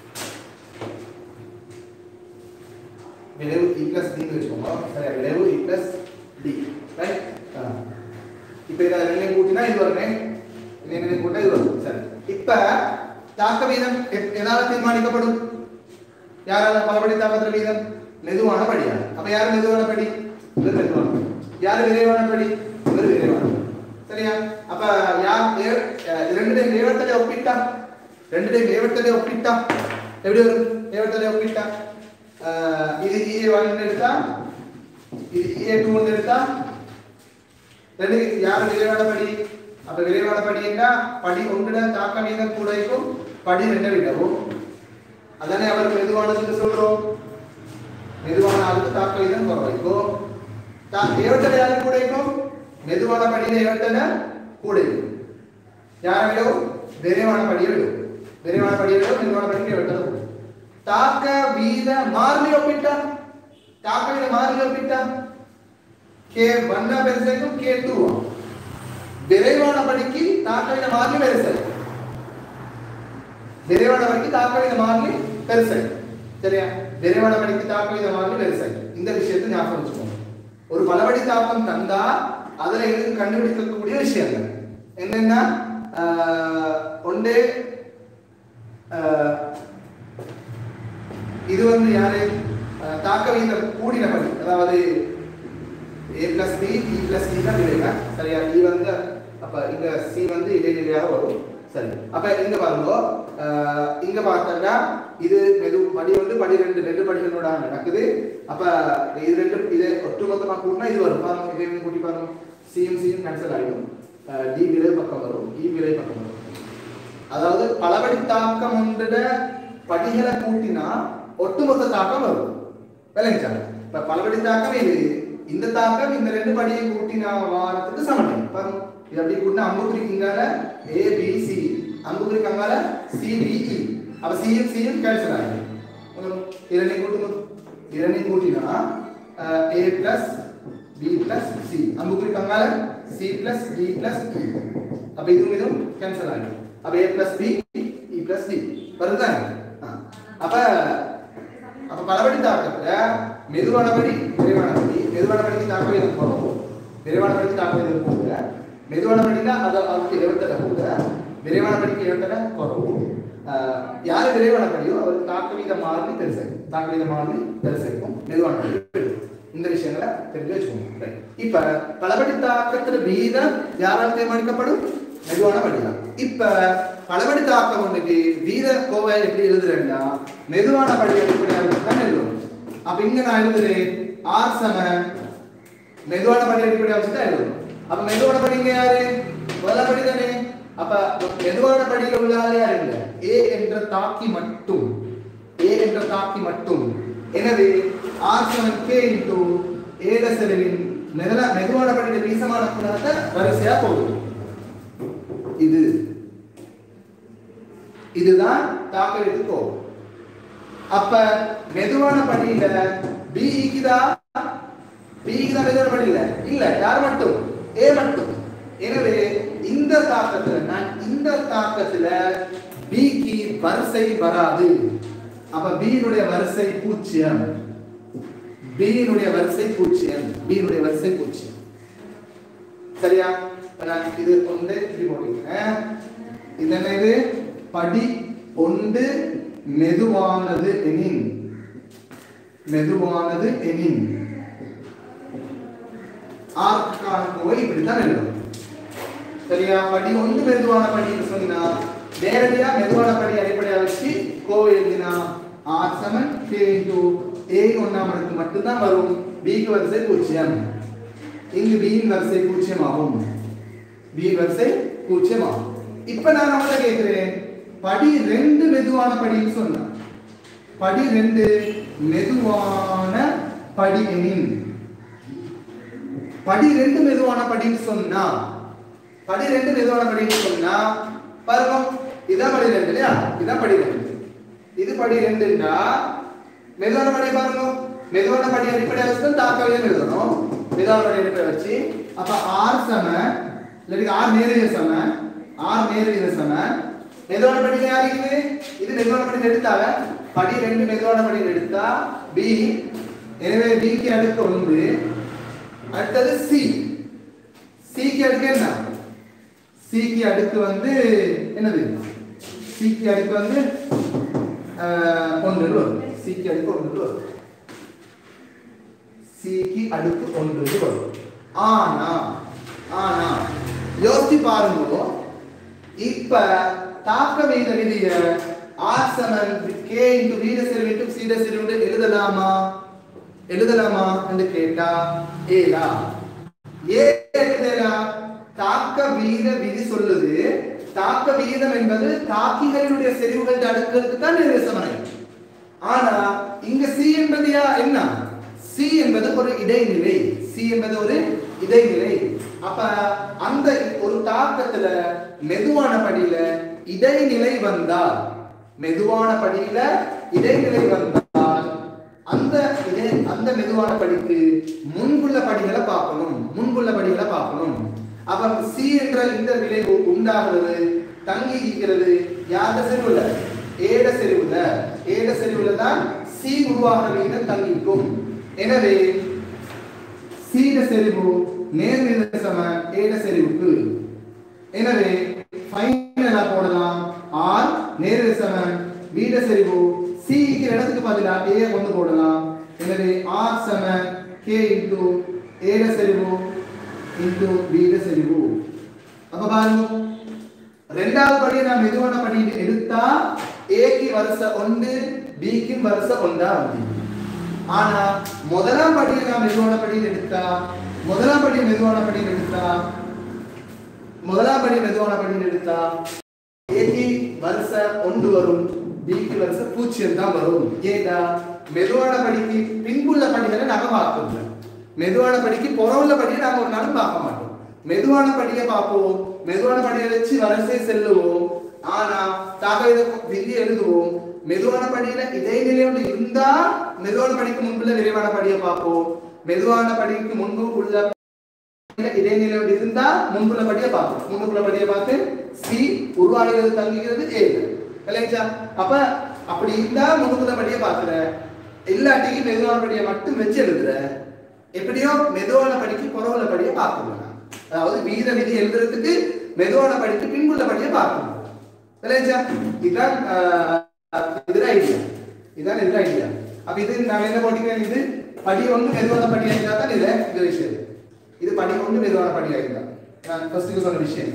விளைவு E plus D வச்சுக்கோங்க. சரியா? விளைவு E plus D. ரைட். இப்போ இத ரெண்டையும் கூட்டினா இது வருமே. இது ரெண்டையும் கூட்டினா இது வரும். சரி. இப்போ தாக்க வீதம் எதால தீர்மானிக்கப்படும்? யாரால பலபடி தாக்கத்துல வீதம்? மெதுவான படியா. அப்ப யார் மெதுவான படி? இது மெதுவான படி. யார் விரைவான படி? இது விரைவான படி. சரியா? அப்ப யார் ரெண்டுடையும் வேவத்தலை ஒப்பிட்டா ரெண்டுடையும் வேவத்தலை ஒப்பிட்டா எப்படி வரும்? வேவத்தலை ஒப்பிட்டா இது E one எடுத்தா இது E two எடுத்தா ரெண்டு யார் விரைவான படி? அப்ப விரைவான படின்னா படி ஒன்றுட தாக்க வீதம் கூட இருக்கும் படி ரெண்டை விடவும் அதானே அவர் மெதுவானதுன்னு சொல்றோம். மெதுவான ஆளுக்கு தாக்க வீதம் குறைக்கும். ஏவட்டலை யாரு கூட இருக்கும்? மெதுவான படியில ஏவட்டலை கூட இருக்கும். யாரை விடவும்? விரைவான படியை விடும். விரைவான படியை விட மெதுவான படிக்கு ஏவட்டலை கூட. தாக்க வீத மாறிலி ஒப்பிட்டா தாக்க வீத மாறிலி ஒப்பிட்டா K one பெருசாக்கும் K two விரைவான படிக்கு தாக்க வீத மாறிலி பெருசாக்கும். விரைவான படிக்கு தாக்க வீத மாறிலி பெருசாக்கும். சரியா? விரைவான படிக்கு தாக்க வீத மாறிலி பெருசாக்கும். இந்த விஷயத்தை ஞாபகம் வச்சுக்கோங்க. ஒரு பலபடி தாக்கம் தந்தா அதுல எங்களுக்கு கண்டுபிடிக்கக்கூடிய விஷயங்கள் என்னன்னா ஒன்று இது வந்து யாரு தாக்க வீதம் கூடின படி அதாவது A plus B E plus D தான் விளைவா. சரியா? E வந்து அப்ப இங்க C வந்து இடைநிலையாக வரும். சரி. அப்ப இங்க பாருங்க இங்க பார்த்தா இது மெது படி வந்து படி ரெண்டு ரெண்டு படிகளோட நடக்குது. அப்ப இது ரெண்டு இது ஒட்டுமொத்தமா கூட்டினா இது வரும். பாருங்க இதையும் கூட்டி பாருங்க. C யும் C யும் கேன்சல் ஆயிடும். D விலை பக்கம் வரும். E விலை பக்கம் வரும். அதாவது பலபடி தாக்கம் ஒன்றுட படிகளை கூட்டினா ஒட்டுமொத்த தாக்கம் வரும். விளங்குச்சா? இப்ப பலபடி தாக்கம் இது இந்த தாக்கம் இந்த ரெண்டு படியை கூட்டினா வாரத்துக்கு சமம். பாருங்க இது அப்படியே கூட்டினா அம்புக்குறிக்கு இங்கால A B C அம்புக்குறிக்கு அங்கால C D E அப்ப C யும் C யும் கேன்சல் ஆயிடும். இரண்டை கூட்டணும். இரண்டை கூட்டினா A plus B plus C அம்புக்குறிக்கு அங்கால C plus D plus E அப்ப இதுவும் இதுவும் கேன்சல் ஆயிடும். அப்ப A plus B E plus D வருதா? அப்ப அப்ப பலபடி தாக்கத்துல மெதுவான படி விரைவான படி மெதுவான படிக்கு தாக்க வீதம் போகும். விரைவான படிக்கு தாக்க வீதம் போகுது. மெதுவான படினா அது அவருக்கு ஏவட்டலை கூட விரைவான படிக்கு ஏவட்டலை குறைவும். யாரு விரைவான படியோ அவருக்கு தாக்க வீதம் மாறி பெருசாகும். தாக்க வீதம் மாறி பெருசாகும். மெதுவான படி இந்த விஷயங்களை தெரிஞ்சு வச்சுக்கோங்க. இப்ப பலபடி தாக்கத்துல வீதம் யாரால் தீர்மானிக்கப்படும்? மெதுவான படிதான். இப்ப பலபடி தாக்கம் ஒன்றுக்கு வீத கோவை எப்படி எழுதுறேன்னா மெதுவான படி அடிப்படையாக தான் எழுதுவோம். அப்ப இங்க நான் எழுதுறேன் R சமம் மெதுவான படி அடிப்படையாக வச்சு தான் எழுதுவோம். அப்ப மெதுவான படி இங்க யாரு? முதல் படி தானே. அப்ப மெதுவான படியில உள்ள ஆள் யாரு இல்ல A என்ற தாக்கி மட்டும் A என்ற தாக்கி மட்டும். எனவே R சமம் K into A செலவின் மெதுவான படியில வீசமான குணத்தை வரிசையா போகுது. இது இதுதான் தாக்க வீத கோவை. அப்ப மெதுவான படியில B க்குதா B க்குதா மெதுவான படியில இல்ல யார் மட்டும் A மட்டும். எனவே இந்த தாக்கத்துல நான் இந்த தாக்கத்துல B க்கு வரிசை வராது. அப்ப B னுடைய வரிசை பூஜ்ஜியம். B னுடைய வரிசை பூஜ்ஜியம். B னுடைய வரிசை பூஜ்ஜியம். சரியா? நான் இது ஒன்று இப்படி போடுறேன். இது என்ன இது? படி ஒன்று மெதுவானது எனின் மெதுவானது எனின் ஆர்க்கான கோவை இப்படித்தான் எழுதணும். சரியா? படி ஒன்று மெதுவான படின்னு சொன்னா நேரடியா மெதுவான படி அடிப்படையாக வச்சு கோவை எழுதினா ஆர் சமன் கே இன்டு ஏ ஒன்னாம் அடுக்கு மட்டும்தான் வரும். B க்கு வரிசை பூஜ்ஜியம். இங்கு B இன் வரிசை பூஜ்ஜியம் ஆகும். B வரிசை பூஜ்ஜியம் ஆகும். இப்ப நான் அவங்கள கேட்கிறேன், படி ரெண்டு மெதுவான படின்னு சொன்னா படி ரெண்டு மெதுவான படி எனின் படி ரெண்டு மெதுவான படின்னு சொன்னா படி ரெண்டு மெதுவான படின்னு சொன்னா பாருங்க, இதான் படி ரெண்டு இல்லையா? இதான் படி ரெண்டு. இது படி ரெண்டுன்னா மெதுவான படி பாருங்க. மெதுவான படி அடிப்படையாக வச்சு தாக்கவியம் எழுதணும். மெதுவான படி அடிப்படையாக வச்சு அப்ப ஆர் சம இல்ல ஆர் நேரடிய சம ஆர் நேரடிய சம மெதுவான படியில யார் இருக்குது? இது மெதுவான படியில எடுத்தால படி ரெண்டு மெதுவான படியில எடுத்தா B. எனவே B க்கு அடுக்கு ஒன்று. அடுத்தது C. C க்கு அடுக்கு என்ன? C க்கு அடுக்கு வந்து என்னது? C க்கு அடுக்கு வந்து ஒன்று வரும். C க்கு அடுக்கு ஒன்று வரும். C க்கு அடுக்கு ஒன்று வரும். ஆனா ஆனா யோசிச்சு பாருங்க, இப்ப தாக்க வீத விதிய R சமன் K into V செறிவு into C செறிவு எழுதலாமா எழுதலாமா என்று கேட்டா ஏலா ஏ எழுதலா. தாக்க வீத விதி சொல்லுது தாக்க வீதம் என்பது தாக்கிகளினுடைய செறிவுகள் அடுக்குகளுக்கு தான் நேரடி சமனம். ஆனா இங்க C என்பது என்ன? C என்பது ஒரு இடைநிலை. C என்பது ஒரு இடைநிலை. அப்ப அந்த ஒரு தாக்கத்துல மெதுவான படியில இடைநிலை வந்தால் மெதுவான படியில இடைநிலை வந்தால் அந்த அந்த மெதுவான படிக்கு முன்புள்ள படிகளை பார்க்கணும். முன்புள்ள படிகளை பார்க்கணும். அப்ப C என்ற இந்த விளைவு உண்டாகிறது தங்கி இருக்கிறது யார செறிவுல? ஏட செறிவுல. ஏட செறிவுல தான் C உருவாகிற வீதம் தங்கிக்கும். எனவே C செறிவு நேர்விகித சம ஏட செறிவுக்கு. எனவே ஃபைனலா போடலாம் R நேர்விகித சம V செறிவு. C க்கு இடத்துக்கு பதிலா A கொண்டு போடலாம். எனவே R சம K into ஏட செறிவு into V செறிவு. அப்ப பாருங்க, இரண்டாவது படியை நான் மெதுவான படி எடுத்தா A க்கு வரிசை ஒன்று B க்கு வரிசை ஒன்றா வந்து. ஆனா முதலாம் படியை நான் மெதுவான படியில் எடுத்தா முதலாம் படி மெதுவான படியில் எடுத்தா முதலாம் படி மெதுவான படியில் எடுத்தா A க்கு வரிசை ஒன்று வரும், B க்கு வரிசை பூஜ்ஜியம் தான் வரும். ஏடா மெதுவான படிக்கு பின்புள்ள படிகளை நாம பார்க்கணும். மெதுவான படிக்கு புறவுள்ள படியை நாம ஒரு நாளும் பார்க்க மாட்டோம். மெதுவான படியை பார்ப்போம், மெதுவான படியை வச்சு வரிசை செல்லுவோம். ஆனா தாக்கவித விதி எழுதுவோம். மெதுவான படியில இடைநிலையோடு இருந்தா மெதுவான படிக்கு முன்புள்ள விரைவான படியை பார்ப்போம். மெதுவான படிக்கு முன்பு உள்ள இடைநிலையோடு இருந்தா முன்புள்ள படியை பார்ப்போம். முன்புள்ள படியை பார்த்து C உருவாகிறது தங்குகிறது A. இல்லையா? அப்ப அப்படி இருந்தா முன்புள்ள படியை பார்க்கிற எல்லாட்டிக்கு மெதுவான படியை மட்டும் வச்சு எழுதுற. எப்படியோ மெதுவான படிக்கு புறவுள்ள படியை பார்க்கணும். அதாவது வீத விதி எழுதுறதுக்கு மெதுவான படிக்கு பின்புள்ள படியை பார்க்கணும். இல்லையா? இதுதான் இதுதான் ஐடியா. இதுதான் இதுதான் ஐடியா. அப்ப இது நான் என்ன போட்டிக்கிறேன், இது படி ஒன்று மெதுவான படியா இருந்தா தான் இது இந்த விஷயம். இது படி ஒன்று மெதுவான படியா இருந்தா நான் ஃபர்ஸ்ட் சொன்ன விஷயம்.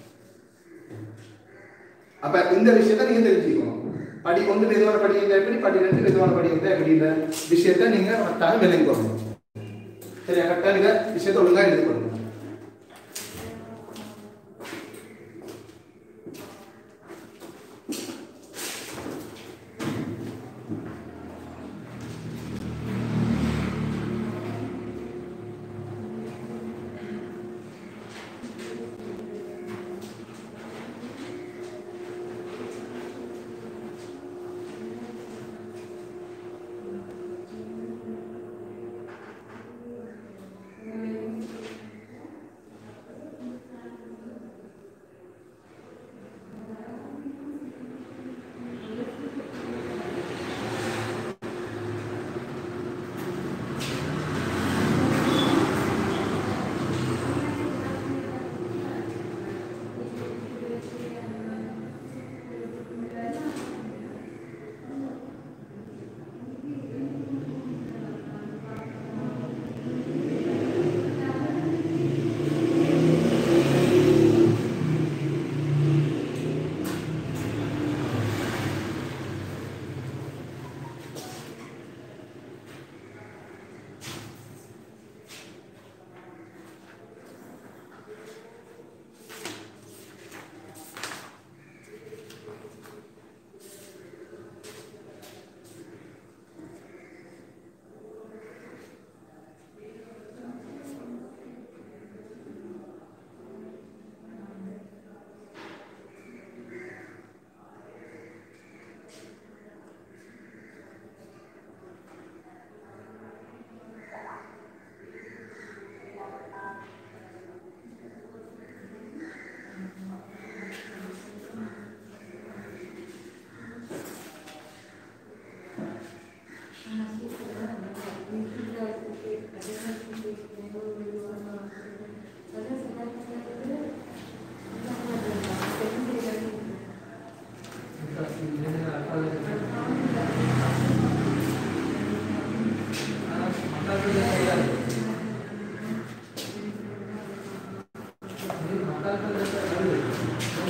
அப்ப இந்த விஷயத்தை நீங்க தெரிஞ்சுக்கணும். படி ஒன்று மெதுவான படி இருந்தா எப்படி, படி ரெண்டு மெதுவான படி இருந்தா எப்படி, இந்த விஷயத்தை நீங்க கரெக்டாக விளங்கிக்கணும். சரியா? கரெக்டா நீங்க விஷயத்தை ஒழுங்கா எழுதிக்கணும்.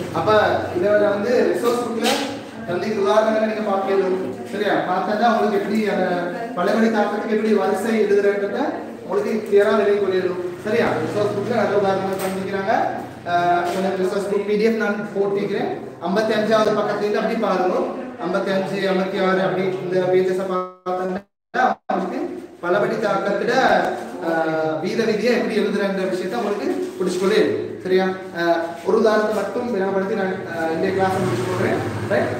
அப்ப இதோட வந்து ரிசோர்ஸ் புக்ல தந்திக்கு உதாரணங்களை நீங்க பார்க்கலாம். சரியா? பார்த்தா உங்களுக்கு எப்படி அந்த பலபடி தாக்கத்துக்கு எப்படி வரிசை எழுதுறதுன்றத உங்களுக்கு கிளியரா வெளியே கொள்ளிடும். சரியா? ரிசோர்ஸ் புக்ல நல்ல உதாரணங்கள் தந்திக்கிறாங்க. இந்த ரிசோர்ஸ் புக் பிடிஎஃப் நான் போட்டிக்கிறேன். ஐம்பத்தி அஞ்சாவது பக்கத்துல அப்படி பாருங்க. ஐம்பத்தி அஞ்சு ஐம்பத்தி ஆறு அப்படி இந்த பேஜஸ் பார்த்தா உங்களுக்கு பலபடி தாக்கத்துல வீத விதியை எப்படி எழுதுறன்ற விஷயத்தை உங்களுக்கு பிடிச்சுக்கொள்ளே. சரியா? ஒரு உதாரணத்தை மட்டும் வினாப்படுத்தி நான் இந்த கிளாஸ் முடிச்சு போடுறேன். ரைட்?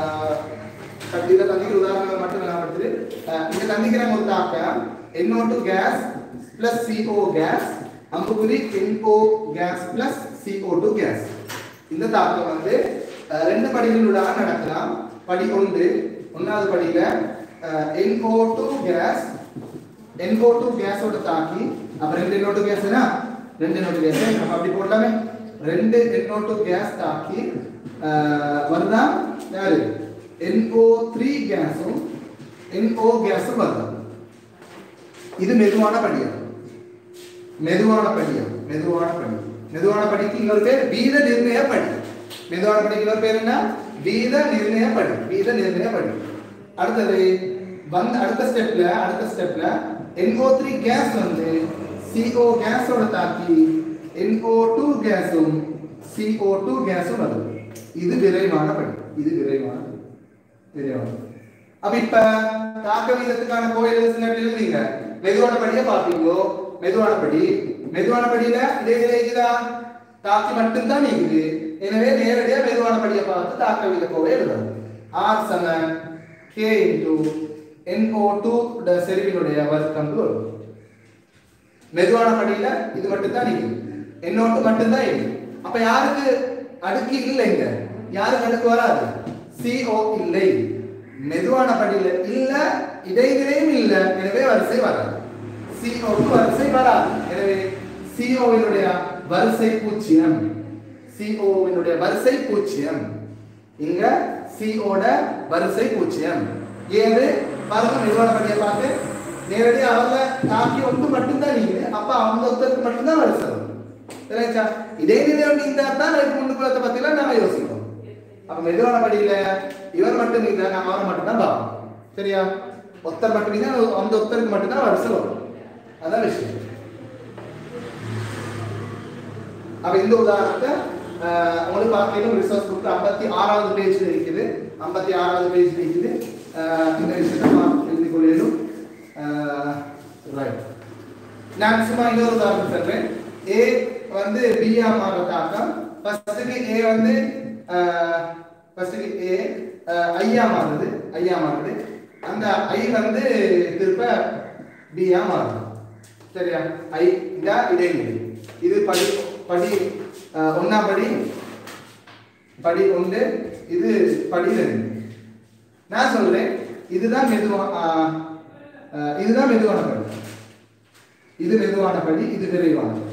இதை தந்திக்கிற உதாரணங்கள் மட்டும் வினாப்படுத்துது. இங்க தந்திக்கிற ஒரு தாக்கம் N O two gas plus C O gas அம்புக்குறி N O gas plus C O two gas. இந்த தாக்கம் வந்து ரெண்டு படிகளிலூடாக நடக்கலாம். படி ஒன்று ஒன்றாவது படியில N O two gas N O two கேஸோட தாக்கி அப்ப ரெண்டு N O two கேஸ்னா ரெண்டு N O two கேஸ் நம்ம அப்படி போடலாமே. ரெண்டு N O two கேஸ் தாக்கி வருதா யாரு N O three கேஸும் N O கேஸும் வருது. இது மெதுவான படியம். மெதுவான படியம் மெதுவான படி மெதுவான படிக்கு இன்னொரு பேர் வீத நிர்ணய படி. மெதுவான படிக்கு இன்னொரு பேர் என்ன? வீத நிர்ணய படி. வீத நிர்ணய படி. அடுத்தது வந்து அடுத்த ஸ்டெப்ல அடுத்த ஸ்டெப்ல N O three கேஸ் வந்து C O கேஸோட தாக்கி N O two கேஸும் C O two கேஸும் வருது. இது விரைவான படி. இது விரைவான விரைவான. அப்ப இப்ப தாக்க வீதத்துக்கான கோஎஃபிஷியன்ட் எப்படி எழுதுறீங்க? மெதுவான படியை பாத்தீங்களோ? மெதுவான படி மெதுவான படியில இதே இதேதா தாக்கி மட்டும் தான் நீக்குது. எனவே நேரடியா மெதுவான படியை பார்த்து தாக்க வீத கோவை எழுதணும். R சமம் K into N O two செறிவினுடைய வர்க்கம் வரும். மெதுவான படியில இது மட்டும் தான் நீக்குது. N O two மட்டும் தான் இருக்கு. அப்ப யாருக்கு அடுக்கு இல்லைங்க? யாருக்கு அடுக்கு வராது? C O இல்லை. மெதுவான படியில இல்ல, இடைநிலையும் இல்ல, எனவே வரிசை வராது. C O க்கு வரிசை வராது. எனவே C O வினுடைய வரிசை பூஜ்ஜியம். C O வினுடைய வரிசை பூஜ்ஜியம். இங்க C O ட வரிசை பூஜ்ஜியம். ஏது பாருங்க மெதுவான படியை பார்த்து நேரடியா அவர்ல தாக்கி ஒன்று மட்டும் தான் நீங்க. அப்ப அவங்க ஒருத்தருக்கு மட்டும் தான் வரிசை வரும். சரிங்களா? இடைநிலை ஒன்று இருந்தா தான் அதுக்கு முன்னுக்குள்ளத்தை பத்திலாம் நாம யோசிப்போம். அப்ப மெதுவான படியில இவர் மட்டும் இருந்தா நாம அவரை மட்டும் தான் பார்ப்போம். சரியா? ஒருத்தர் மட்டும் இருந்தா அந்த ஒருத்தருக்கு மட்டும் தான் வரிசை வரும். அதான் விஷயம். அப்ப இந்த உதாரணத்தை உங்களுக்கு பார்க்கணும். ரிசோர்ஸ் புக் ஐம்பத்தி ஆறாவது பேஜ்ல இருக்குது. ஐம்பத்தி ஆறாவது பேஜ்ல இருக்குது. இந்த விஷயத்தை எழுதி கொள்ளணும். ரைட். நான் சும்மா இன்னொரு உதாரணம் சொல்றேன். A வந்து B ஆ மாற தாக்கம். ஃபர்ஸ்ட்க்கு A வந்து ஃபர்ஸ்ட்க்கு A I ஆ மாறுது. I ஆ மாறுது. அந்த I வந்து திருப்ப B ஆ மாறுது. சரியா? I இதா இடைநிலை. இது படி படி ஒண்ணா படி படி ஒன்று, இது படி ரெண்டு. நான் சொல்றேன் இதுதான் மெதுவா இதுதான் மெதுவான படி. இது மெதுவான படி, இது விரைவான படி.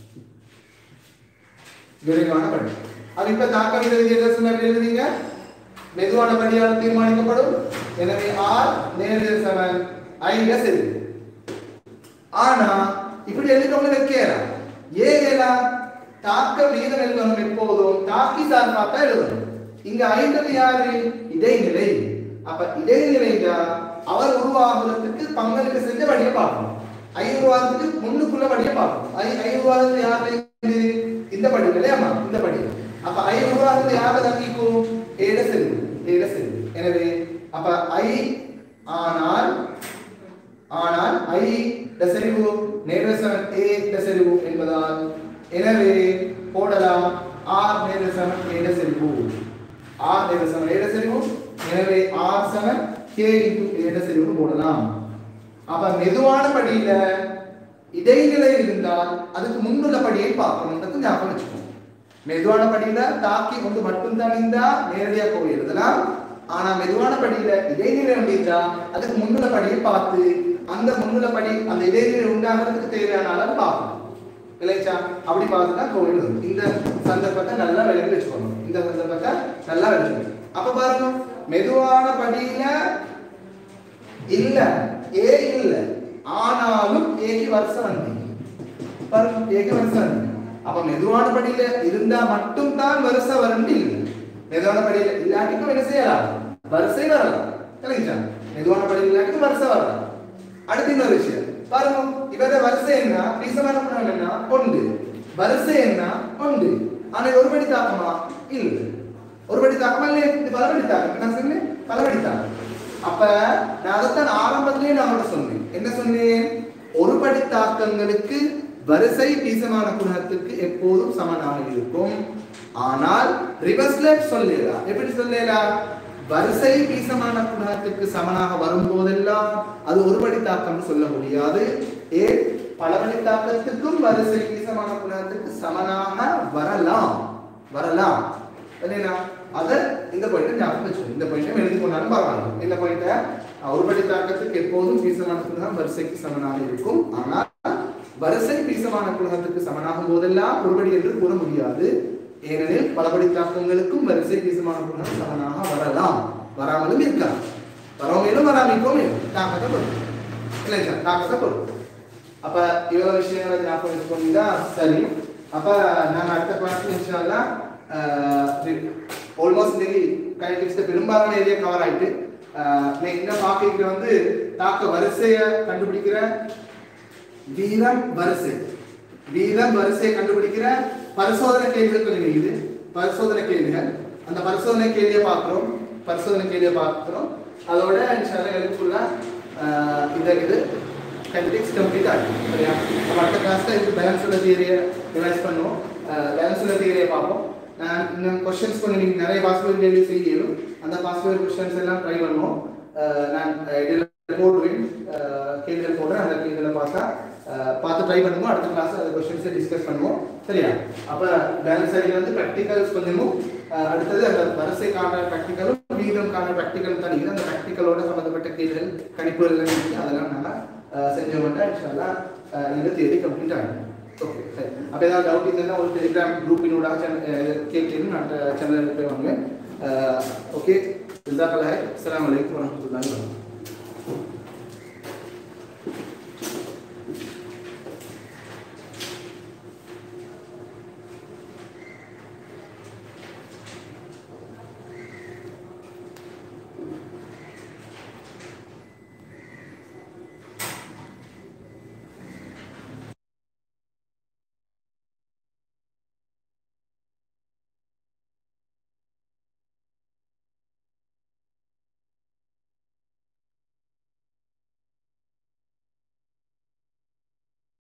விரைவான படி. அது இப்ப தாக்க வீத விதியை சொன்ன எழுதுங்க. மெதுவான படியால் தீர்மானிக்கப்படும். எனவே R நேரடி சமம் I ல சரி. ஆனா இப்படி எழுதிக்கொண்டு வைக்கலாம். ஏன் ஏலாம் தாக்க வீதம் எழுதணும். எப்போதும் தாக்கி சார்பா தான் எழுதணும். இங்க ஐந்தது யாரு? இடைநிலை. அப்ப இடைநிலைங்க அவர் உருவாகுறதுக்கு பங்களிப்பு செஞ்ச வழியை பார்க்கணும். ஐ உருவாகுறதுக்கு முன்னுக்குள்ள வழியை பார்க்கணும். ஐ ஐ உருவாகுறது யாரு? இந்த படிகளே. ஆமா, இந்த படி. அப்ப ஐ உருவாகுறது யாரை தங்கிக்கும்? ஏட செறிவு. ஏட செறிவு. எனவே அப்ப ஐ ஆனால் ஆனால் ஐ செறிவு நேரசமன் ஏ செறிவு என்பதால் எனவே போடலாம் R நேரசமன் ஏட செறிவு. R நேரசமன் ஏட செறிவு. எனவே R சமன் K into ஏட செறிவு போடலாம். அப்ப மெதுவான படியில இடைநிலை இருந்தால் அதுக்கு முன்னுள்ள படியை பார்க்கணும்ன்றது ஞாபகம் வச்சுக்கோங்க. மெதுவான படியில தாக்கி கொண்டு மட்டும் தான் இருந்தா நேரடியா போய் எழுதலாம். ஆனா மெதுவான படியில இடைநிலை இருந்தா அதுக்கு முன்னுள்ள படியை பார்த்து அந்த முன்னுள்ள படி அந்த இடைநிலை உண்டாகிறதுக்கு தேவையான அளவு பார்க்கணும். இல்லைச்சா? அப்படி பார்த்துதான் கோவில் வரும். இந்த சந்தர்ப்பத்தை நல்லா விளங்கி வச்சுக்கணும். இந்த சந்தர்ப்பத்தை நல்லா விளங்கி. அப்ப பாருங்க மெதுவான படியில இல்ல, ஏ இல்ல, ஆனாலும் ஏக்கு வருஷம் வந்து பாருங்க. ஏக்கு வருஷம் வந்து அப்ப மெதுவான படியில இருந்தா மட்டும் தான் வரிசை வரணும் இல்லை. மெதுவான படியில இல்லாட்டிக்கும் என்ன செய்யலாம், வரிசை வரலாம். சரிங்களா? மெதுவான படியில இல்லாட்டிக்கும் வரிசை வரலாம். அடுத்த இன்னொரு விஷயம் பாருங்க, இவர வரிசை என்ன, பீசமான குணம் என்ன, ஒன்று. வரிசை என்ன, ஒன்று. ஆனா ஒரு படி தாக்கமா இல்லை. ஒரு படி தாக்கமா இல்லை, இது பலபடி தாக்கம். என்ன சொன்னேன், பலபடி தாக்கம். அப்ப நான் அதைத்தான் ஆரம்பத்திலேயே நான் அவர்கிட்ட சொன்னேன். என்ன சொன்னேன், ஒரு படி தாக்கங்களுக்கு வரிசை பீசமான குணத்துக்கு எப்போதும் சமனாக இருக்கும். ஆனால் ரிவர்ஸ்ல சொல்லலாம். எப்படி சொல்லலாம், வரிசை பீசமான குணத்துக்கு சமனாக வரும்போதெல்லாம் அது ஒரு படி தாக்கம் சொல்ல முடியாது. ஏன், பலபடி தாக்கத்துக்கும் வரிசை பீசமான குணத்துக்கு சமனாக வரலாம் வரலாம் இல்லையா? அத இந்த பாயிண்ட் ஞாபகம் வச்சுக்கணும். இந்த பாயிண்ட் எழுதி கொண்டாலும் பரவாயில்ல. இந்த பாயிண்ட ஒரு படி தாக்கத்துக்கு எப்போதும் பீசமான குணம் வரிசைக்கு சமனாக இருக்கும். ஆனால் வரிசை பீசமான குணத்துக்கு சமனாகும் போதெல்லாம் ஒருபடி என்று கூற முடியாது. ஏனெனில் பலபடி தாக்கங்களுக்கும் வரிசை பீசமான குணம் சமனாக வரலாம், வராமலும் இருக்கலாம். வரவேலும் வராமிக்கும் தாக்கத்தை பொறுத்து இல்லைங்களா, தாக்கத்தை பொறுத்து. அப்ப இவ்வளவு விஷயங்களை ஞாபகம் வச்சுக்கோங்க. சரி, அப்ப நான் அடுத்த கிளாஸ்ல இன்ஷா அல்லாஹ் ஆல்மோஸ்ட் இன்னைக்கு கைனடிக்ஸ் பெரும்பாலான ஏரியா கவர் ஆயிட்டு நான் என்ன பாக்கிட்டு வந்து தாக்க வரிசையை கண்டுபிடிக்கிற வீதம் வரிசை வீதம் வரிசையை கண்டுபிடிக்கிற பரிசோதனை கேள்விகள் இருக்குது. பரிசோதனை கேள்விகள், அந்த பரிசோதனை கேள்வியை பார்க்கிறோம் பரிசோதனை கேள்வியை பார்க்கிறோம் அதோட இன்ஷா அல்லாஹ் எழுதுக்குள்ள இந்த இது கைனடிக்ஸ் கம்ப்ளீட் ஆகும். சரியா? நம்ம அடுத்த கிளாஸ்ல இது பேலன்ஸ் உள்ள தியரியை ரிவைஸ் பண்ணுவோம். பேலன்ஸ் உள்ள தியரியை பார்ப்போம். நான் இன்னும் क्वेश्चंस பண்ணி நீங்க நிறைய பாசிபிள் கேள்வி செய்யணும். அந்த பாசிபிள் क्वेश्चंस எல்லாம் ட்ரை பண்ணுவோம். நான் இதுல போடுவேன், கேள்விகள் போடுறேன். அந்த கேள்விகளை பார்த்தா பார்த்து ட்ரை பண்ணுவோம். அடுத்த கிளாஸ்ல அந்த क्वेश्चंस டிஸ்கஸ் பண்ணுவோம். சரியா? அப்ப பேலன்ஸ் சைடுல வந்து பிராக்டிகல்ஸ் பண்ணுவோம். அடுத்தது அந்த வரிசைக்கான பிராக்டிகலும் வீதம்கான பிராக்டிகல் தான் இருக்குது. அந்த பிராக்டிகலோட சம்பந்தப்பட்ட கேள்விகள் கணிப்புகள் எல்லாம் அதெல்லாம் நம்ம செஞ்சோம்னா இன்ஷா அல்லாஹ் இந்த தியரி கம்ப்ளீட் ஆகும். ஓகே, சரி. அப்ப ஏதாவது டவுட் இருந்தா ஒரு டெலிகிராம் குரூப்பினோட கேட்கணும். நான் சேனலுக்கு போய் வாங்க. ஓகே, ஜஸாக்கல்லாஹ். அஸ்ஸலாமு அலைக்கும் வரஹ்மத்துல்லாஹி வபரகாத்துஹு.